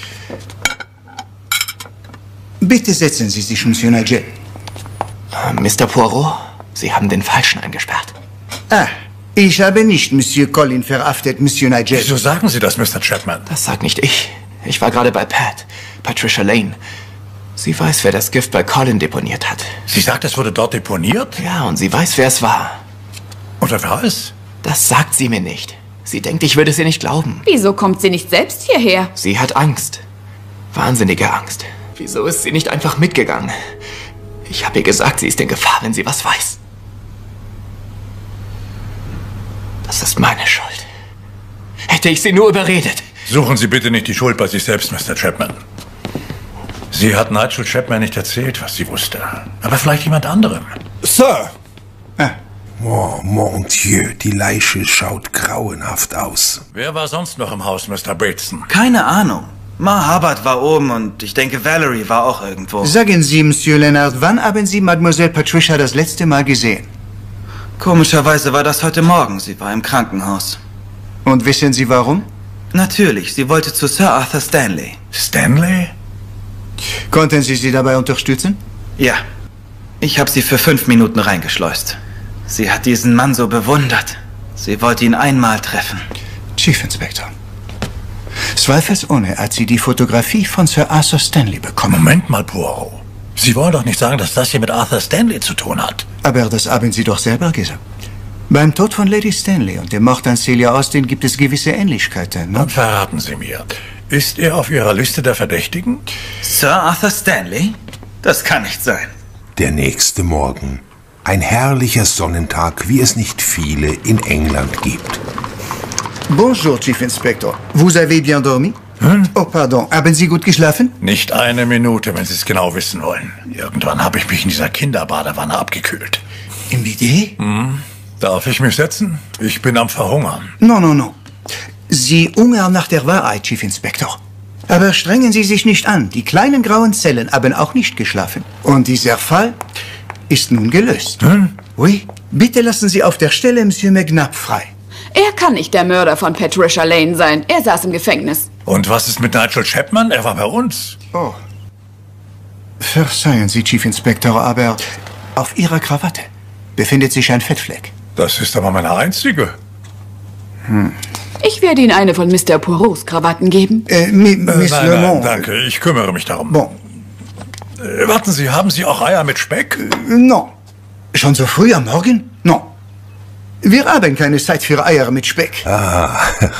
Bitte setzen Sie sich, Monsieur Nigel. Mister Poirot, Sie haben den Falschen eingesperrt. Ah, ich habe nicht Monsieur Colin verhaftet, Monsieur Nigel. Wieso sagen Sie das, Mister Chapman? Das sag nicht ich. Ich war gerade bei Pat, Patricia Lane. Sie weiß, wer das Gift bei Colin deponiert hat. Sie sagt, es wurde dort deponiert? Ja, und sie weiß, wer es war. Und wer war es? Das sagt sie mir nicht. Sie denkt, ich würde es ihr nicht glauben. Wieso kommt sie nicht selbst hierher? Sie hat Angst. Wahnsinnige Angst. Wieso ist sie nicht einfach mitgegangen? Ich habe ihr gesagt, sie ist in Gefahr, wenn sie was weiß. Das ist meine Schuld. Hätte ich sie nur überredet. Suchen Sie bitte nicht die Schuld bei sich selbst, Mister Chapman. Sie hat Nigel Chapman nicht erzählt, was sie wusste. Aber vielleicht jemand anderem. Sir! Ah. Oh, mon Dieu, die Leiche schaut grauenhaft aus. Wer war sonst noch im Haus, Mister Bateson? Keine Ahnung. Ma Hubbard war oben und ich denke, Valerie war auch irgendwo. Sagen Sie, Monsieur Leonard, wann haben Sie Mademoiselle Patricia das letzte Mal gesehen? Komischerweise war das heute Morgen. Sie war im Krankenhaus. Und wissen Sie warum? Natürlich, sie wollte zu Sir Arthur Stanley. Stanley? Konnten Sie sie dabei unterstützen? Ja. Ich habe sie für fünf Minuten reingeschleust. Sie hat diesen Mann so bewundert. Sie wollte ihn einmal treffen. Chief Inspector. Zweifelsohne hat sie die Fotografie von Sir Arthur Stanley bekommen. Moment mal, Poirot. Sie wollen doch nicht sagen, dass das hier mit Arthur Stanley zu tun hat. Aber das haben Sie doch selber gesagt. Beim Tod von Lady Stanley und dem Mord an Celia Austin gibt es gewisse Ähnlichkeiten, ne? Dann verraten Sie mir. Ist er auf Ihrer Liste der Verdächtigen? Sir Arthur Stanley? Das kann nicht sein. Der nächste Morgen. Ein herrlicher Sonnentag, wie es nicht viele in England gibt. Bonjour, Chief Inspector. Vous avez bien dormi? Hm? Oh, pardon. Haben Sie gut geschlafen? Nicht eine Minute, wenn Sie es genau wissen wollen. Irgendwann habe ich mich in dieser Kinderbadewanne abgekühlt. Im Bidet? Hm. Darf ich mich setzen? Ich bin am Verhungern. No, no, no. Sie hungern nach der Wahrheit, Chief Inspector. Aber strengen Sie sich nicht an. Die kleinen grauen Zellen haben auch nicht geschlafen. Und dieser Fall ist nun gelöst. Hm? Oui. Bitte lassen Sie auf der Stelle Monsieur McNabb frei. Er kann nicht der Mörder von Patricia Lane sein. Er saß im Gefängnis. Und was ist mit Nigel Chapman? Er war bei uns. Oh. Verzeihen Sie, Chief Inspector, aber auf Ihrer Krawatte befindet sich ein Fettfleck. Das ist aber meine einzige. Hm. Ich werde Ihnen eine von Mister Poirots Krawatten geben. Äh, mi, Miss nein, Le nein, Mans. danke. Ich kümmere mich darum. Bon. Äh, warten Sie, haben Sie auch Eier mit Speck? Äh, no. Schon so früh am Morgen? No. Wir haben keine Zeit für Eier mit Speck. Ah,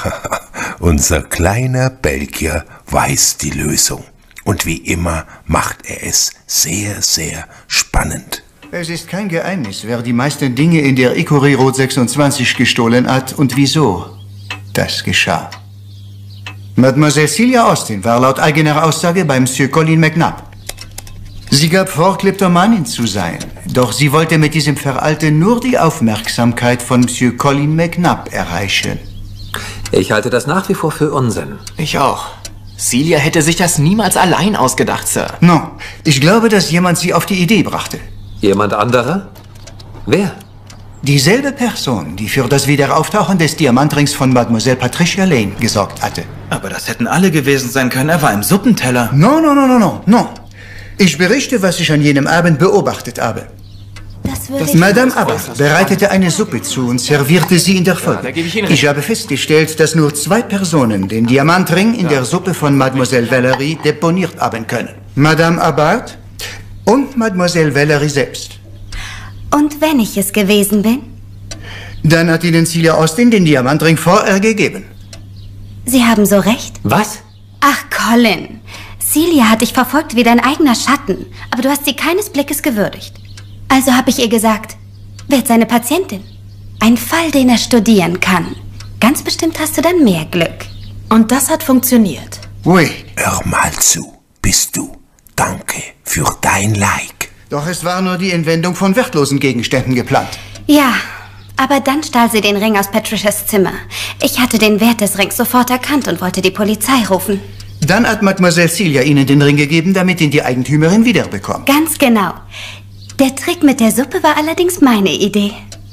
unser kleiner Belgier weiß die Lösung. Und wie immer macht er es sehr, sehr spannend. Es ist kein Geheimnis, wer die meisten Dinge in der Ecurie Route sechsundzwanzig gestohlen hat und wieso das geschah. Mademoiselle Celia Austin war laut eigener Aussage bei Monsieur Colin McNabb. Sie gab vor, Kleptomanin zu sein, doch sie wollte mit diesem Verhalten nur die Aufmerksamkeit von Monsieur Colin McNabb erreichen. Ich halte das nach wie vor für Unsinn. Ich auch. Celia hätte sich das niemals allein ausgedacht, Sir. No, ich glaube, dass jemand sie auf die Idee brachte. Jemand anderer? Wer? Dieselbe Person, die für das Wiederauftauchen des Diamantrings von Mademoiselle Patricia Lane gesorgt hatte. Aber das hätten alle gewesen sein können. Er war im Suppenteller. No, no, no, no, no, no. Ich berichte, was ich an jenem Abend beobachtet habe. Das Madame Abbott bereitete eine Suppe zu und servierte sie in der Folge. Ja, ich, ich habe festgestellt, dass nur zwei Personen den Diamantring in ja. der Suppe von Mademoiselle Valerie deponiert haben können. Madame Abbott und Mademoiselle Valerie selbst. Und wenn ich es gewesen bin? Dann hat Ihnen Celia Austin den Diamantring vorher gegeben. Sie haben so recht. Was? Ach, Colin. Celia hat dich verfolgt wie dein eigener Schatten, aber du hast sie keines Blickes gewürdigt. Also habe ich ihr gesagt, werd seine Patientin. Ein Fall, den er studieren kann. Ganz bestimmt hast du dann mehr Glück. Und das hat funktioniert. Ui. Hör mal zu, bist du. Danke für dein Like. Doch es war nur die Entwendung von wertlosen Gegenständen geplant. Ja, aber dann stahl sie den Ring aus Patricias Zimmer. Ich hatte den Wert des Rings sofort erkannt und wollte die Polizei rufen. Dann hat Mademoiselle Celia Ihnen den Ring gegeben, damit ihn die Eigentümerin wiederbekommt. Ganz genau. Der Trick mit der Suppe war allerdings meine Idee.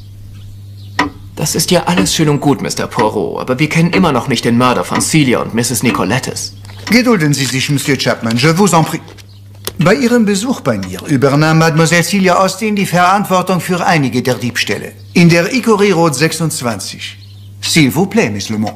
Das ist ja alles schön und gut, Mister Poirot, aber wir kennen immer noch nicht den Mörder von Celia und Misses Nicolettes. Gedulden Sie sich, Monsieur Chapman, je vous en prie. Bei Ihrem Besuch bei mir übernahm Mademoiselle Celia Austin die Verantwortung für einige der Diebstähle. In der Ecurie Route sechsundzwanzig. S'il vous plaît, Miss Le Mans.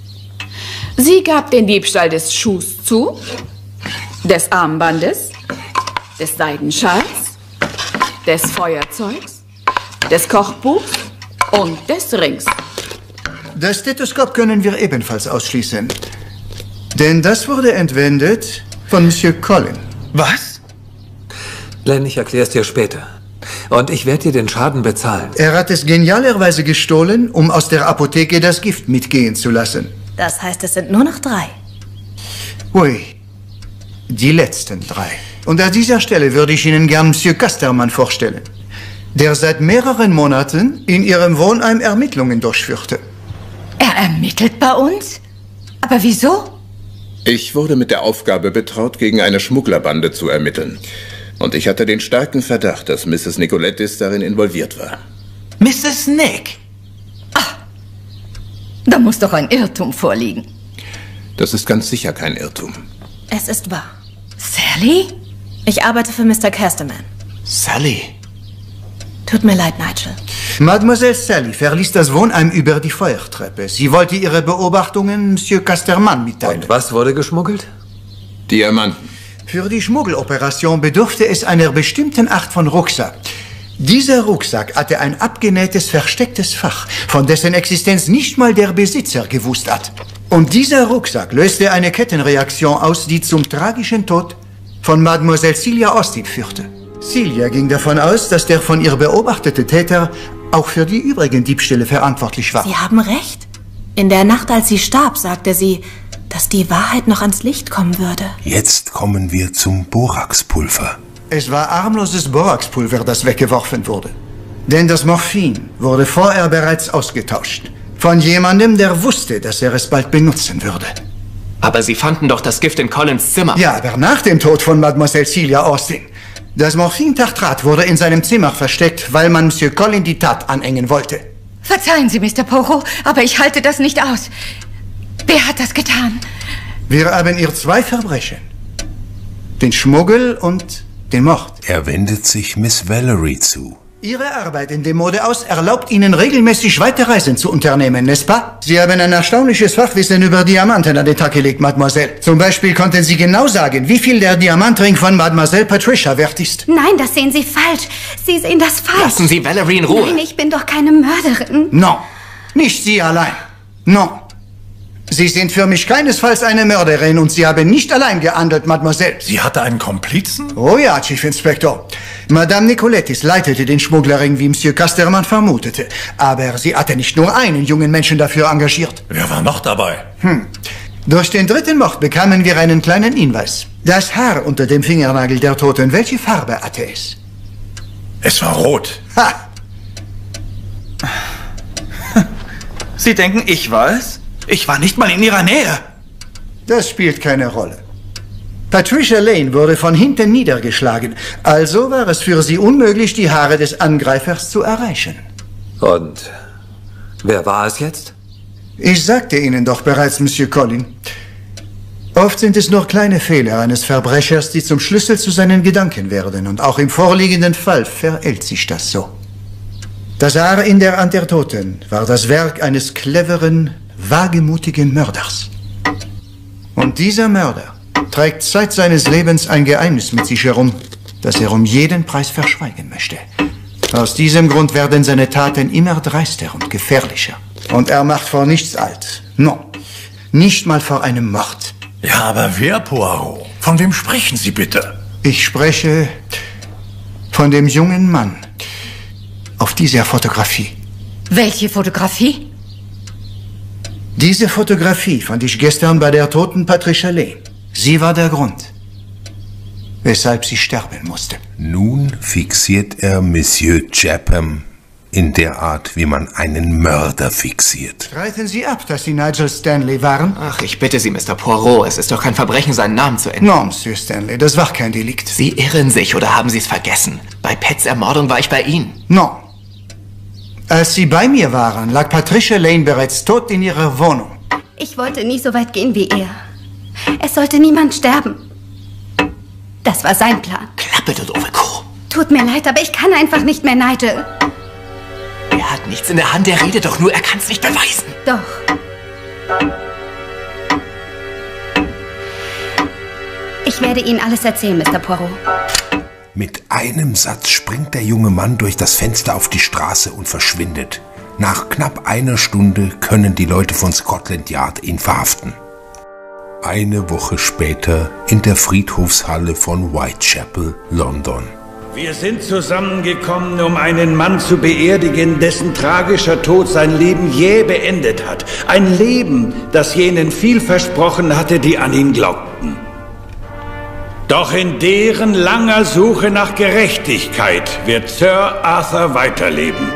Sie gab den Diebstahl des Schuhs zu, des Armbandes, des Seidenschals, des Feuerzeugs, des Kochbuchs und des Rings. Das Stethoskop können wir ebenfalls ausschließen. Denn das wurde entwendet von Monsieur Colin. Was? Len, ich erklär's dir später. Und ich werde dir den Schaden bezahlen. Er hat es genialerweise gestohlen, um aus der Apotheke das Gift mitgehen zu lassen. Das heißt, es sind nur noch drei. Ui, die letzten drei. Und an dieser Stelle würde ich Ihnen gern Monsieur Casterman vorstellen, der seit mehreren Monaten in Ihrem Wohnheim Ermittlungen durchführte. Er ermittelt bei uns? Aber wieso? Ich wurde mit der Aufgabe betraut, gegen eine Schmugglerbande zu ermitteln. Und ich hatte den starken Verdacht, dass Misses Nicolettis darin involviert war. Misses Nick? Da muss doch ein Irrtum vorliegen. Das ist ganz sicher kein Irrtum. Es ist wahr. Sally? Ich arbeite für Mister Casterman. Sally? Tut mir leid, Nigel. Mademoiselle Sally verließ das Wohnheim über die Feuertreppe. Sie wollte ihre Beobachtungen Monsieur Casterman mitteilen. Und was wurde geschmuggelt? Diamanten. Für die Schmuggeloperation bedurfte es einer bestimmten Art von Rucksack. Dieser Rucksack hatte ein abgenähtes, verstecktes Fach, von dessen Existenz nicht mal der Besitzer gewusst hat. Und dieser Rucksack löste eine Kettenreaktion aus, die zum tragischen Tod von Mademoiselle Celia Austin führte. Celia ging davon aus, dass der von ihr beobachtete Täter auch für die übrigen Diebstähle verantwortlich war. Sie haben recht. In der Nacht, als sie starb, sagte sie, dass die Wahrheit noch ans Licht kommen würde. Jetzt kommen wir zum Boraxpulver. Es war harmloses Boraxpulver, das weggeworfen wurde. Denn das Morphin wurde vorher bereits ausgetauscht. Von jemandem, der wusste, dass er es bald benutzen würde. Aber Sie fanden doch das Gift in Collins Zimmer. Ja, aber nach dem Tod von Mademoiselle Celia Austin. Das Morphintartrat wurde in seinem Zimmer versteckt, weil man Monsieur Colin die Tat anhängen wollte. Verzeihen Sie, Mister Poirot, aber ich halte das nicht aus. Wer hat das getan? Wir haben ihr zwei Verbrechen. Den Schmuggel und den Mord. Er wendet sich Miss Valerie zu. Ihre Arbeit in dem Modehaus erlaubt Ihnen regelmäßig weite Reisen zu unternehmen, n'est-ce pas? Sie haben ein erstaunliches Fachwissen über Diamanten an den Tag gelegt, Mademoiselle. Zum Beispiel konnten Sie genau sagen, wie viel der Diamantring von Mademoiselle Patricia wert ist. Nein, das sehen Sie falsch. Sie sehen das falsch. Lassen Sie Valerie in Ruhe. Nein, ich bin doch keine Mörderin. No, nicht Sie allein. No. Sie sind für mich keinesfalls eine Mörderin und Sie haben nicht allein gehandelt, Mademoiselle. Sie hatte einen Komplizen? Oh ja, Chief Inspector. Madame Nicolettis leitete den Schmugglerring, wie Monsieur Casterman vermutete. Aber sie hatte nicht nur einen jungen Menschen dafür engagiert. Wer war noch dabei? Hm. Durch den dritten Mord bekamen wir einen kleinen Hinweis. Das Haar unter dem Fingernagel der Toten, welche Farbe hatte es? Es war rot. Ha! Sie denken, ich war es? Ich war nicht mal in Ihrer Nähe. Das spielt keine Rolle. Patricia Lane wurde von hinten niedergeschlagen. Also war es für sie unmöglich, die Haare des Angreifers zu erreichen. Und wer war es jetzt? Ich sagte Ihnen doch bereits, Monsieur Collin. Oft sind es nur kleine Fehler eines Verbrechers, die zum Schlüssel zu seinen Gedanken werden. Und auch im vorliegenden Fall verhält sich das so. Das Haar in der Hand der Toten war das Werk eines cleveren, wagemutigen Mörders. Und dieser Mörder trägt seit seines Lebens ein Geheimnis mit sich herum, das er um jeden Preis verschweigen möchte. Aus diesem Grund werden seine Taten immer dreister und gefährlicher. Und er macht vor nichts alt. No, nicht mal vor einem Mord. Ja, aber wer, Poirot? Von wem sprechen Sie bitte? Ich spreche von dem jungen Mann auf dieser Fotografie. Welche Fotografie? Diese Fotografie fand ich gestern bei der toten Patricia Lane. Sie war der Grund, weshalb sie sterben musste. Nun fixiert er Monsieur Japham in der Art, wie man einen Mörder fixiert. Streiten Sie ab, dass Sie Nigel Stanley waren? Ach, ich bitte Sie, Mister Poirot, es ist doch kein Verbrechen, seinen Namen zu ändern. No, Monsieur Stanley, das war kein Delikt. Sie irren sich, oder haben Sie es vergessen? Bei Pets Ermordung war ich bei Ihnen. No. Als Sie bei mir waren, lag Patricia Lane bereits tot in ihrer Wohnung. Ich wollte nie so weit gehen wie er. Es sollte niemand sterben. Das war sein Plan. Klappe, du doofe Kuh. Tut mir leid, aber ich kann einfach nicht mehr, Nigel. Er hat nichts in der Hand, er redet doch nur, er kann es nicht beweisen. Doch. Ich werde Ihnen alles erzählen, Mister Poirot. Mit einem Satz springt der junge Mann durch das Fenster auf die Straße und verschwindet. Nach knapp einer Stunde können die Leute von Scotland Yard ihn verhaften. Eine Woche später in der Friedhofshalle von Whitechapel, London. Wir sind zusammengekommen, um einen Mann zu beerdigen, dessen tragischer Tod sein Leben jäh beendet hat. Ein Leben, das jenen viel versprochen hatte, die an ihn glaubten. Doch in deren langer Suche nach Gerechtigkeit wird Sir Arthur weiterleben.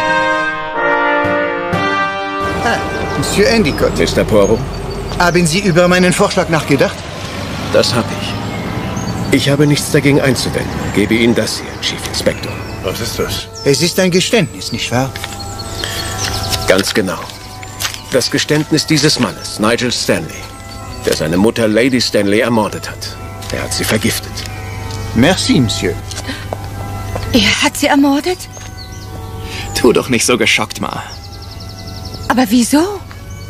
Ah, Monsieur Endicott. Mister Poirot? Haben Sie über meinen Vorschlag nachgedacht? Das habe ich. Ich habe nichts dagegen einzuwenden. Gebe Ihnen das hier, Chief Inspector. Was ist das? Es ist ein Geständnis, nicht wahr? Ganz genau. Das Geständnis dieses Mannes, Nigel Stanley, der seine Mutter Lady Stanley ermordet hat. Er hat sie vergiftet. Merci, Monsieur. Er hat sie ermordet? Tu doch nicht so geschockt, Ma. Aber wieso?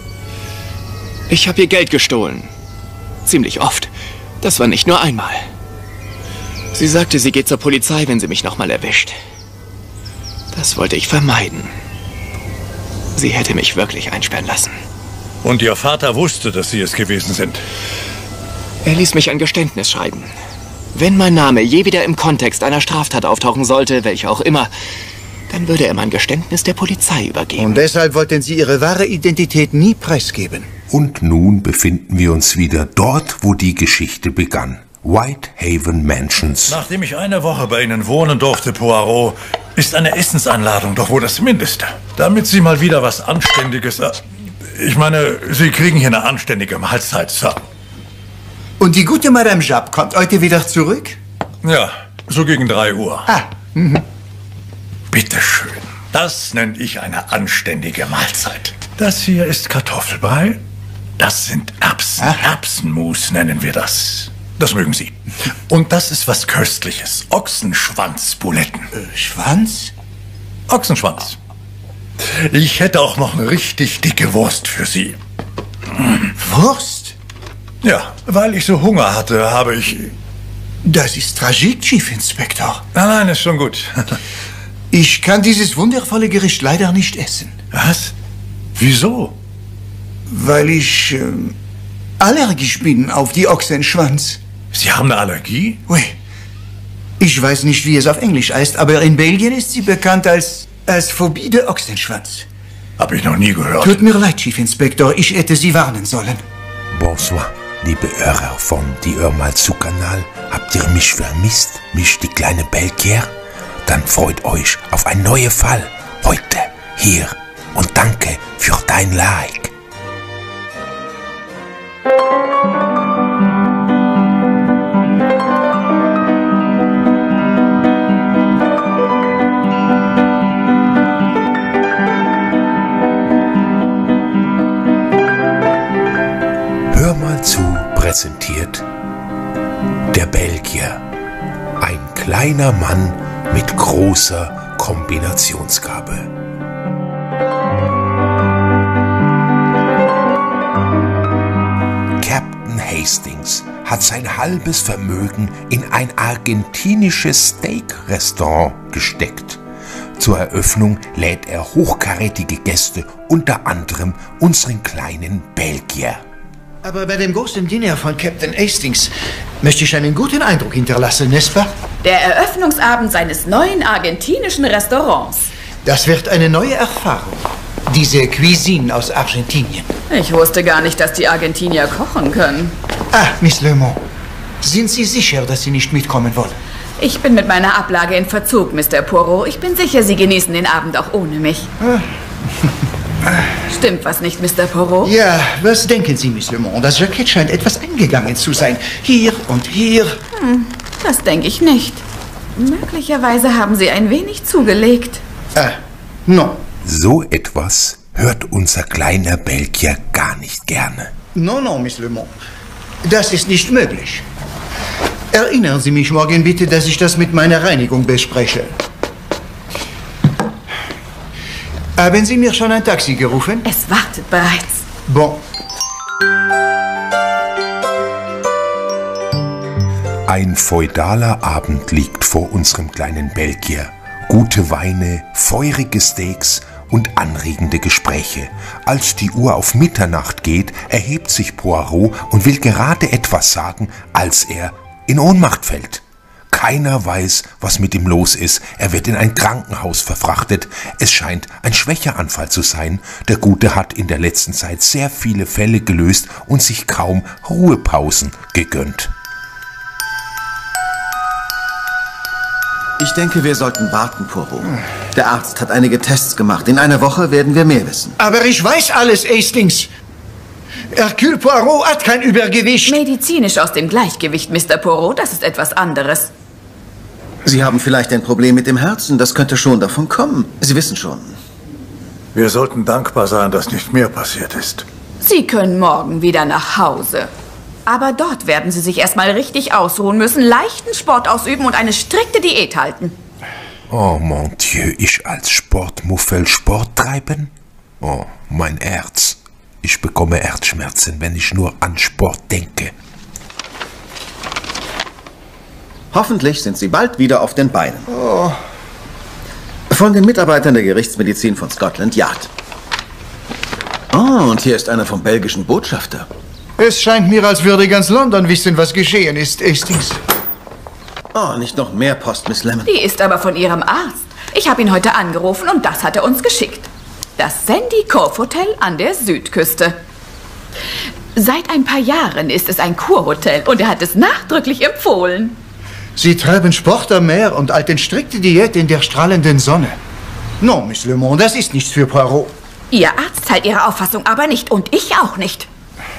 Ich habe ihr Geld gestohlen. Ziemlich oft. Das war nicht nur einmal. Sie sagte, sie geht zur Polizei, wenn sie mich nochmal erwischt. Das wollte ich vermeiden. Sie hätte mich wirklich einsperren lassen. Und Ihr Vater wusste, dass Sie es gewesen sind? Er ließ mich ein Geständnis schreiben. Wenn mein Name je wieder im Kontext einer Straftat auftauchen sollte, welche auch immer, dann würde er mein Geständnis der Polizei übergeben. Und deshalb wollten Sie Ihre wahre Identität nie preisgeben. Und nun befinden wir uns wieder dort, wo die Geschichte begann. Whitehaven Mansions. Nachdem ich eine Woche bei Ihnen wohnen durfte, Poirot, ist eine Essensanladung doch wohl das Mindeste. Damit Sie mal wieder was Anständiges... Äh, ich meine, Sie kriegen hier eine anständige Mahlzeit, Sir. Und die gute Madame Japp kommt heute wieder zurück? Ja, so gegen drei Uhr. Ah, mhm. Bitteschön. Das nenne ich eine anständige Mahlzeit. Das hier ist Kartoffelbrei. Das sind Erbsen. Ah. Erbsenmus nennen wir das. Das mögen Sie. Und das ist was Köstliches. Ochsenschwanzbuletten. Äh, Schwanz? Ochsenschwanz. Ich hätte auch noch eine richtig dicke Wurst für Sie. Wurst? Ja, weil ich so Hunger hatte, habe ich... Das ist Tragik, Chief Inspector. Nein, nein, ist schon gut. Ich kann dieses wundervolle Gericht leider nicht essen. Was? Wieso? Weil ich äh, allergisch bin auf die Ochsenschwanz. Sie haben eine Allergie? Oui. Ich weiß nicht, wie es auf Englisch heißt, aber in Belgien ist sie bekannt als, als Phobie de Ochsenschwanz. Hab ich noch nie gehört. Tut mir leid, Chief Inspector, ich hätte Sie warnen sollen. Bonsoir, liebe Hörer vom Die Hör mal zu Kanal. Habt ihr mich vermisst, mich die kleine Belgier? Dann freut euch auf einen neuen Fall heute hier und danke für dein Like. Hör mal zu präsentiert der Belgier, ein kleiner Mann mit großer Kombinationsgabe. Captain Hastings hat sein halbes Vermögen in ein argentinisches Steak-Restaurant gesteckt. Zur Eröffnung lädt er hochkarätige Gäste, unter anderem unseren kleinen Belgier. Aber bei dem großen Dinner von Captain Hastings möchte ich einen guten Eindruck hinterlassen, n'est-ce pas? Der Eröffnungsabend seines neuen argentinischen Restaurants. Das wird eine neue Erfahrung. Diese Cuisine aus Argentinien. Ich wusste gar nicht, dass die Argentinier kochen können. Ah, Miss Le Mans. Sind Sie sicher, dass Sie nicht mitkommen wollen? Ich bin mit meiner Ablage in Verzug, Mister Poirot. Ich bin sicher, Sie genießen den Abend auch ohne mich. Ah. Stimmt was nicht, Mister Poirot? Ja, was denken Sie, Miss Le Mans? Das Jackett scheint etwas eingegangen zu sein. Hier und hier. Hm, das denke ich nicht. Möglicherweise haben Sie ein wenig zugelegt. Ah, no. So etwas hört unser kleiner Belgier gar nicht gerne. No, no, Miss Le Mans. Das ist nicht möglich. Erinnern Sie mich morgen bitte, dass ich das mit meiner Reinigung bespreche. Haben Sie mir schon ein Taxi gerufen? Es wartet bereits. Bon. Ein feudaler Abend liegt vor unserem kleinen Belgier. Gute Weine, feurige Steaks und anregende Gespräche. Als die Uhr auf Mitternacht geht, erhebt sich Poirot und will gerade etwas sagen, als er in Ohnmacht fällt. Keiner weiß, was mit ihm los ist. Er wird in ein Krankenhaus verfrachtet. Es scheint ein Schwächeanfall zu sein. Der Gute hat in der letzten Zeit sehr viele Fälle gelöst und sich kaum Ruhepausen gegönnt. Ich denke, wir sollten warten, Poirot. Der Arzt hat einige Tests gemacht. In einer Woche werden wir mehr wissen. Aber ich weiß alles, Hastings. Hercule Poirot hat kein Übergewicht. Medizinisch aus dem Gleichgewicht, Mister Poirot, das ist etwas anderes. Sie haben vielleicht ein Problem mit dem Herzen. Das könnte schon davon kommen. Sie wissen schon. Wir sollten dankbar sein, dass nicht mehr passiert ist. Sie können morgen wieder nach Hause. Aber dort werden Sie sich erstmal richtig ausruhen müssen, leichten Sport ausüben und eine strikte Diät halten. Oh mon Dieu, ich als Sportmuffel Sport treiben? Oh, mein Herz. Ich bekomme Herzschmerzen, wenn ich nur an Sport denke. Hoffentlich sind Sie bald wieder auf den Beinen. Oh. Von den Mitarbeitern der Gerichtsmedizin von Scotland Yard. Oh, und hier ist einer vom belgischen Botschafter. Es scheint mir, als würde ganz London wissen, was geschehen ist, Hastings. Oh, nicht noch mehr Post, Miss Lemon. Die ist aber von Ihrem Arzt. Ich habe ihn heute angerufen und das hat er uns geschickt. Das Sandy Cove Hotel an der Südküste. Seit ein paar Jahren ist es ein Kurhotel und er hat es nachdrücklich empfohlen. Sie treiben Sport am Meer und halten strikte Diät in der strahlenden Sonne. Non, Miss Le Mans, das ist nichts für Poirot. Ihr Arzt teilt Ihre Auffassung aber nicht und ich auch nicht.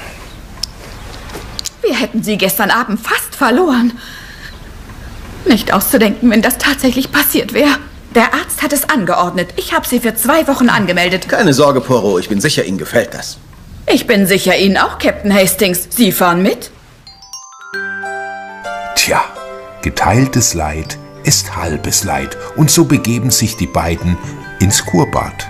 Wir hätten Sie gestern Abend fast verloren. Nicht auszudenken, wenn das tatsächlich passiert wäre. Der Arzt hat es angeordnet. Ich habe Sie für zwei Wochen angemeldet. Keine Sorge, Poirot. Ich bin sicher, Ihnen gefällt das. Ich bin sicher, Ihnen auch, Captain Hastings. Sie fahren mit? Tja, geteiltes Leid ist halbes Leid. Und so begeben sich die beiden ins Kurbad.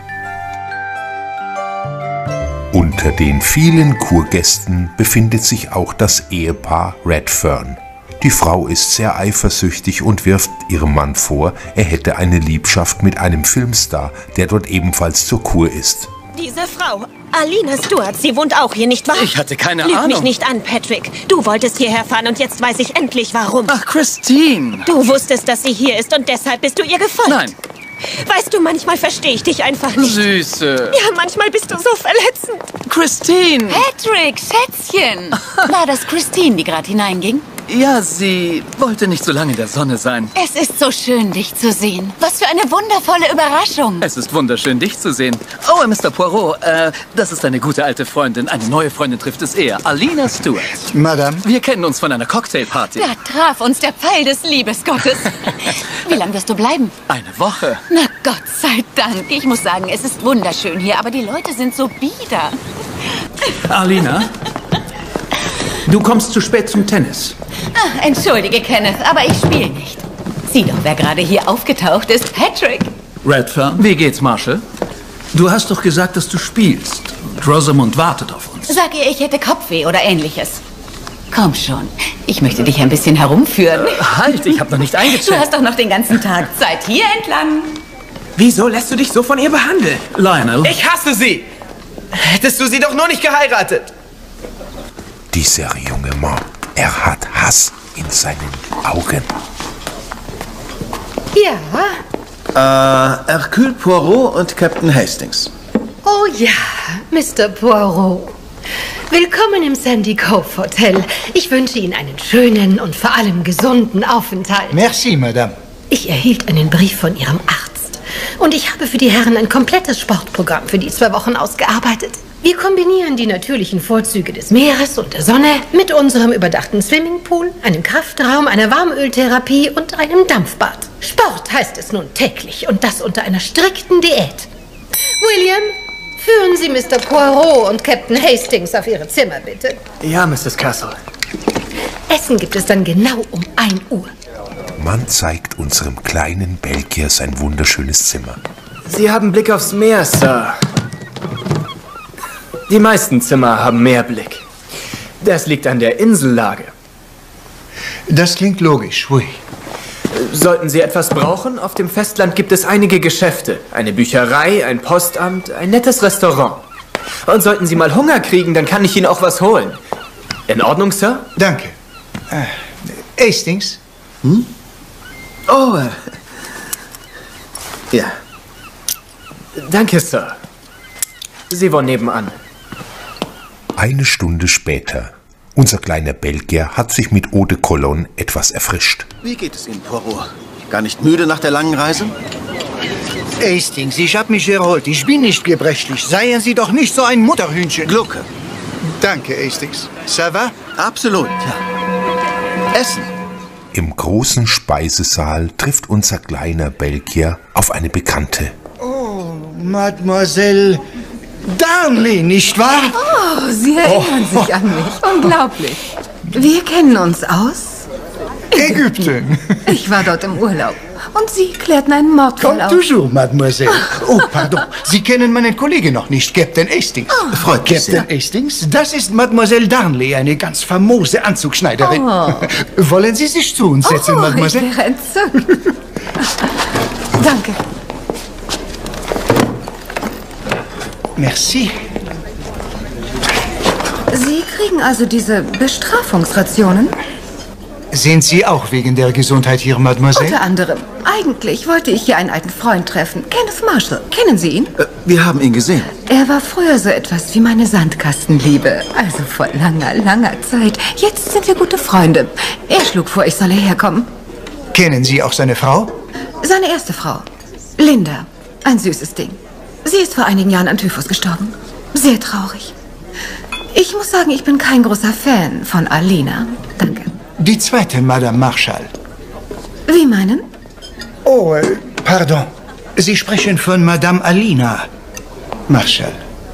Unter den vielen Kurgästen befindet sich auch das Ehepaar Redfern. Die Frau ist sehr eifersüchtig und wirft ihrem Mann vor, er hätte eine Liebschaft mit einem Filmstar, der dort ebenfalls zur Kur ist. Diese Frau, Alina Stewart, sie wohnt auch hier, nicht wahr? Ich hatte keine Lüg Ahnung. mich nicht an, Patrick. Du wolltest hierher fahren und jetzt weiß ich endlich warum. Ach, Christine. Du wusstest, dass sie hier ist und deshalb bist du ihr gefolgt. Nein. Weißt du, manchmal verstehe ich dich einfach nicht. Süße. Ja, manchmal bist du so verletzend. Christine. Patrick, Schätzchen. War das Christine, die gerade hineinging? Ja, sie wollte nicht so lange in der Sonne sein. Es ist so schön, dich zu sehen. Was für eine wundervolle Überraschung. Es ist wunderschön, dich zu sehen. Oh, Mister Poirot, äh, das ist eine gute alte Freundin. Eine neue Freundin trifft es eher. Alina Stewart. Madame. Wir kennen uns von einer Cocktailparty. Da traf uns der Pfeil des Liebesgottes. Wie lange wirst du bleiben? Eine Woche. Na Gott sei Dank. Ich muss sagen, es ist wunderschön hier, aber die Leute sind so bieder. Alina, du kommst zu spät zum Tennis. Ah, entschuldige, Kenneth, aber ich spiele nicht. Sieh doch, wer gerade hier aufgetaucht ist. Patrick. Redfern, wie geht's, Marshall? Du hast doch gesagt, dass du spielst. Rosamund wartet auf uns. Sag ihr, ich hätte Kopfweh oder ähnliches. Komm schon, ich möchte dich ein bisschen herumführen. Äh, halt, ich habe noch nicht eingecheckt. Du hast doch noch den ganzen Tag Zeit hier entlang. Wieso lässt du dich so von ihr behandeln? Lionel. Ich hasse sie. Hättest du sie doch nur nicht geheiratet. Dieser junge Mann, er hat Hass in seinen Augen. Ja. Äh, Hercule Poirot und Captain Hastings. Oh ja, Mister Poirot. Willkommen im Sandy Cove Hotel. Ich wünsche Ihnen einen schönen und vor allem gesunden Aufenthalt. Merci, Madame. Ich erhielt einen Brief von Ihrem Arzt. Und ich habe für die Herren ein komplettes Sportprogramm für die zwei Wochen ausgearbeitet. Wir kombinieren die natürlichen Vorzüge des Meeres und der Sonne mit unserem überdachten Swimmingpool, einem Kraftraum, einer Warmöltherapie und einem Dampfbad. Sport heißt es nun täglich und das unter einer strikten Diät. William, führen Sie Mister Poirot und Captain Hastings auf Ihre Zimmer, bitte. Ja, Misses Castle. Essen gibt es dann genau um ein Uhr. Man zeigt unserem kleinen Belgier sein wunderschönes Zimmer. Sie haben Blick aufs Meer, Sir. Die meisten Zimmer haben Meerblick. Das liegt an der Insellage. Das klingt logisch, oui. Sollten Sie etwas brauchen, auf dem Festland gibt es einige Geschäfte. Eine Bücherei, ein Postamt, ein nettes Restaurant. Und sollten Sie mal Hunger kriegen, dann kann ich Ihnen auch was holen. In Ordnung, Sir? Danke. Äh, Hastings? Hm? Oh, äh. Ja. Danke, Sir. Sie war nebenan. Eine Stunde später. Unser kleiner Belgier hat sich mit Eau de Cologne etwas erfrischt. Wie geht es Ihnen, Poirot? Gar nicht müde nach der langen Reise? Hastings, ich habe mich erholt. Ich bin nicht gebrechlich. Seien Sie doch nicht so ein Mutterhühnchen. Glucke. Danke, Hastings. Ça va? Absolut, ja. Essen. Im großen Speisesaal trifft unser kleiner Belgier auf eine Bekannte. Oh, Mademoiselle Darnley, nicht wahr? Oh, Sie erinnern Oh. sich an mich. Unglaublich. Wir kennen uns aus Ägypten. Ich war dort im Urlaub. Und Sie klärten einen Mordfall Comme auf. toujours, Mademoiselle. Oh, pardon. Sie kennen meinen Kollegen noch nicht, Captain Hastings. Oh, freut mich Captain sehr. Hastings, das ist Mademoiselle Darnley, eine ganz famose Anzugschneiderin. Oh. Wollen Sie sich zu uns setzen, Oh, Mademoiselle? ich wäre entzückt. Danke. Merci. Sie kriegen also diese Bestrafungsrationen? Sind Sie auch wegen der Gesundheit hier, Mademoiselle? Unter anderem. Eigentlich wollte ich hier einen alten Freund treffen. Kenneth Marshall. Kennen Sie ihn? Äh, wir haben ihn gesehen. Er war früher so etwas wie meine Sandkastenliebe. Also vor langer, langer Zeit. Jetzt sind wir gute Freunde. Er schlug vor, ich solle herkommen. Kennen Sie auch seine Frau? Seine erste Frau. Linda. Ein süßes Ding. Sie ist vor einigen Jahren an Typhus gestorben. Sehr traurig. Ich muss sagen, ich bin kein großer Fan von Alina. Danke. Die zweite, Madame Marshall. Wie meinen? Oh, äh, pardon. Sie sprechen von Madame Alina Marshall.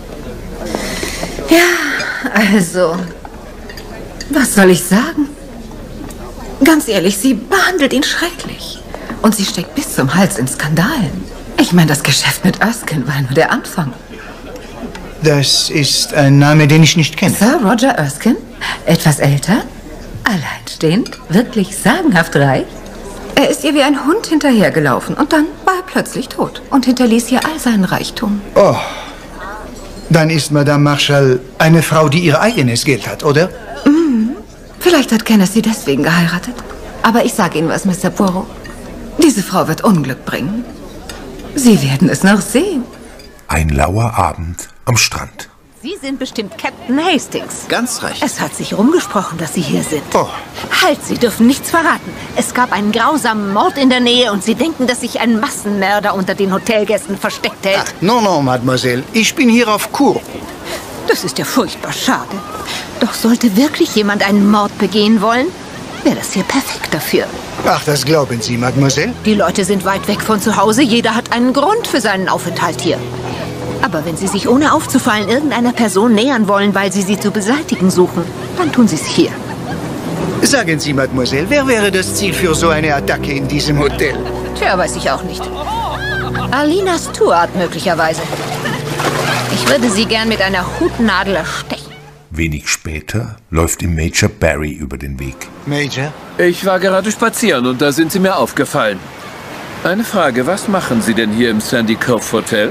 Ja, also, was soll ich sagen? Ganz ehrlich, sie behandelt ihn schrecklich. Und sie steckt bis zum Hals in Skandalen. Ich meine, das Geschäft mit Erskine war nur der Anfang. Das ist ein Name, den ich nicht kenne. Sir Roger Erskine? Etwas älter? Alleinstehend? Wirklich sagenhaft reich? Er ist ihr wie ein Hund hinterhergelaufen und dann war er plötzlich tot und hinterließ ihr all seinen Reichtum. Oh, Dann ist Madame Marshall eine Frau, die ihr eigenes Geld hat, oder? Mhm. Vielleicht hat Kenneth sie deswegen geheiratet. Aber ich sage Ihnen was, Mister Poirot. Diese Frau wird Unglück bringen. Sie werden es noch sehen. Ein lauer Abend am Strand. Sie sind bestimmt Captain Hastings. Ganz recht. Es hat sich rumgesprochen, dass Sie hier sind. Oh. Halt, Sie dürfen nichts verraten. Es gab einen grausamen Mord in der Nähe und Sie denken, dass sich ein Massenmörder unter den Hotelgästen versteckt hält. Ach, non, non, Mademoiselle. Ich bin hier auf Kur. Das ist ja furchtbar schade. Doch sollte wirklich jemand einen Mord begehen wollen, wäre das hier perfekt dafür. Ach, das glauben Sie, Mademoiselle? Die Leute sind weit weg von zu Hause. Jeder hat einen Grund für seinen Aufenthalt hier. Aber wenn Sie sich ohne aufzufallen irgendeiner Person nähern wollen, weil Sie sie zu beseitigen suchen, dann tun Sie es hier. Sagen Sie, Mademoiselle, wer wäre das Ziel für so eine Attacke in diesem Hotel? Tja, weiß ich auch nicht. Alina Stuart möglicherweise. Ich würde sie gern mit einer Hutnadel erstechen. Wenig später läuft ihm Major Barry über den Weg. Major? Ich war gerade spazieren und da sind Sie mir aufgefallen. Eine Frage, was machen Sie denn hier im Sandy Cove Hotel?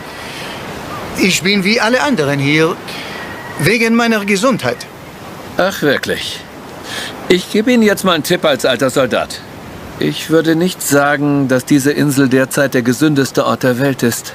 Ich bin wie alle anderen hier, wegen meiner Gesundheit. Ach, wirklich? Ich gebe Ihnen jetzt mal einen Tipp als alter Soldat. Ich würde nicht sagen, dass diese Insel derzeit der gesündeste Ort der Welt ist.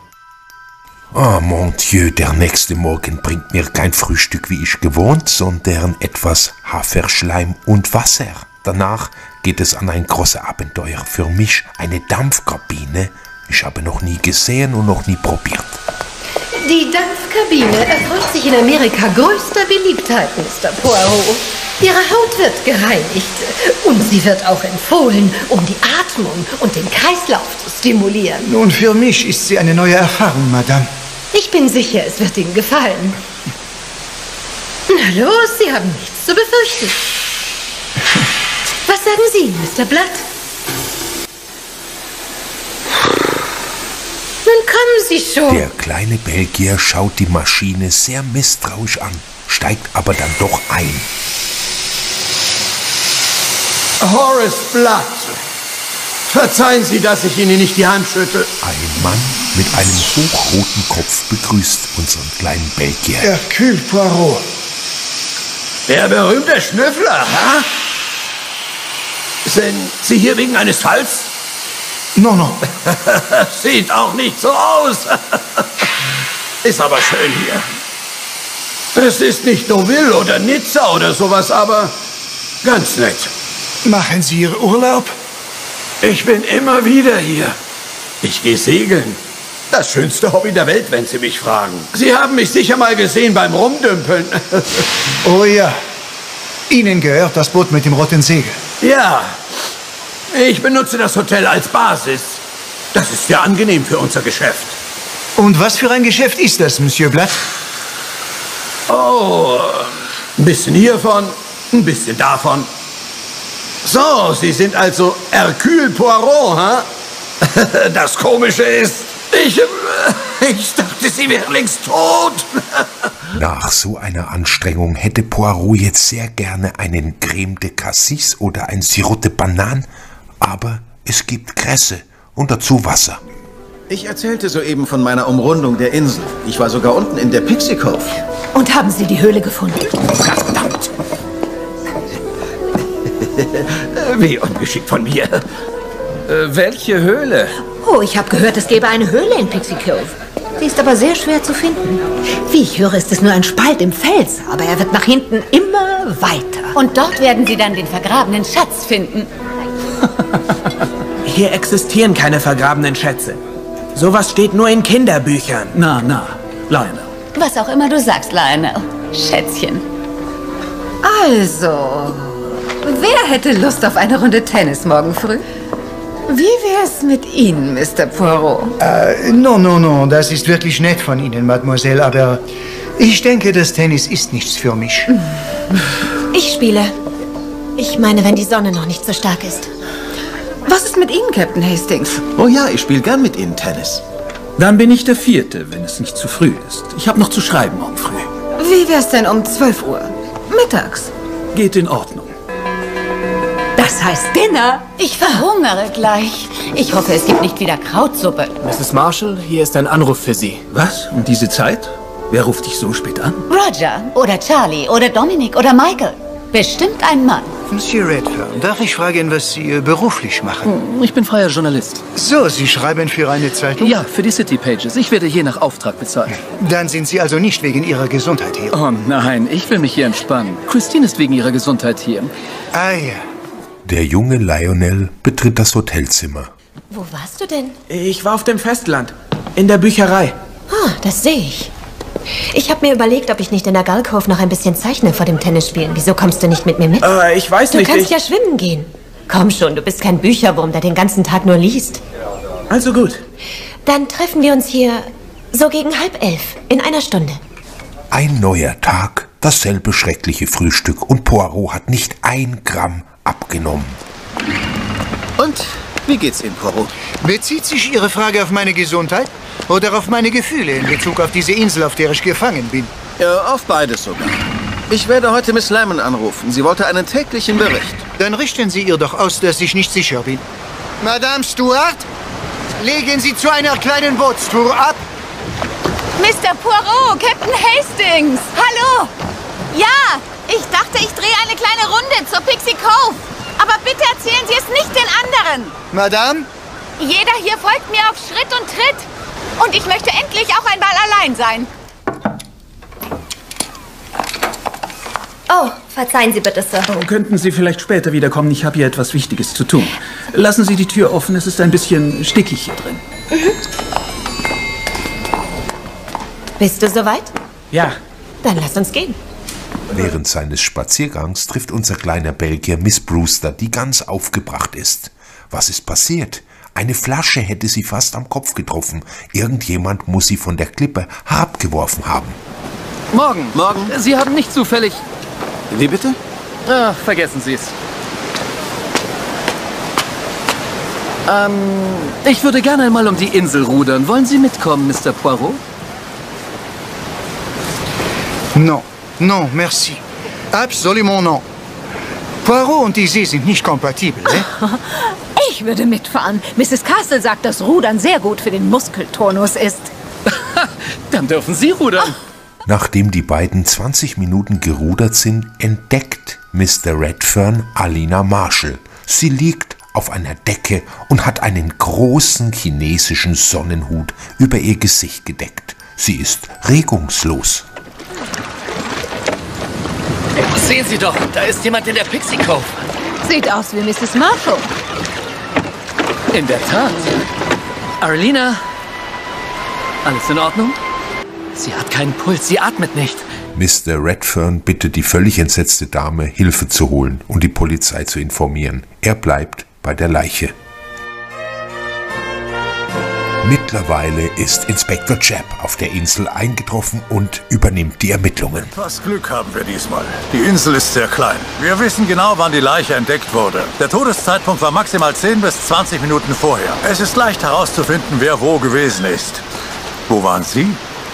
Oh, mon Dieu, der nächste Morgen bringt mir kein Frühstück, wie ich gewohnt, sondern etwas Haferschleim und Wasser. Danach geht es an ein großes Abenteuer. Für mich eine Dampfkabine. Ich habe noch nie gesehen und noch nie probiert. Die Dampfkabine erfreut sich in Amerika größter Beliebtheit, Mister Poirot. Ihre Haut wird gereinigt und sie wird auch empfohlen, um die Atmung und den Kreislauf zu stimulieren. Nun, für mich ist sie eine neue Erfahrung, Madame. Ich bin sicher, es wird Ihnen gefallen. Na los, Sie haben nichts zu befürchten. Was sagen Sie, Mister Blood? Nun kommen Sie schon. Der kleine Belgier schaut die Maschine sehr misstrauisch an, steigt aber dann doch ein. Horace Blood. Verzeihen Sie, dass ich Ihnen nicht die Hand schüttel. Ein Mann mit einem hochroten Kopf begrüßt unseren kleinen Belgier. Hercule Poirot. Der berühmte Schnüffler, ha? Sind Sie hier wegen eines Falls? No, no. Sieht auch nicht so aus. Ist aber schön hier. Es ist nicht Deauville oder Nizza oder sowas, aber ganz nett. Machen Sie Ihr Urlaub? Ich bin immer wieder hier. Ich gehe segeln. Das schönste Hobby der Welt, wenn Sie mich fragen. Sie haben mich sicher mal gesehen beim Rumdümpeln. Oh ja. Ihnen gehört das Boot mit dem roten Segel. Ja. Ich benutze das Hotel als Basis. Das ist ja angenehm für unser Geschäft. Und was für ein Geschäft ist das, Monsieur Blood? Oh, ein bisschen hiervon, ein bisschen davon. So, Sie sind also Hercule Poirot, ha? Das Komische ist, ich, ich dachte, Sie wären längst tot. Nach so einer Anstrengung hätte Poirot jetzt sehr gerne einen Creme de Cassis oder ein Sirop de Banane, aber es gibt Kresse und dazu Wasser. Ich erzählte soeben von meiner Umrundung der Insel. Ich war sogar unten in der Pixie Cove. Und haben Sie die Höhle gefunden? Verdammt! Wie ungeschickt von mir. Äh, welche Höhle? Oh, ich habe gehört, es gäbe eine Höhle in Pixie Cove. Sie ist aber sehr schwer zu finden. Wie ich höre, ist es nur ein Spalt im Fels, aber er wird nach hinten immer weiter. Und dort werden Sie dann den vergrabenen Schatz finden. Hier existieren keine vergrabenen Schätze. Sowas steht nur in Kinderbüchern. Na, na, Lionel. Was auch immer du sagst, Lionel. Schätzchen. Also, wer hätte Lust auf eine Runde Tennis morgen früh? Wie wär's mit Ihnen, Mister Poirot? Äh, no, no, no, das ist wirklich nett von Ihnen, Mademoiselle, aber ich denke, das Tennis ist nichts für mich. Ich spiele. Ich meine, wenn die Sonne noch nicht so stark ist. Was ist mit Ihnen, Captain Hastings? Oh ja, ich spiele gern mit Ihnen Tennis. Dann bin ich der Vierte, wenn es nicht zu früh ist. Ich habe noch zu schreiben morgen früh. Wie wär's denn um zwölf Uhr? Mittags? Geht in Ordnung. Das heißt Dinner? Ich verhungere gleich. Ich hoffe, es gibt nicht wieder Krautsuppe. Misses Marshall, hier ist ein Anruf für Sie. Was? Um diese Zeit? Wer ruft dich so spät an? Roger oder Charlie oder Dominic oder Michael. Bestimmt ein Mann. Monsieur Redfern, darf ich fragen, was Sie äh, beruflich machen? Ich bin freier Journalist. So, Sie schreiben für eine Zeitung? Ja, für die City Pages. Ich werde je nach Auftrag bezahlt. Dann sind Sie also nicht wegen Ihrer Gesundheit hier? Oh nein, ich will mich hier entspannen. Christine ist wegen ihrer Gesundheit hier. Ah ja. Der junge Lionel betritt das Hotelzimmer. Wo warst du denn? Ich war auf dem Festland. In der Bücherei. Ah, das sehe ich. Ich habe mir überlegt, ob ich nicht in der Gull Cove noch ein bisschen zeichne vor dem Tennisspielen. Wieso kommst du nicht mit mir mit? Äh, ich weiß du nicht, Du kannst ich... ja schwimmen gehen. Komm schon, du bist kein Bücherwurm, der den ganzen Tag nur liest. Also gut. Dann treffen wir uns hier so gegen halb elf, in einer Stunde. Ein neuer Tag, dasselbe schreckliche Frühstück und Poirot hat nicht ein Gramm abgenommen. Und wie geht's Ihnen, Poirot? Bezieht sich Ihre Frage auf meine Gesundheit oder auf meine Gefühle in Bezug auf diese Insel, auf der ich gefangen bin? Ja, auf beides sogar. Ich werde heute Miss Lyman anrufen. Sie wollte einen täglichen Bericht. Dann richten Sie ihr doch aus, dass ich nicht sicher bin. Madame Stuart, legen Sie zu einer kleinen Bootstour ab. Mister Poirot, Captain Hastings. Hallo. Ja, ich dachte, ich drehe eine kleine Runde zur Pixie Cove. Aber bitte erzählen Sie es nicht den anderen. Madame? Jeder hier folgt mir auf Schritt und Tritt. Und ich möchte endlich auch einmal allein sein. Oh, verzeihen Sie bitte, Sir. Oh, könnten Sie vielleicht später wiederkommen? Ich habe hier etwas Wichtiges zu tun. Lassen Sie die Tür offen, es ist ein bisschen stickig hier drin. Mhm. Bist du soweit? Ja. Dann lass uns gehen. Während seines Spaziergangs trifft unser kleiner Belgier Miss Brewster, die ganz aufgebracht ist. Was ist passiert? Eine Flasche hätte sie fast am Kopf getroffen. Irgendjemand muss sie von der Klippe herabgeworfen haben. Morgen. Morgen. Sie haben nicht zufällig... Wie bitte? Ah, vergessen Sie es. Ähm, ich würde gerne einmal um die Insel rudern. Wollen Sie mitkommen, Mister Poirot? Non, non, merci. Absolument non. Poirot und die See sind nicht kompatibel, ne? Ich würde mitfahren. Misses Castle sagt, dass Rudern sehr gut für den Muskeltonus ist. Dann dürfen Sie rudern. Nachdem die beiden zwanzig Minuten gerudert sind, entdeckt Mister Redfern Alina Marshall. Sie liegt auf einer Decke und hat einen großen chinesischen Sonnenhut über ihr Gesicht gedeckt. Sie ist regungslos. Sehen Sie doch, da ist jemand in der Pixie Cove. Sieht aus wie Misses Marshall. In der Tat. Arlena, alles in Ordnung? Sie hat keinen Puls, sie atmet nicht. Mister Redfern bittet die völlig entsetzte Dame, Hilfe zu holen und die Polizei zu informieren. Er bleibt bei der Leiche. Mittlerweile ist Inspektor Japp auf der Insel eingetroffen und übernimmt die Ermittlungen. Was Glück haben wir diesmal. Die Insel ist sehr klein. Wir wissen genau, wann die Leiche entdeckt wurde. Der Todeszeitpunkt war maximal zehn bis zwanzig Minuten vorher. Es ist leicht herauszufinden, wer wo gewesen ist. Wo waren Sie?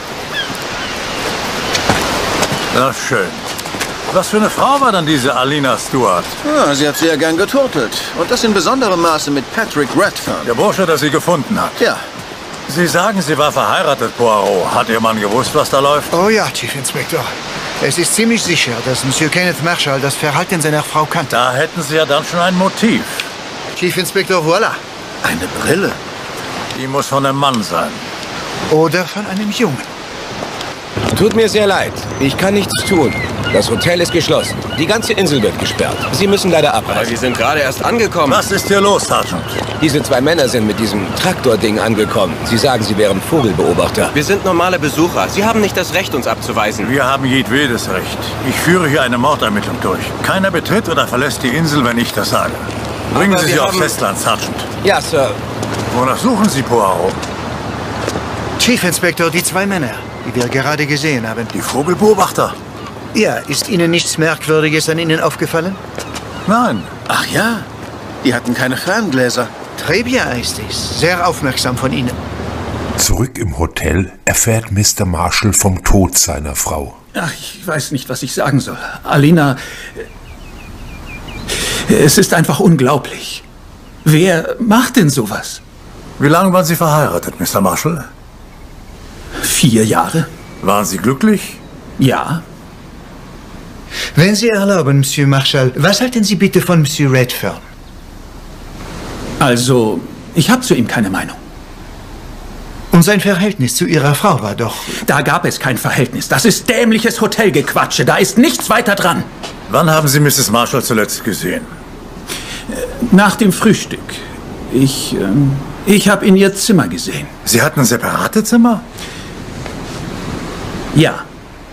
Na schön. Was für eine Frau war dann diese Alina Stuart? Ja, sie hat sehr gern geturtelt. Und das in besonderem Maße mit Patrick Redfern. Der Bursche, der sie gefunden hat. Ja. Sie sagen, sie war verheiratet, Poirot. Hat Ihr Mann gewusst, was da läuft? Oh ja, Chief Inspector. Es ist ziemlich sicher, dass Monsieur Kenneth Marshall das Verhalten seiner Frau kannte. Da hätten Sie ja dann schon ein Motiv. Chief Inspector, voilà. Eine Brille. Die muss von einem Mann sein. Oder von einem Jungen. Tut mir sehr leid. Ich kann nichts tun. Das Hotel ist geschlossen. Die ganze Insel wird gesperrt. Sie müssen leider abreisen. Aber wir sind gerade erst angekommen. Was ist hier los, Sergeant? Diese zwei Männer sind mit diesem Traktording angekommen. Sie sagen, sie wären Vogelbeobachter. Wir sind normale Besucher. Sie haben nicht das Recht, uns abzuweisen. Wir haben jedwedes Recht. Ich führe hier eine Mordermittlung durch. Keiner betritt oder verlässt die Insel, wenn ich das sage. Bringen Aber Sie sie wir aufs haben... Festland, Sergeant. Ja, Sir. Wonach suchen Sie, Poirot? Chief Inspector, die zwei Männer, die wir gerade gesehen haben. Die Vogelbeobachter? Ja, ist Ihnen nichts Merkwürdiges an ihnen aufgefallen? Nein. Ach ja, die hatten keine Ferngläser. Très bien ist es. Sehr aufmerksam von Ihnen. Zurück im Hotel erfährt Mister Marshall vom Tod seiner Frau. Ach, ich weiß nicht, was ich sagen soll. Alina, es ist einfach unglaublich. Wer macht denn sowas? Wie lange waren Sie verheiratet, Mister Marshall? Vier Jahre. Waren Sie glücklich? Ja. Wenn Sie erlauben, Monsieur Marshall, was halten Sie bitte von Monsieur Redfern? Also, ich habe zu ihm keine Meinung. Und sein Verhältnis zu Ihrer Frau war doch... Da gab es kein Verhältnis. Das ist dämliches Hotelgequatsche. Da ist nichts weiter dran. Wann haben Sie Misses Marshall zuletzt gesehen? Nach dem Frühstück. Ich, ähm, ich habe in ihr Zimmer gesehen. Sie hatten separate Zimmer? Ja.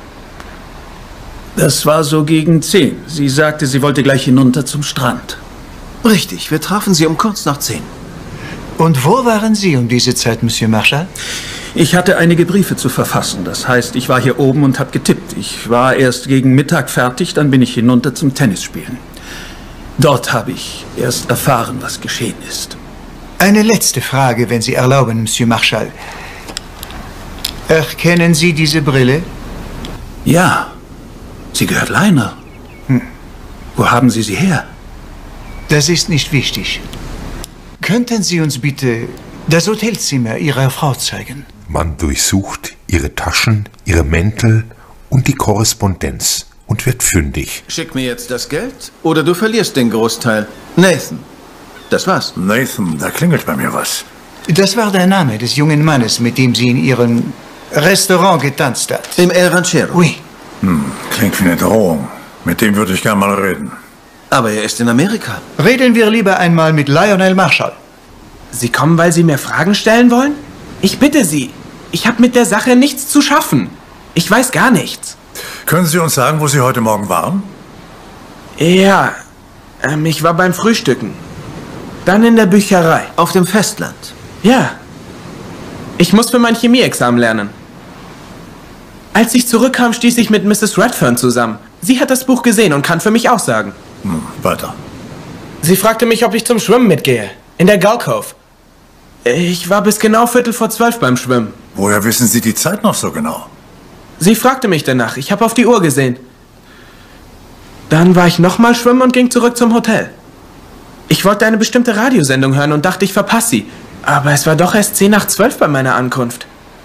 Das war so gegen zehn. Sie sagte, sie wollte gleich hinunter zum Strand. Richtig, wir trafen sie um kurz nach zehn. Und wo waren Sie um diese Zeit, Monsieur Marshall? Ich hatte einige Briefe zu verfassen. Das heißt, ich war hier oben und habe getippt. Ich war erst gegen Mittag fertig, dann bin ich hinunter zum Tennisspielen. Dort habe ich erst erfahren, was geschehen ist. Eine letzte Frage, wenn Sie erlauben, Monsieur Marshall. Erkennen Sie diese Brille? Ja, sie gehört Lionel. Hm. Wo haben Sie sie her? Das ist nicht wichtig. Könnten Sie uns bitte das Hotelzimmer Ihrer Frau zeigen? Man durchsucht ihre Taschen, ihre Mäntel und die Korrespondenz und wird fündig. Schick mir jetzt das Geld oder du verlierst den Großteil. Nathan, das war's. Nathan, da klingelt bei mir was. Das war der Name des jungen Mannes, mit dem sie in Ihrem Restaurant getanzt hat. Im El Ranchero? Oui. Hm, klingt wie eine Drohung. Mit dem würde ich gerne mal reden. Aber er ist in Amerika. Reden wir lieber einmal mit Lionel Marshall. Sie kommen, weil Sie mir Fragen stellen wollen? Ich bitte Sie. Ich habe mit der Sache nichts zu schaffen. Ich weiß gar nichts. Können Sie uns sagen, wo Sie heute Morgen waren? Ja, ähm, ich war beim Frühstücken. Dann in der Bücherei. Auf dem Festland? Ja. Ich muss für mein Chemieexamen lernen. Als ich zurückkam, stieß ich mit Misses Redfern zusammen. Sie hat das Buch gesehen und kann für mich aussagen. Hm, weiter. Sie fragte mich, ob ich zum Schwimmen mitgehe. In der Gull Cove. Ich war bis genau Viertel vor zwölf beim Schwimmen. Woher wissen Sie die Zeit noch so genau? Sie fragte mich danach. Ich habe auf die Uhr gesehen. Dann war ich nochmal schwimmen und ging zurück zum Hotel. Ich wollte eine bestimmte Radiosendung hören und dachte, ich verpasse sie. Aber es war doch erst zehn nach zwölf bei meiner Ankunft.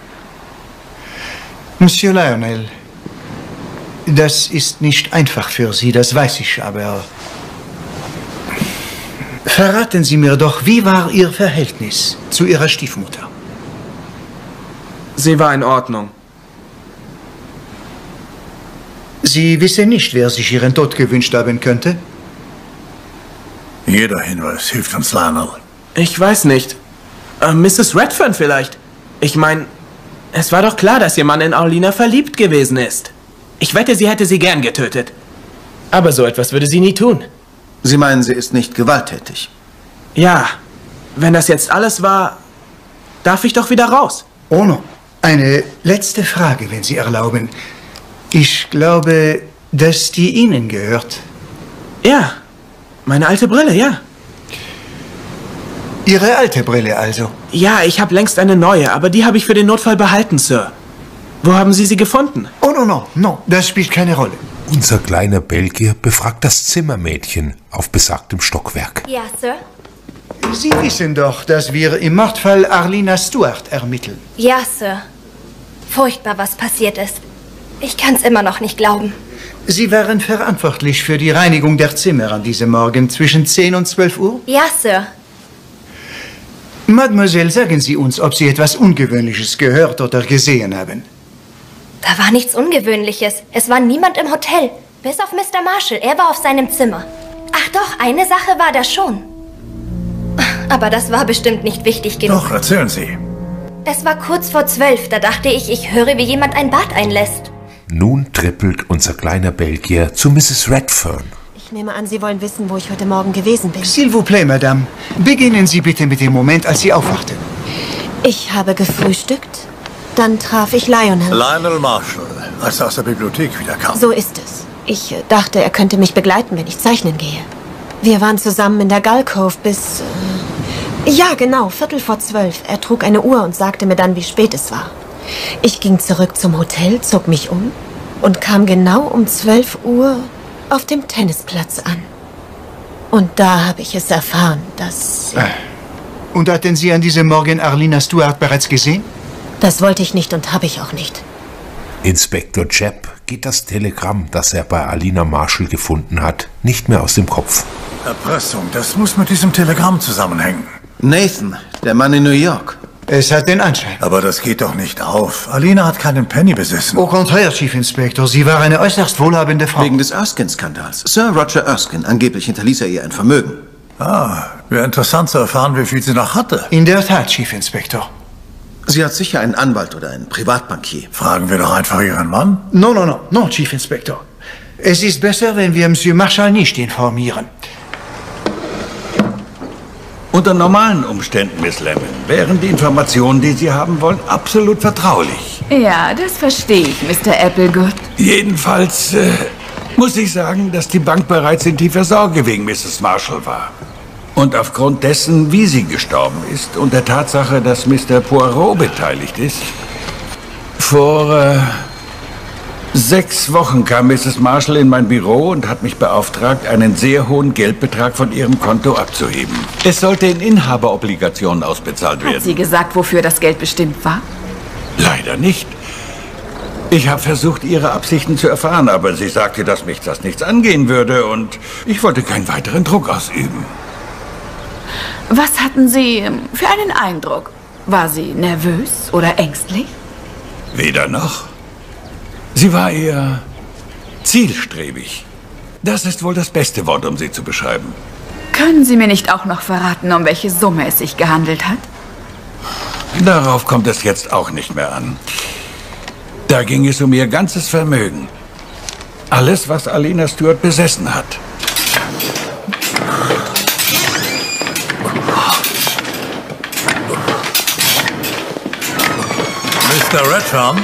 Monsieur Lionel, das ist nicht einfach für Sie, das weiß ich, aber... Verraten Sie mir doch, wie war Ihr Verhältnis zu Ihrer Stiefmutter? Sie war in Ordnung. Sie wissen nicht, wer sich Ihren Tod gewünscht haben könnte? Jeder Hinweis hilft uns, Lionel. Ich weiß nicht. Äh, Misses Redfern vielleicht. Ich meine, es war doch klar, dass Ihr Mann in Arlina verliebt gewesen ist. Ich wette, sie hätte sie gern getötet. Aber so etwas würde sie nie tun. Sie meinen, sie ist nicht gewalttätig? Ja. Wenn das jetzt alles war, darf ich doch wieder raus. Oh no. Eine letzte Frage, wenn Sie erlauben. Ich glaube, dass die Ihnen gehört. Ja. Meine alte Brille, ja. Ihre alte Brille also? Ja, ich habe längst eine neue, aber die habe ich für den Notfall behalten, Sir. Wo haben Sie sie gefunden? Oh, no, no, no, das spielt keine Rolle. Unser kleiner Belgier befragt das Zimmermädchen auf besagtem Stockwerk. Ja, Sir? Sie wissen doch, dass wir im Mordfall Arlina Stuart ermitteln. Ja, Sir. Furchtbar, was passiert ist. Ich kann's immer noch nicht glauben. Sie waren verantwortlich für die Reinigung der Zimmer an diesem Morgen zwischen zehn und zwölf Uhr? Ja, Sir. Mademoiselle, sagen Sie uns, ob Sie etwas Ungewöhnliches gehört oder gesehen haben. Da war nichts Ungewöhnliches. Es war niemand im Hotel. Bis auf Mister Marshall. Er war auf seinem Zimmer. Ach doch, eine Sache war da schon. Aber das war bestimmt nicht wichtig genug. Doch, erzählen Sie. Es war kurz vor zwölf. Da dachte ich, ich höre, wie jemand ein Bad einlässt. Nun trippelt unser kleiner Belgier zu Misses Redfern. Ich nehme an, Sie wollen wissen, wo ich heute Morgen gewesen bin. S'il vous plaît, Madame. Beginnen Sie bitte mit dem Moment, als Sie aufwachten. Ich habe gefrühstückt. Dann traf ich Lionel. Lionel Marshall, als er aus der Bibliothek wiederkam. So ist es. Ich äh, dachte, er könnte mich begleiten, wenn ich zeichnen gehe. Wir waren zusammen in der Gull Cove bis... Äh, ja, genau, Viertel vor zwölf. Er trug eine Uhr und sagte mir dann, wie spät es war. Ich ging zurück zum Hotel, zog mich um und kam genau um zwölf Uhr auf dem Tennisplatz an. Und da habe ich es erfahren, dass... Ah. Und hatten Sie an diesem Morgen Arlina Stuart bereits gesehen? Das wollte ich nicht und habe ich auch nicht. Inspektor Jebb geht das Telegramm, das er bei Alina Marshall gefunden hat, nicht mehr aus dem Kopf. Erpressung, das muss mit diesem Telegramm zusammenhängen. Nathan, der Mann in New York. Es hat den Anschein. Aber das geht doch nicht auf. Alina hat keinen Penny besessen. Au contraire, Chief Inspector. Sie war eine äußerst wohlhabende Frau. Wegen des Erskine-Skandals. Sir Roger Erskine, angeblich hinterließ er ihr ein Vermögen. Ah, wäre interessant zu erfahren, wie viel sie noch hatte. In der Tat, Chief Inspector. Sie hat sicher einen Anwalt oder einen Privatbankier. Fragen wir doch einfach Ihren Mann. No, no, no, no, Chief Inspector. Es ist besser, wenn wir Monsieur Marshall nicht informieren. Unter normalen Umständen, Miss Lemon, wären die Informationen, die Sie haben wollen, absolut vertraulich. Ja, das verstehe ich, Mister Applegood. Jedenfalls äh, muss ich sagen, dass die Bank bereits in tiefer Sorge wegen Misses Marshall war. Und aufgrund dessen, wie sie gestorben ist und der Tatsache, dass Mister Poirot beteiligt ist, vor äh, sechs Wochen kam Misses Marshall in mein Büro und hat mich beauftragt, einen sehr hohen Geldbetrag von ihrem Konto abzuheben. Es sollte in Inhaberobligationen ausbezahlt werden. Hat sie gesagt, wofür das Geld bestimmt war? Leider nicht. Ich habe versucht, ihre Absichten zu erfahren, aber sie sagte, dass mich das nichts angehen würde und ich wollte keinen weiteren Druck ausüben. Was hatten Sie für einen Eindruck? War sie nervös oder ängstlich? Weder noch. Sie war eher zielstrebig. Das ist wohl das beste Wort, um sie zu beschreiben. Können Sie mir nicht auch noch verraten, um welche Summe es sich gehandelt hat? Darauf kommt es jetzt auch nicht mehr an. Da ging es um ihr ganzes Vermögen. Alles, was Alina Stewart besessen hat. Mister Redfern?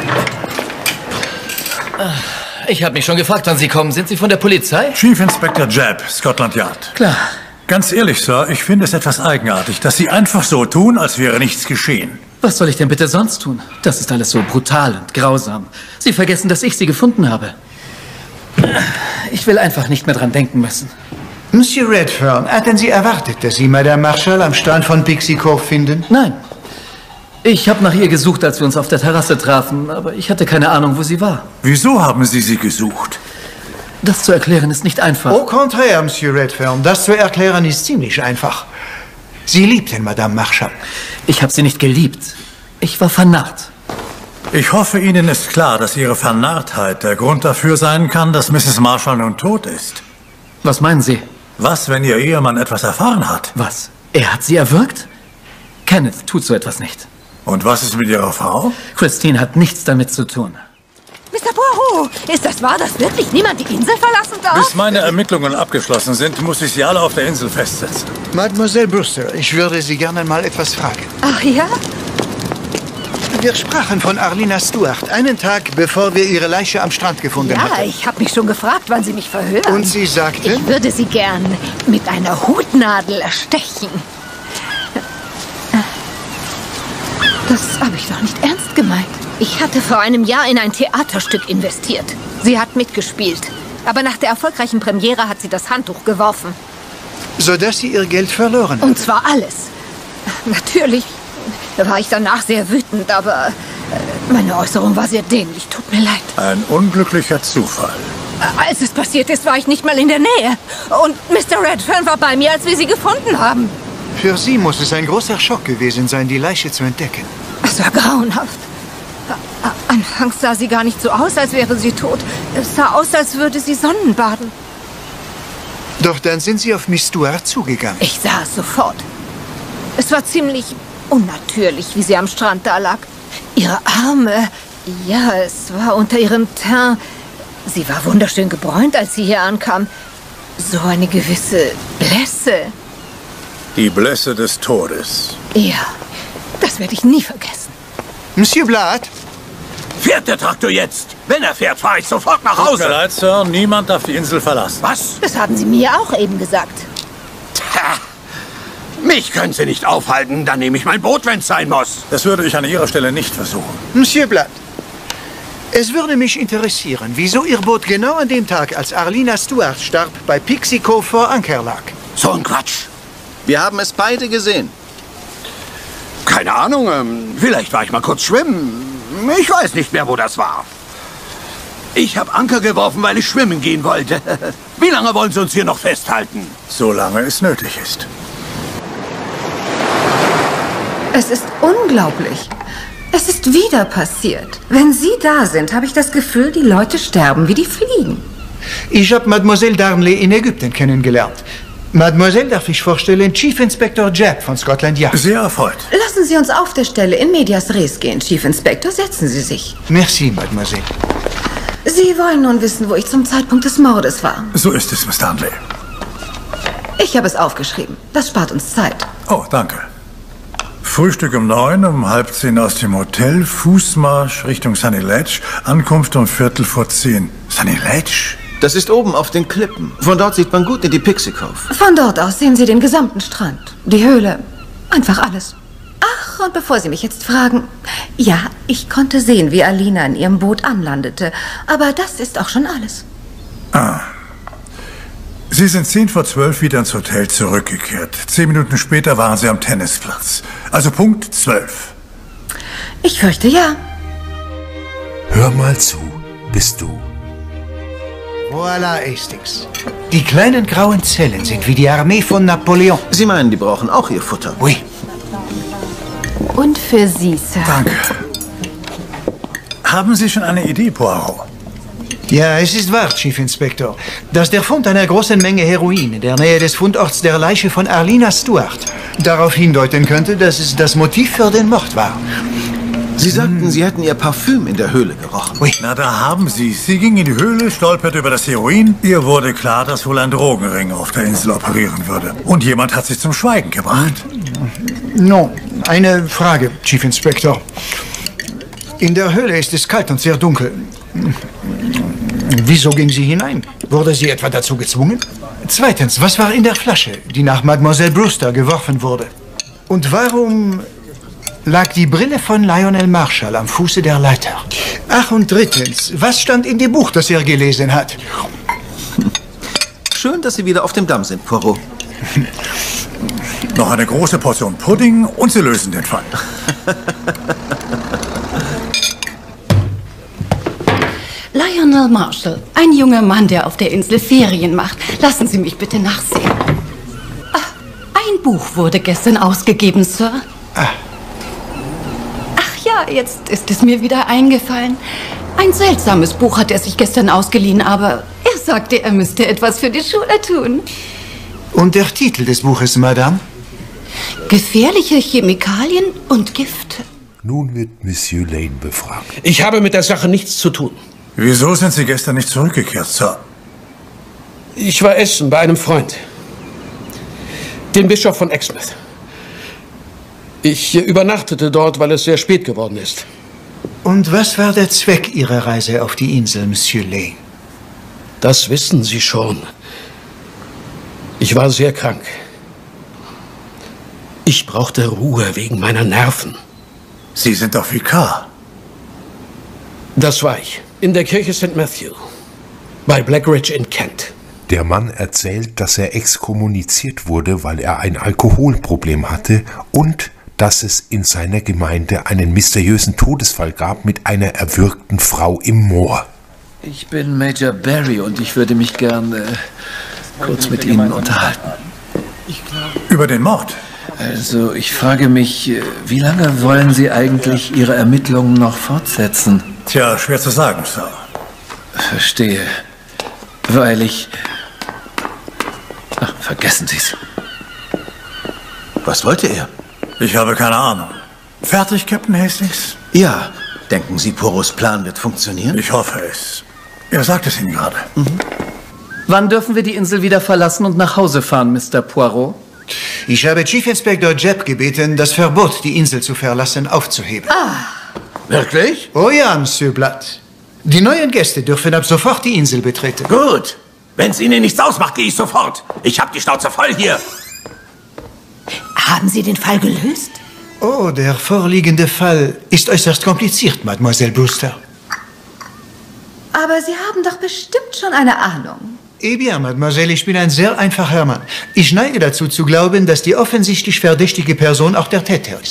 Ich habe mich schon gefragt, wann Sie kommen. Sind Sie von der Polizei? Chief Inspector Jebb, Scotland Yard. Klar. Ganz ehrlich, Sir, ich finde es etwas eigenartig, dass Sie einfach so tun, als wäre nichts geschehen. Was soll ich denn bitte sonst tun? Das ist alles so brutal und grausam. Sie vergessen, dass ich Sie gefunden habe. Ich will einfach nicht mehr dran denken müssen. Monsieur Redfern, hatten Sie erwartet, dass Sie Madame Marshall am Strand von Pixie Cove finden? Nein. Ich habe nach ihr gesucht, als wir uns auf der Terrasse trafen, aber ich hatte keine Ahnung, wo sie war. Wieso haben Sie sie gesucht? Das zu erklären ist nicht einfach. Au contraire, Monsieur Redfern. Das zu erklären ist ziemlich einfach. Sie liebten Madame Marshall. Ich habe sie nicht geliebt. Ich war vernarrt. Ich hoffe, Ihnen ist klar, dass Ihre Vernarrtheit der Grund dafür sein kann, dass Misses Marshall nun tot ist. Was meinen Sie? Was, wenn Ihr Ehemann etwas erfahren hat? Was? Er hat sie erwürgt? Kenneth tut so etwas nicht. Und was ist mit Ihrer Frau? Christine hat nichts damit zu tun. Mister Poirot, ist das wahr, dass wirklich niemand die Insel verlassen darf? Bis meine Ermittlungen abgeschlossen sind, muss ich Sie alle auf der Insel festsetzen. Mademoiselle Brewster, ich würde Sie gerne mal etwas fragen. Ach ja? Wir sprachen von Arlina Stewart, einen Tag, bevor wir ihre Leiche am Strand gefunden hatten. Ja, ich habe mich schon gefragt, wann Sie mich verhören. Und Sie sagten? Ich würde Sie gern mit einer Hutnadel erstechen. Das habe ich doch nicht ernst gemeint. Ich hatte vor einem Jahr in ein Theaterstück investiert. Sie hat mitgespielt. Aber nach der erfolgreichen Premiere hat sie das Handtuch geworfen. Sodass Sie Ihr Geld verloren haben? Und zwar alles. Natürlich war ich danach sehr wütend, aber meine Äußerung war sehr dämlich. Tut mir leid. Ein unglücklicher Zufall. Als es passiert ist, war ich nicht mal in der Nähe. Und Mister Redfern war bei mir, als wir sie gefunden haben. Für Sie muss es ein großer Schock gewesen sein, die Leiche zu entdecken. Es war grauenhaft. Anfangs sah sie gar nicht so aus, als wäre sie tot. Es sah aus, als würde sie Sonnenbaden. Doch dann sind Sie auf Miss Stewart zugegangen. Ich sah es sofort. Es war ziemlich unnatürlich, wie sie am Strand da lag. Ihre Arme, ja, es war unter ihrem Teint. Sie war wunderschön gebräunt, als sie hier ankam. So eine gewisse Blässe. Die Blässe des Todes. Ja, das werde ich nie vergessen. Monsieur Blatt? Fährt der Traktor jetzt? Wenn er fährt, fahre ich sofort nach Hause. Tut mir leid, Sir. Niemand darf die Insel verlassen. Was? Das haben Sie mir auch eben gesagt. Ha. Mich können Sie nicht aufhalten. Dann nehme ich mein Boot, wenn es sein muss. Das würde ich an Ihrer Stelle nicht versuchen. Monsieur Blatt, es würde mich interessieren, wieso Ihr Boot genau an dem Tag, als Arlina Stewart starb, bei Pixie Cove vor Anker lag. So ein Quatsch. Wir haben es beide gesehen. Keine Ahnung. Ähm, vielleicht war ich mal kurz schwimmen. Ich weiß nicht mehr, wo das war. Ich habe Anker geworfen, weil ich schwimmen gehen wollte. Wie lange wollen Sie uns hier noch festhalten? Solange es nötig ist. Es ist unglaublich. Es ist wieder passiert. Wenn Sie da sind, habe ich das Gefühl, die Leute sterben wie die Fliegen. Ich habe Mademoiselle Darnley in Ägypten kennengelernt. Mademoiselle darf ich vorstellen, Chief Inspector Jebb von Scotland Yard. Sehr erfreut. Lassen Sie uns auf der Stelle in medias res gehen, Chief Inspector. Setzen Sie sich. Merci, Mademoiselle. Sie wollen nun wissen, wo ich zum Zeitpunkt des Mordes war. So ist es, Miss Darnley. Ich habe es aufgeschrieben. Das spart uns Zeit. Oh, danke. Frühstück um neun, um halb zehn aus dem Hotel, Fußmarsch Richtung Sunny Ledge, Ankunft um Viertel vor zehn. Sunny Ledge? Das ist oben auf den Klippen. Von dort sieht man gut in die Pixie Cove. Von dort aus sehen Sie den gesamten Strand, die Höhle, einfach alles. Ach, und bevor Sie mich jetzt fragen, ja, ich konnte sehen, wie Alina in ihrem Boot anlandete, aber das ist auch schon alles. Ah. Sie sind zehn vor zwölf wieder ins Hotel zurückgekehrt. Zehn Minuten später waren Sie am Tennisplatz. Also Punkt zwölf. Ich fürchte ja. Hör mal zu, bist du. Voilà, Hastings. Die kleinen grauen Zellen sind wie die Armee von Napoleon. Sie meinen, die brauchen auch ihr Futter? Oui. Und für Sie, Sir. Danke. Haben Sie schon eine Idee, Poirot? Ja, es ist wahr, Chief Inspector, dass der Fund einer großen Menge Heroin in der Nähe des Fundorts der Leiche von Arlina Stuart darauf hindeuten könnte, dass es das Motiv für den Mord war. Sie sagten, Sie hätten Ihr Parfüm in der Höhle gerochen. Oui. Na, da haben Sie es. Sie ging in die Höhle, stolperte über das Heroin. Ihr wurde klar, dass wohl ein Drogenring auf der Insel operieren würde. Und jemand hat sie zum Schweigen gebracht. No, eine Frage, Chief Inspector. In der Höhle ist es kalt und sehr dunkel. Wieso ging sie hinein? Wurde sie etwa dazu gezwungen? Zweitens, was war in der Flasche, die nach Mademoiselle Brewster geworfen wurde? Und warum lag die Brille von Lionel Marshall am Fuße der Leiter? Ach, und drittens, was stand in dem Buch, das er gelesen hat? Schön, dass Sie wieder auf dem Damm sind, Poirot. Noch eine große Portion Pudding und Sie lösen den Fall. Lionel Marshall, ein junger Mann, der auf der Insel Ferien macht. Lassen Sie mich bitte nachsehen. Ah, ein Buch wurde gestern ausgegeben, Sir. Ah. Ach ja, jetzt ist es mir wieder eingefallen. Ein seltsames Buch hat er sich gestern ausgeliehen, aber er sagte, er müsste etwas für die Schule tun. Und der Titel des Buches, Madame? Gefährliche Chemikalien und Gifte. Nun wird Monsieur Lane befragt. Ich habe mit der Sache nichts zu tun. Wieso sind Sie gestern nicht zurückgekehrt, Sir? Ich war essen bei einem Freund. Dem Bischof von Exmouth. Ich übernachtete dort, weil es sehr spät geworden ist. Und was war der Zweck Ihrer Reise auf die Insel, Monsieur Lane? Das wissen Sie schon. Ich war sehr krank. Ich brauchte Ruhe wegen meiner Nerven. Sie sind doch Vikar. Das war ich. In der Kirche Sankt Matthew. Bei Blackridge in Kent. Der Mann erzählt, dass er exkommuniziert wurde, weil er ein Alkoholproblem hatte und dass es in seiner Gemeinde einen mysteriösen Todesfall gab mit einer erwürgten Frau im Moor. Ich bin Major Barry und ich würde mich gern äh, kurz mit Ihnen unterhalten. Über den Mord? Also, ich frage mich, wie lange wollen Sie eigentlich Ihre Ermittlungen noch fortsetzen? Tja, schwer zu sagen, Sir. Verstehe. Weil ich... Ach, vergessen Sie es. Was wollte er? Ich habe keine Ahnung. Fertig, Captain Hastings? Ja. Denken Sie, Poirots Plan wird funktionieren? Ich hoffe es. Er sagt es Ihnen gerade. Mhm. Wann dürfen wir die Insel wieder verlassen und nach Hause fahren, Mister Poirot? Ich habe Chief Inspector Jebb gebeten, das Verbot, die Insel zu verlassen, aufzuheben. Ah. Wirklich? Oh ja, Monsieur Blatt. Die neuen Gäste dürfen ab sofort die Insel betreten. Gut. Wenn es Ihnen nichts ausmacht, gehe ich sofort. Ich habe die Schnauze voll hier. Haben Sie den Fall gelöst? Oh, der vorliegende Fall ist äußerst kompliziert, Mademoiselle Brewster. Aber Sie haben doch bestimmt schon eine Ahnung. Eh bien, Mademoiselle, ich bin ein sehr einfacher Mann. Ich neige dazu zu glauben, dass die offensichtlich verdächtige Person auch der Täter ist.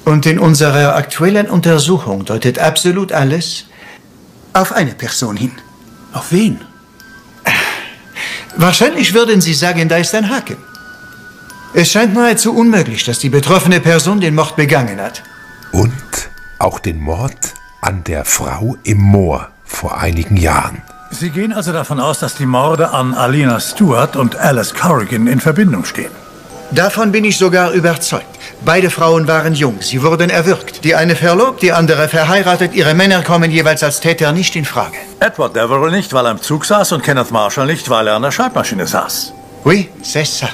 Und in unserer aktuellen Untersuchung deutet absolut alles auf eine Person hin. Auf wen? Wahrscheinlich würden Sie sagen, da ist ein Haken. Es scheint nahezu unmöglich, dass die betroffene Person den Mord begangen hat. Und auch den Mord an der Frau im Moor vor einigen Jahren. Sie gehen also davon aus, dass die Morde an Alina Stewart und Alice Corrigan in Verbindung stehen? Davon bin ich sogar überzeugt. Beide Frauen waren jung, sie wurden erwürgt. Die eine verlobt, die andere verheiratet. Ihre Männer kommen jeweils als Täter nicht in Frage. Edward Devereux nicht, weil er im Zug saß, und Kenneth Marshall nicht, weil er an der Schreibmaschine saß. Oui, c'est ça.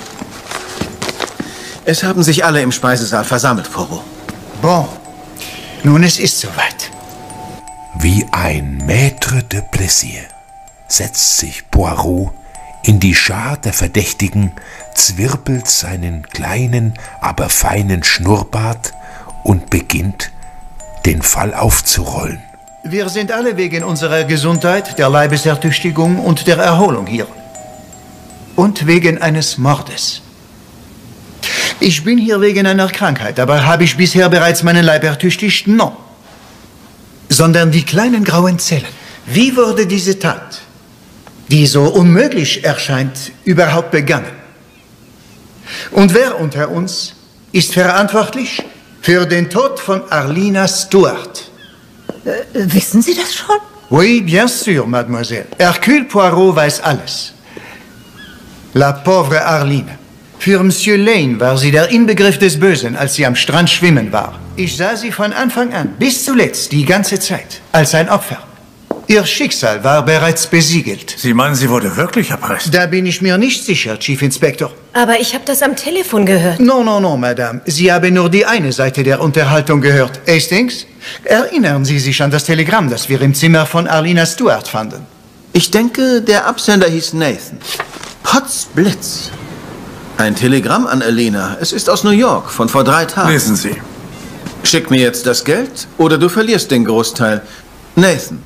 Es haben sich alle im Speisesaal versammelt, Poirot. Bon, nun es ist soweit. Wie ein Maître de Plaisir setzt sich Poirot in die Schar der Verdächtigen, zwirbelt seinen kleinen, aber feinen Schnurrbart und beginnt, den Fall aufzurollen. Wir sind alle wegen unserer Gesundheit, der Leibesertüchtigung und der Erholung hier. Und wegen eines Mordes. Ich bin hier wegen einer Krankheit, aber habe ich bisher bereits meinen Leib ertüchtigt? No. Sondern die kleinen grauen Zellen. Wie wurde diese Tat, die so unmöglich erscheint, überhaupt begangen? Und wer unter uns ist verantwortlich für den Tod von Arlina Stewart? Äh, wissen Sie das schon? Oui, bien sûr, mademoiselle. Hercule Poirot weiß alles. La pauvre Arlina. Für Monsieur Lane war sie der Inbegriff des Bösen, als sie am Strand schwimmen war. Ich sah sie von Anfang an, bis zuletzt, die ganze Zeit, als ein Opfer. Ihr Schicksal war bereits besiegelt. Sie meinen, sie wurde wirklich erpresst? Da bin ich mir nicht sicher, Chief Inspector. Aber ich habe das am Telefon gehört. No, no, no, Madame. Sie haben nur die eine Seite der Unterhaltung gehört. Hastings, erinnern Sie sich an das Telegramm, das wir im Zimmer von Arlina Stewart fanden? Ich denke, der Absender hieß Nathan. Potzblitz. Ein Telegramm an Alina. Es ist aus New York, von vor drei Tagen. Lesen Sie. Schick mir jetzt das Geld, oder du verlierst den Großteil. Nathan.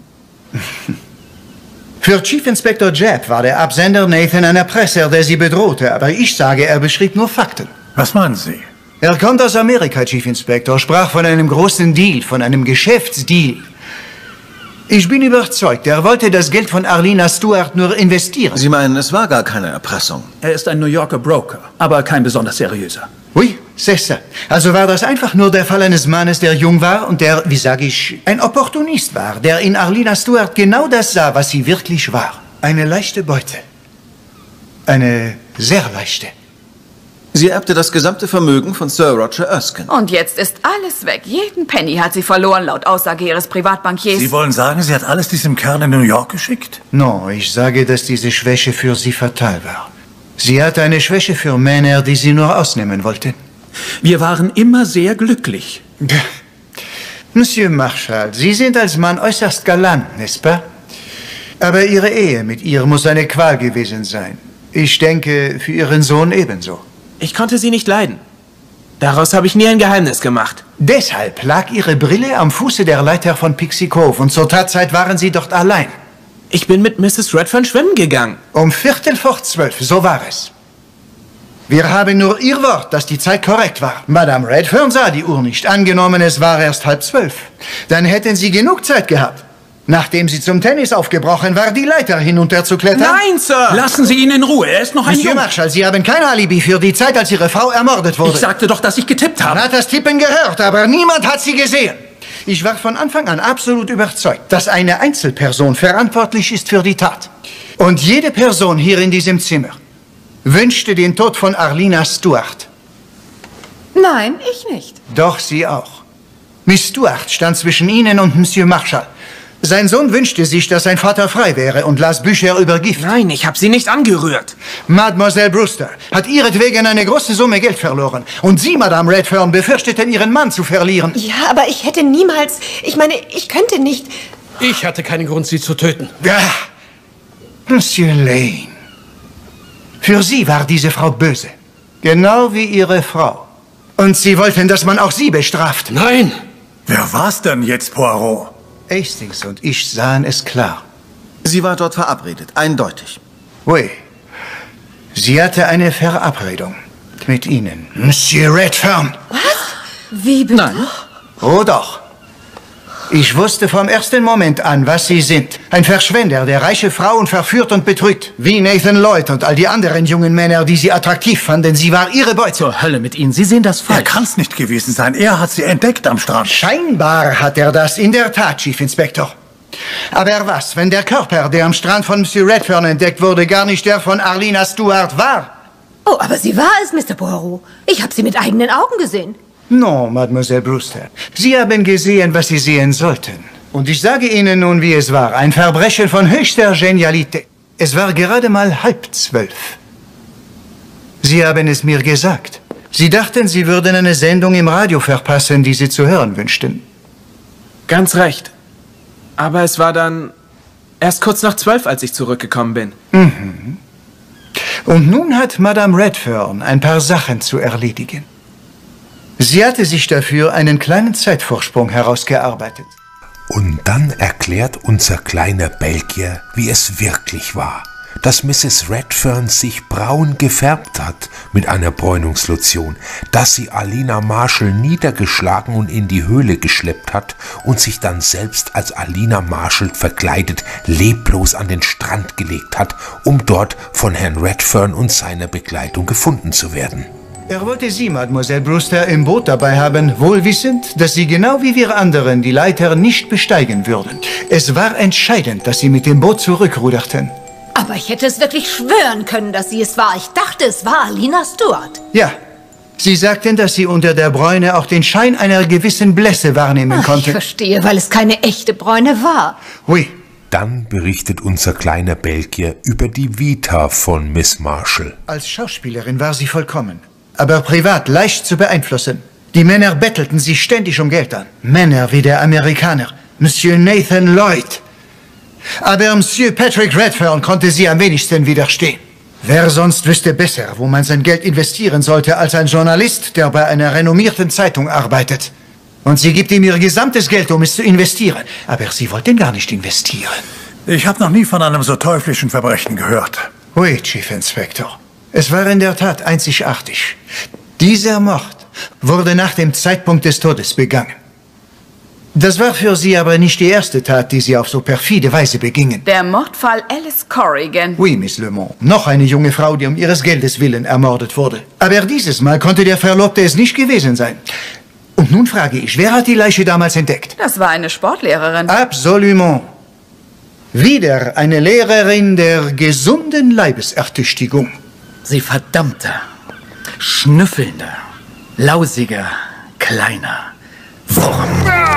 Für Chief Inspector Japp war der Absender Nathan ein Erpresser, der sie bedrohte. Aber ich sage, er beschrieb nur Fakten. Was meinen Sie? Er kommt aus Amerika, Chief Inspector, sprach von einem großen Deal, von einem Geschäftsdeal. Ich bin überzeugt, er wollte das Geld von Arlina Stewart nur investieren. Sie meinen, es war gar keine Erpressung? Er ist ein New Yorker Broker, aber kein besonders seriöser. Oui, c'est ça. Also war das einfach nur der Fall eines Mannes, der jung war und der, wie sage ich, ein Opportunist war, der in Arlina Stewart genau das sah, was sie wirklich war. Eine leichte Beute. Eine sehr leichte. Sie erbte das gesamte Vermögen von Sir Roger Erskine. Und jetzt ist alles weg. Jeden Penny hat sie verloren, laut Aussage ihres Privatbankiers. Sie wollen sagen, sie hat alles diesem Kerl in New York geschickt? No, ich sage, dass diese Schwäche für sie fatal war. Sie hatte eine Schwäche für Männer, die sie nur ausnehmen wollte. Wir waren immer sehr glücklich. Monsieur Marshall, Sie sind als Mann äußerst galant, n'est-ce pas? Aber Ihre Ehe mit ihr muss eine Qual gewesen sein. Ich denke, für Ihren Sohn ebenso. Ich konnte sie nicht leiden. Daraus habe ich nie ein Geheimnis gemacht. Deshalb lag Ihre Brille am Fuße der Leiter von Pixie Cove und zur Tatzeit waren Sie dort allein. Ich bin mit Misses Redfern schwimmen gegangen. Um Viertel vor zwölf, so war es. Wir haben nur Ihr Wort, dass die Zeit korrekt war. Madame Redfern sah die Uhr nicht. Angenommen, es war erst halb zwölf. Dann hätten Sie genug Zeit gehabt. Nachdem sie zum Tennis aufgebrochen war, die Leiter hinunterzuklettern. Nein, Sir! Lassen Sie ihn in Ruhe, er ist noch ein Monsieur Junge. Marshall, Sie haben kein Alibi für die Zeit, als Ihre Frau ermordet wurde. Ich sagte doch, dass ich getippt habe. Man hat das Tippen gehört, aber niemand hat sie gesehen. Ich war von Anfang an absolut überzeugt, dass eine Einzelperson verantwortlich ist für die Tat. Und jede Person hier in diesem Zimmer wünschte den Tod von Arlina Stewart. Nein, ich nicht. Doch Sie auch. Miss Stewart stand zwischen Ihnen und Monsieur Marshall. Sein Sohn wünschte sich, dass sein Vater frei wäre und las Bücher über Gift. Nein, ich habe sie nicht angerührt. Mademoiselle Brewster hat ihretwegen eine große Summe Geld verloren. Und Sie, Madame Redfern, befürchteten, Ihren Mann zu verlieren. Ja, aber ich hätte niemals... Ich meine, ich könnte nicht... Ich hatte keinen Grund, sie zu töten. Ja, Monsieur Lane. Für Sie war diese Frau böse. Genau wie Ihre Frau. Und Sie wollten, dass man auch Sie bestraft. Nein! Wer war's denn jetzt, Poirot? Hastings und ich sahen es klar. Sie war dort verabredet, eindeutig. Oui. Sie hatte eine Verabredung mit Ihnen, Monsieur Redfern. Was? Wie bitte? Nein. Oh doch. Ich wusste vom ersten Moment an, was Sie sind. Ein Verschwender, der reiche Frauen verführt und betrügt. Wie Nathan Lloyd und all die anderen jungen Männer, die Sie attraktiv fanden. Sie war Ihre Beute. Zur Hölle mit Ihnen. Sie sehen das falsch. Er kann's nicht gewesen sein. Er hat sie entdeckt am Strand. Scheinbar hat er das in der Tat, Chief Inspector. Aber was, wenn der Körper, der am Strand von Monsieur Redfern entdeckt wurde, gar nicht der von Arlena Stuart war? Oh, aber sie war es, Mister Poirot. Ich habe sie mit eigenen Augen gesehen. No, Mademoiselle Brewster. Sie haben gesehen, was Sie sehen sollten. Und ich sage Ihnen nun, wie es war. Ein Verbrechen von höchster Genialität. Es war gerade mal halb zwölf. Sie haben es mir gesagt. Sie dachten, Sie würden eine Sendung im Radio verpassen, die Sie zu hören wünschten. Ganz recht. Aber es war dann erst kurz nach zwölf, als ich zurückgekommen bin. Mhm. Und nun hat Madame Redfern ein paar Sachen zu erledigen. Sie hatte sich dafür einen kleinen Zeitvorsprung herausgearbeitet. Und dann erklärt unser kleiner Belgier, wie es wirklich war. Dass Misses Redfern sich braun gefärbt hat mit einer Bräunungslotion, dass sie Alina Marshall niedergeschlagen und in die Höhle geschleppt hat und sich dann selbst als Alina Marshall verkleidet leblos an den Strand gelegt hat, um dort von Herrn Redfern und seiner Begleitung gefunden zu werden. Er wollte Sie, Mademoiselle Brewster, im Boot dabei haben, wohl wissend, dass Sie genau wie wir anderen die Leiter nicht besteigen würden. Es war entscheidend, dass Sie mit dem Boot zurückruderten. Aber ich hätte es wirklich schwören können, dass sie es war. Ich dachte, es war Alina Stuart. Ja, Sie sagten, dass Sie unter der Bräune auch den Schein einer gewissen Blässe wahrnehmen Ach, konnten. ich verstehe, weil es keine echte Bräune war. Oui. Dann berichtet unser kleiner Belgier über die Vita von Miss Marshall. Als Schauspielerin war sie vollkommen, aber privat leicht zu beeinflussen. Die Männer bettelten sie ständig um Geld an. Männer wie der Amerikaner, Monsieur Nathan Lloyd. Aber Monsieur Patrick Redfern konnte sie am wenigsten widerstehen. Wer sonst wüsste besser, wo man sein Geld investieren sollte, als ein Journalist, der bei einer renommierten Zeitung arbeitet. Und sie gibt ihm ihr gesamtes Geld, um es zu investieren. Aber sie wollten gar nicht investieren. Ich habe noch nie von einem so teuflischen Verbrechen gehört. Oui, Chief Inspector. Es war in der Tat einzigartig. Dieser Mord wurde nach dem Zeitpunkt des Todes begangen. Das war für Sie aber nicht die erste Tat, die Sie auf so perfide Weise begingen. Der Mordfall Alice Corrigan. Oui, Miss LeMond. Noch eine junge Frau, die um ihres Geldes willen ermordet wurde. Aber dieses Mal konnte der Verlobte es nicht gewesen sein. Und nun frage ich, wer hat die Leiche damals entdeckt? Das war eine Sportlehrerin. Absolument. Wieder eine Lehrerin der gesunden Leibesertüchtigung. Sie verdammter, schnüffelnder, lausiger, kleiner Wurm.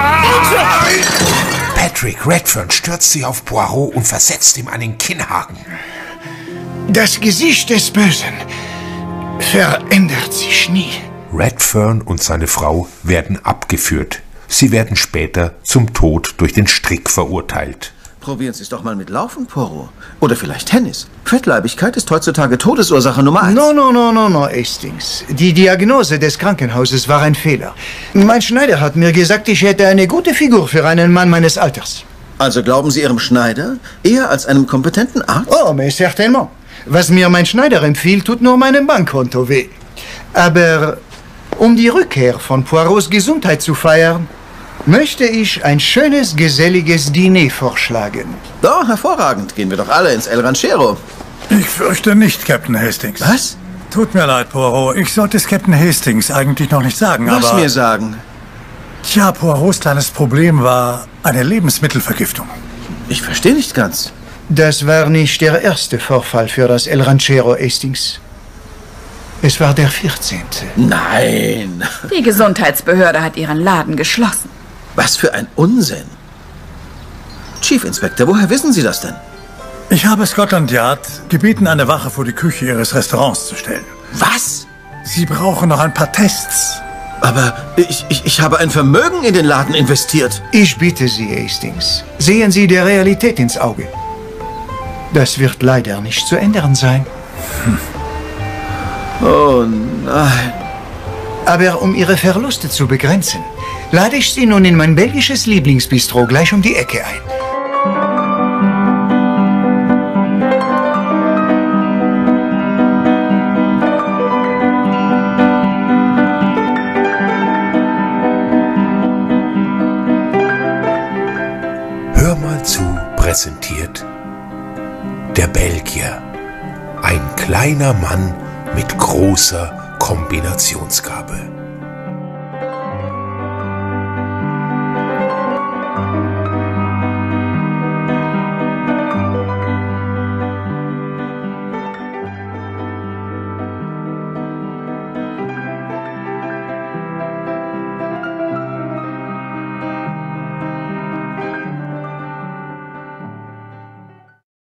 Patrick Redfern stürzt sich auf Poirot und versetzt ihm einen Kinnhaken. Das Gesicht des Bösen verändert sich nie. Redfern und seine Frau werden abgeführt. Sie werden später zum Tod durch den Strick verurteilt. Probieren Sie es doch mal mit Laufen, Poirot. Oder vielleicht Tennis. Fettleibigkeit ist heutzutage Todesursache Nummer eins. No, no, no, no, no, Hastings. Die Diagnose des Krankenhauses war ein Fehler. Mein Schneider hat mir gesagt, ich hätte eine gute Figur für einen Mann meines Alters. Also glauben Sie Ihrem Schneider eher als einem kompetenten Arzt? Oh, mais certainement. Was mir mein Schneider empfiehlt, tut nur meinem Bankkonto weh. Aber um die Rückkehr von Poirots Gesundheit zu feiern, möchte ich ein schönes, geselliges Diner vorschlagen. Oh, hervorragend. Gehen wir doch alle ins El Ranchero. Ich fürchte nicht, Captain Hastings. Was? Tut mir leid, Poirot. Ich sollte es Captain Hastings eigentlich noch nicht sagen, Was aber... mir sagen? Tja, Poirots kleines Problem war eine Lebensmittelvergiftung. Ich verstehe nicht ganz. Das war nicht der erste Vorfall für das El Ranchero, Hastings. Es war der vierzehnte. Nein. Die Gesundheitsbehörde hat ihren Laden geschlossen. Was für ein Unsinn. Chief Inspector, woher wissen Sie das denn? Ich habe Scotland Yard gebeten, eine Wache vor die Küche Ihres Restaurants zu stellen. Was? Sie brauchen noch ein paar Tests. Aber ich, ich, ich habe ein Vermögen in den Laden investiert. Ich bitte Sie, Hastings, sehen Sie der Realität ins Auge. Das wird leider nicht zu ändern sein. Hm. Oh nein. Aber um Ihre Verluste zu begrenzen, lade ich Sie nun in mein belgisches Lieblingsbistro gleich um die Ecke ein. dazu präsentiert der Belgier, ein kleiner Mann mit großer Kombinationsgabe.